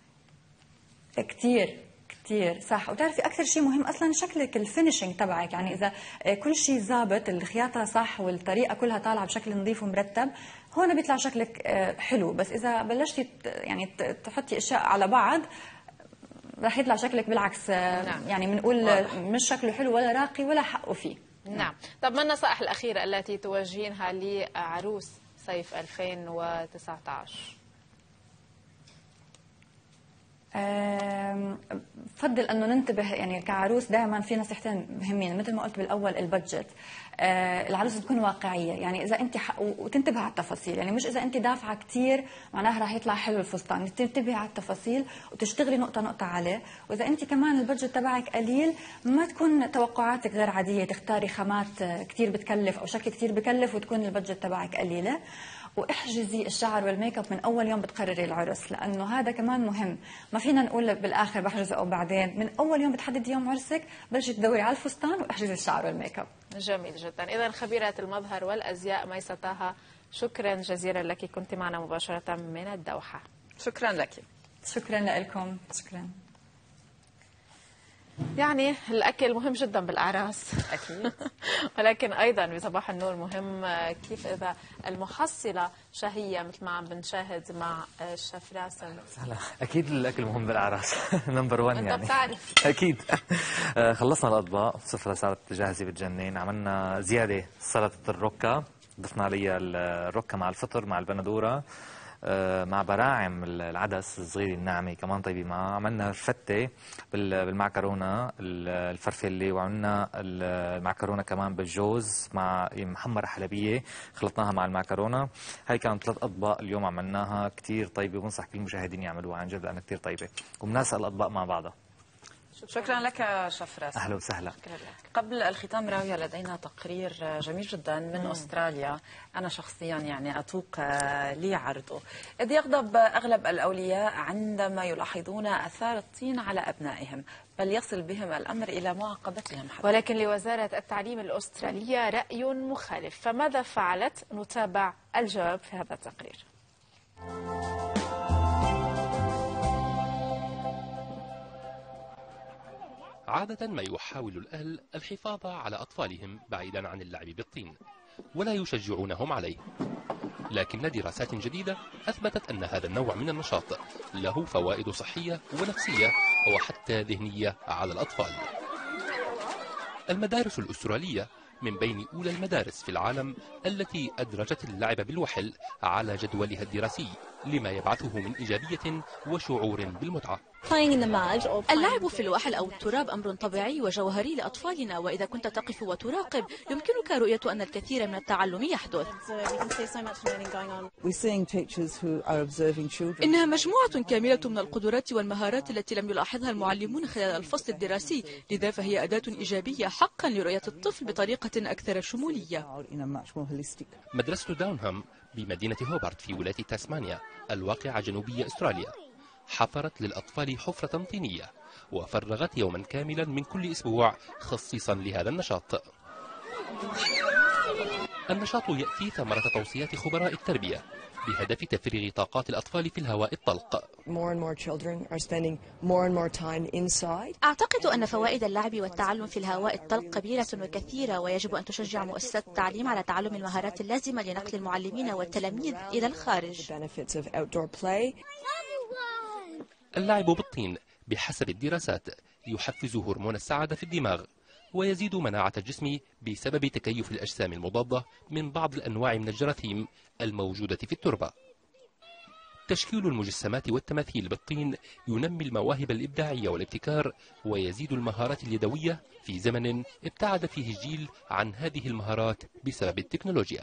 كثير كثير صح. وتعرفي اكثر شيء مهم اصلا شكلك، الفينيشنج تبعك، يعني اذا كل شيء ظابط، الخياطه صح والطريقه كلها طالعه بشكل نظيف ومرتب، هون بيطلع شكلك حلو. بس اذا بلشتي يعني تحطي اشياء على بعض راح يطلع شكلك بالعكس. نعم. يعني بنقول مش شكله حلو ولا راقي ولا حقه فيه. نعم. طب ما النصائح الأخيرة التي توجهينها لعروس صيف ألفين وتسعة عشر؟ بفضل انه ننتبه، يعني كعروس دائما في نصيحتين مهمين. مثل ما قلت بالاول البادجت، آه العروس تكون واقعيه، يعني اذا انت ح... وتنتبه على التفاصيل، يعني مش اذا انت دافعه كثير معناها راح يطلع حلو الفستان. تنتبهي على التفاصيل وتشتغلي نقطه نقطه عليه. واذا انت كمان البادجت تبعك قليل، ما تكون توقعاتك غير عاديه، تختاري خامات كثير بتكلف او شكل كثير بكلف وتكون البادجت تبعك قليله. واحجزي الشعر والميك اب من اول يوم بتقرري العرس، لانه هذا كمان مهم. ما فينا نقول بالاخر بحجزه او بعدين، من اول يوم بتحددي يوم عرسك بلشي تدوري على الفستان واحجزي الشعر والميك اب. جميل جدا. اذا خبيره المظهر والازياء ميسة طه، شكرا جزيلا لك، كنت معنا مباشره من الدوحه. شكرا لك. شكرا لكم. شكرا. يعني الأكل مهم جدا بالأعراس أكيد. ولكن أيضا بصباح النور مهم كيف إذا المحصلة شهية مثل ما عم بنشاهد مع الشيف راسم. أكيد الأكل مهم بالأعراس نمبر واحد يعني. أنت بتعرف. أكيد. خلصنا الأطباق، السفرة صارت جاهزة بتجنن. عملنا زيادة سلطة الروكا، ضفنا عليها الروكا مع الفطر مع البندورة مع براعم العدس الصغير الناعمه كمان طيبه معه. عملنا فتة بالمعكرونه الفرفله، وعملنا المعكرونه كمان بالجوز مع محمره حلبيه خلطناها مع المعكرونه. هاي كانت ثلاث اطباق اليوم عملناها كثير طيبه، وبنصح كل المشاهدين يعملوها عن جد لانها كثير طيبه ومناسقه الاطباق مع بعضها. شكرا لك شيف راسم. اهلا وسهلا. قبل الختام راوية لدينا تقرير جميل جدا من مم. استراليا، انا شخصيا يعني اتوق لي عرضه. اذ يغضب اغلب الاولياء عندما يلاحظون اثار الطين على ابنائهم، بل يصل بهم الامر الى معاقبتهم حتى. ولكن لوزاره التعليم الاستراليه راي مخالف، فماذا فعلت؟ نتابع الجواب في هذا التقرير. عادة ما يحاول الأهل الحفاظ على أطفالهم بعيدا عن اللعب بالطين ولا يشجعونهم عليه، لكن دراسات جديدة أثبتت أن هذا النوع من النشاط له فوائد صحية ونفسية وحتى ذهنية على الأطفال. المدارس الأسترالية من بين أولى المدارس في العالم التي أدرجت اللعب بالوحل على جدولها الدراسي لما يبعثه من إيجابية وشعور بالمتعة. اللعب في الوحل أو التراب أمر طبيعي وجوهري لأطفالنا، وإذا كنت تقف وتراقب يمكنك رؤية أن الكثير من التعلم يحدث. إنها مجموعة كاملة من القدرات والمهارات التي لم يلاحظها المعلمون خلال الفصل الدراسي، لذا فهي أداة إيجابية حقا لرؤية الطفل بطريقة أكثر شمولية. مدرسة داونهام بمدينة هوبارت في ولاية تاسمانيا الواقعة جنوبية أستراليا حفرت للأطفال حفرة طينية وفرغت يوما كاملا من كل أسبوع خصيصا لهذا النشاط. النشاط يأتي ثمرة توصيات خبراء التربية بهدف تفريغ طاقات الأطفال في الهواء الطلق. أعتقد أن فوائد اللعب والتعلم في الهواء الطلق كبيرة وكثيرة، ويجب أن تشجع مؤسسات التعليم على تعلم المهارات اللازمة لنقل المعلمين والتلاميذ إلى الخارج. اللعب بالطين بحسب الدراسات يحفز هرمون السعادة في الدماغ، ويزيد مناعة الجسم بسبب تكيف الأجسام المضادة من بعض الأنواع من الجراثيم الموجودة في التربة. تشكيل المجسمات والتماثيل بالطين ينمي المواهب الإبداعية والابتكار، ويزيد المهارات اليدوية في زمن ابتعد فيه الجيل عن هذه المهارات بسبب التكنولوجيا.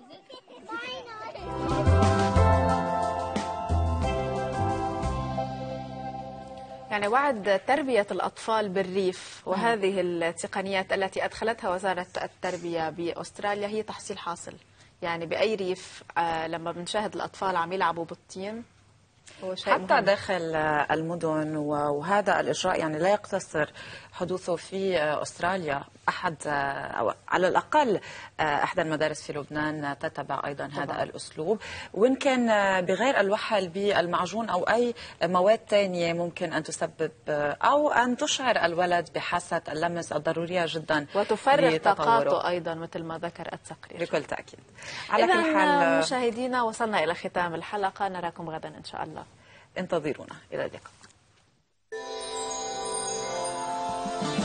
يعني وعد تربية الأطفال بالريف وهذه التقنيات التي أدخلتها وزارة التربية بأستراليا هي تحصيل حاصل. يعني بأي ريف لما بنشاهد الأطفال عم يلعبوا بالطين حتى مهم. داخل المدن، وهذا الإجراء يعني لا يقتصر حدوثه في أستراليا. أحد أو على الأقل أحد المدارس في لبنان تتبع أيضا طبعا. هذا الأسلوب، وإن كان بغير الوحل بالمعجون أو أي مواد ثانية ممكن أن تسبب أو أن تشعر الولد بحاسة اللمس الضرورية جدا وتفرغ طاقاته أيضا مثل ما ذكر التقرير. بكل تأكيد. على كل حال مشاهدينا وصلنا إلى ختام الحلقة، نراكم غدا إن شاء الله. انتظرونا، إلى اللقاء.